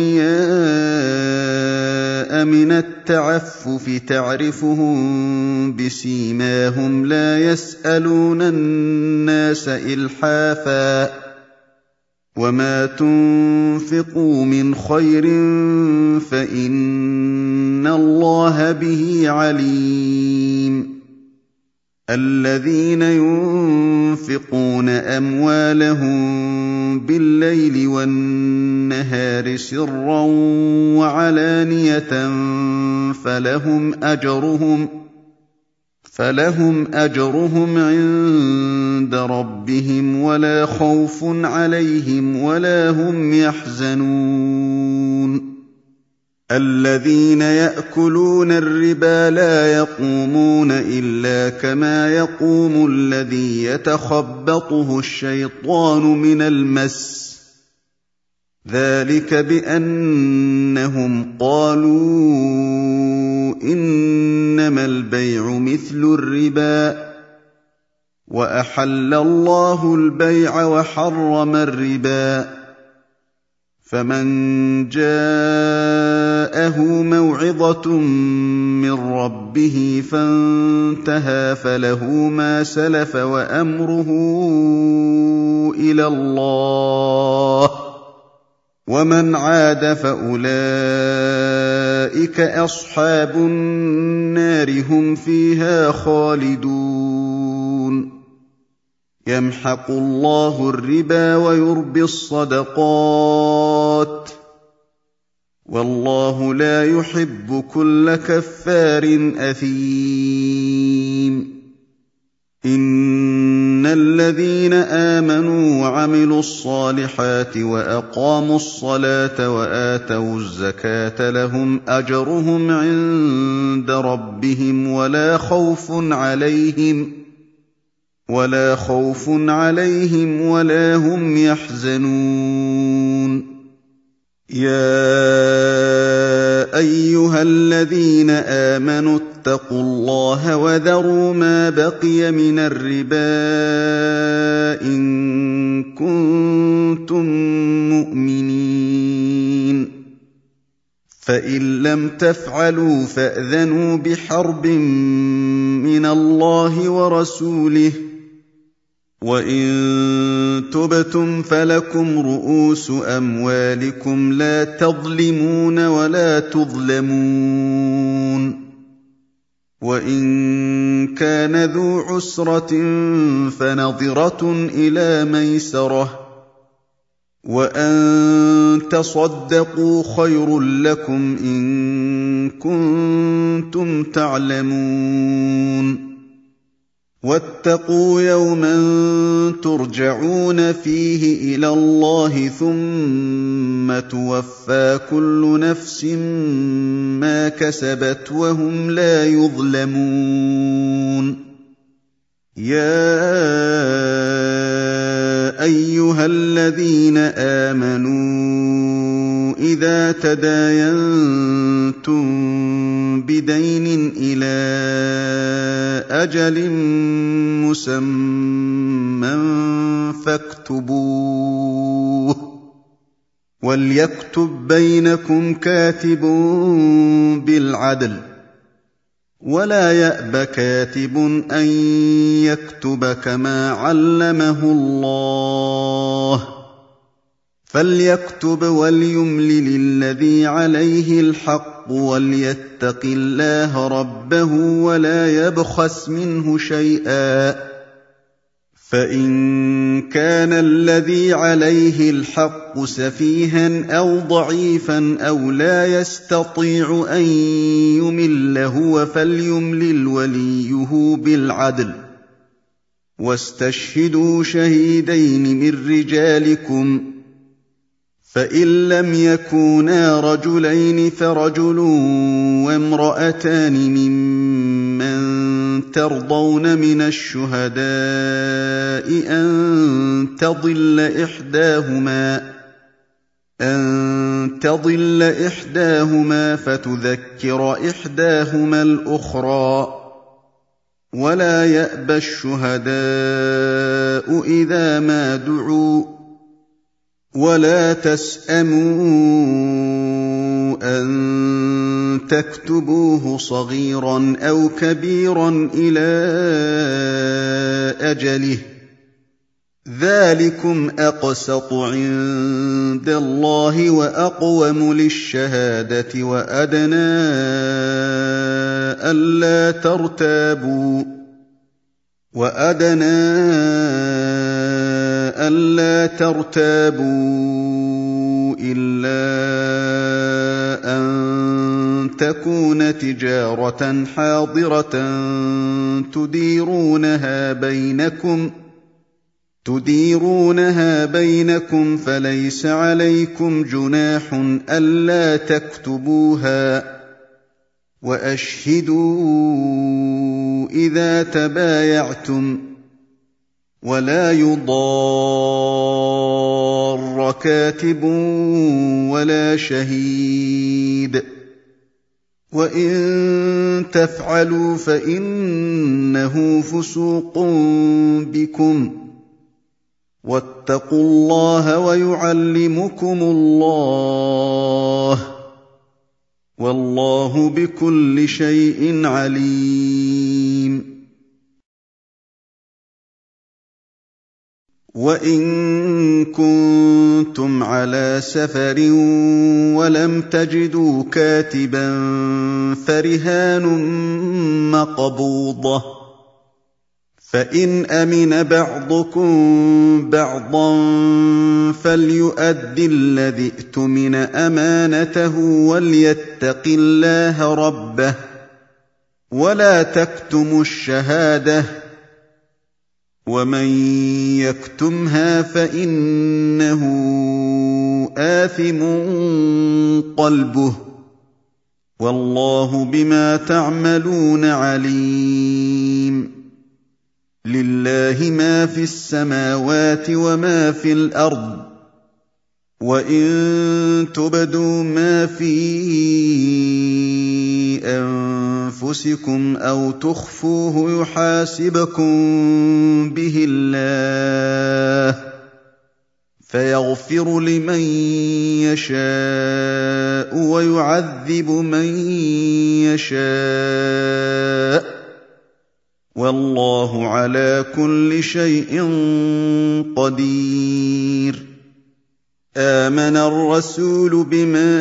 أغنياء من التعفف تعرفهم بسيماهم لا يسألون الناس إلحافا وما تنفقوا من خير فإن الله به عليم الذين ينفقون أموالهم بالليل والنهار سرا وعلانية فلهم أجرهم عند ربهم ولا خوف عليهم ولا هم يحزنون الذين يأكلون الربا لا يقومون إلا كما يقوم الذي يتخبطه الشيطان من المس ذلك بأنهم قالوا إنما البيع مثل الربا وأحل الله البيع وحرم الربا فمن جاءه موعظة من ربه فانتهى فله ما سلف وأمره إلى الله ومن عاد فأولئك أصحاب النار هم فيها خالدون يمحق الله الربا ويربي الصدقات والله لا يحب كل كفار أثيم إن الذين آمنوا وعملوا الصالحات وأقاموا الصلاة وآتوا الزكاة لهم أجرهم عند ربهم ولا خوف عليهم ولا هم يحزنون يَا أَيُّهَا الَّذِينَ آمَنُوا اتَّقُوا اللَّهَ وَذَرُوا مَا بَقِيَ مِنَ الرِّبَا إِن كُنتُم مُّؤْمِنِينَ فَإِن لَّمْ تَفْعَلُوا فَأْذَنُوا بِحَرْبٍ مِّنَ اللَّهِ وَرَسُولِهِ ۖ وَإِن تُبْتُمْ فَلَكُمْ رُءُوسُ أَمْوَالِكُمْ لَا تَظْلِمُونَ وَلَا تُظْلَمُونَ وَإِن كَانَ ذُو عُسْرَةٍ فَنَظِرَةٌ إِلَىٰ مَيْسَرَةٍ ۚ وَأَن تَصَدَّقُوا خَيْرٌ لَّكُمْ إِن كُنتُمْ تَعْلَمُونَ وَاتَّقُوا يَوْمًا تُرْجَعُونَ فِيهِ إِلَى اللَّهِ ثُمَّ تُوَفَّىٰ كُلُّ نَفْسٍ مَّا كَسَبَتْ وَهُمْ لَا يُظْلَمُونَ يَا أَيُّهَا الَّذِينَ آمَنُوا إِذَا تَدَايَنتُم بِدَيْنٍ إِلَىٰ أَجَلٍ مُّسَمًّى فَاكْتُبُوهُ ۚ وَلْيَكْتُب بَّيْنَكُمْ كَاتِبٌ بِالْعَدْلِ ۚ وَلَا يَأْبَ كَاتِبٌ أَن يَكْتُبَ كَمَا عَلَّمَهُ اللَّهُ ۚ فَلْيَكْتُبْ وَلْيُمْلِلِ الَّذِي عَلَيْهِ الْحَقُّ وَلْيَتَّقِ اللَّهَ رَبَّهُ وَلَا يَبْخَسْ مِنْهُ شَيْئًا ۚ فَإِن كَانَ الَّذِي عَلَيْهِ الْحَقُّ سَفِيهًا أَوْ ضَعِيفًا أَوْ لَا يَسْتَطِيعُ أَن يُمِلَّ هُوَ فَلْيُمْلِلْ وَلِيُّهُ بِالْعَدْلِ ۚ وَاسْتَشْهِدُوا شَهِيدَيْنِ مِن رِّجَالِكُمْ ۖ فَإِن لَّمْ يَكُونَا رَجُلَيْنِ فَرَجُلٌ وَامْرَأَتَانِ مِمَّن تَرْضَوْنَ مِنَ الشُّهَدَاءِ أَن تَضِلَّ إِحْدَاهُمَا فَتُذَكِّرَ إِحْدَاهُمَا الْأُخْرَىٰ ۚ وَلَا يَأْبَ الشُّهَدَاءُ إِذَا مَا دُعُوا ۚ وَلَا تَسْأَمُوا أَن تَكْتُبُوهُ صَغِيرًا أَوْ كَبِيرًا إِلَىٰ أَجَلِهِ ۚ ذَٰلِكُمْ أَقْسَطُ عِندَ اللَّهِ وَأَقْوَمُ لِلشَّهَادَةِ وَأَدْنَىٰ أَلَّا تَرْتَابُوا إِلَّا أَن تَكُونَ تِجَارَةً حَاضِرَةً تُدِيرُونَهَا بَيْنَكُمْ فَلَيْسَ عَلَيْكُمْ جُنَاحٌ أَلَّا تَكْتُبُوهَا ۗ وَأَشْهِدُوا إِذَا تَبَايَعْتُمْ ۚ وَلَا يُضَارَّ كَاتِبٌ وَلَا شَهِيدٌ ۚ وَإِن تَفْعَلُوا فَإِنَّهُ فُسُوقٌ بِكُمْ ۗ وَاتَّقُوا اللَّهَ وَيُعَلِّمُكُمُ اللَّهُ ۗ وَاللَّهُ بِكُلِّ شَيْءٍ عَلِيمٌ وَإِن كُنتُمْ عَلَىٰ سَفَرٍ وَلَمْ تَجِدُوا كَاتِبًا فَرِهَانٌ مَّقْبُوضَةٌ ۖ فَإِنْ أَمِنَ بَعْضُكُم بَعْضًا فَلْيُؤَدِّ الَّذِي اؤْتُمِنَ أَمَانَتَهُ وَلْيَتَّقِ اللَّهَ رَبَّهُ ۗ وَلَا تَكْتُمُوا الشَّهَادَةَ ۚ وَمَن يَكْتُمْهَا فَإِنَّهُ آثِمٌ قَلْبُهُ ۗ وَاللَّهُ بِمَا تَعْمَلُونَ عَلِيمٌ لِلَّهِ مَا فِي السَّمَاوَاتِ وَمَا فِي الْأَرْضِ ۗ وَإِن تُبْدُوا مَا فِي أَنفُسِكُمْ أَوْ تُخْفُوهُ يُحَاسِبْكُم بِهِ اللَّهُ فَيَغْفِرُ لِمَن يَشَاءُ وَيُعَذِّبُ مَن يَشَاءُ ۗ وَاللَّهُ عَلَىٰ كُلِّ شَيْءٍ قَدِيرٌ آمَنَ الرَّسُولُ بِمَا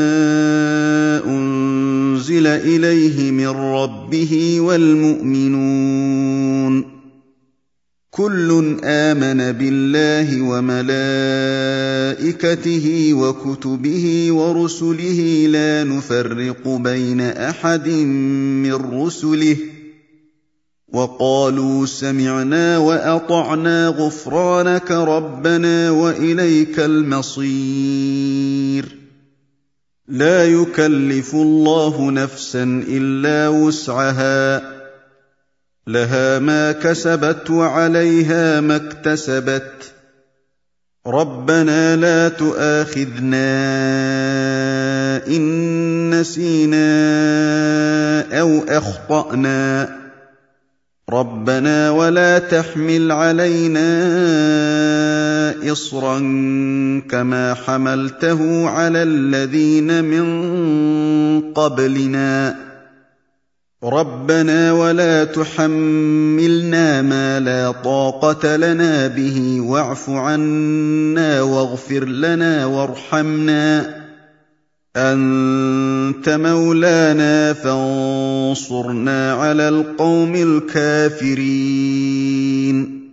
أُنزِلَ إِلَيْهِ مِن رَّبِّهِ وَالْمُؤْمِنُونَ كُلٌّ آمَنَ بِاللَّهِ وَمَلَائِكَتِهِ وَكُتُبِهِ وَرُسُلِهِ لَا نُفَرِّقُ بَيْنَ أَحَدٍ مِّن رُّسُلِهِ وَقَالُوا سَمِعْنَا وَأَطَعْنَا غُفْرَانَكَ رَبَّنَا وَإِلَيْكَ الْمَصِيرُ لَا يُكَلِّفُ اللَّهُ نَفْسًا إِلَّا وُسْعَهَا ۖ لَهَا مَا كَسَبَتْ وَعَلَيْهَا مَا اكْتَسَبَتْ رَبَّنَا لَا تُؤَاخِذْنَا إِن نَّسِينَا أَوْ أَخْطَأْنَا رَبَّنَا وَلَا تَحْمِلْ عَلَيْنَا إِصْرًا كَمَا حَمَلْتَهُ عَلَى الَّذِينَ مِن قَبْلِنَا رَبَّنَا وَلَا تُحَمِّلْنَا مَا لَا طَاقَةَ لَنَا بِهِ وَاعْفُ عَنَّا وَاغْفِرْ لَنَا وَارْحَمْنَا أَنتَ مَوْلَانَا فَانصُرْنَا عَلَى الْقَوْمِ الْكَافِرِينَ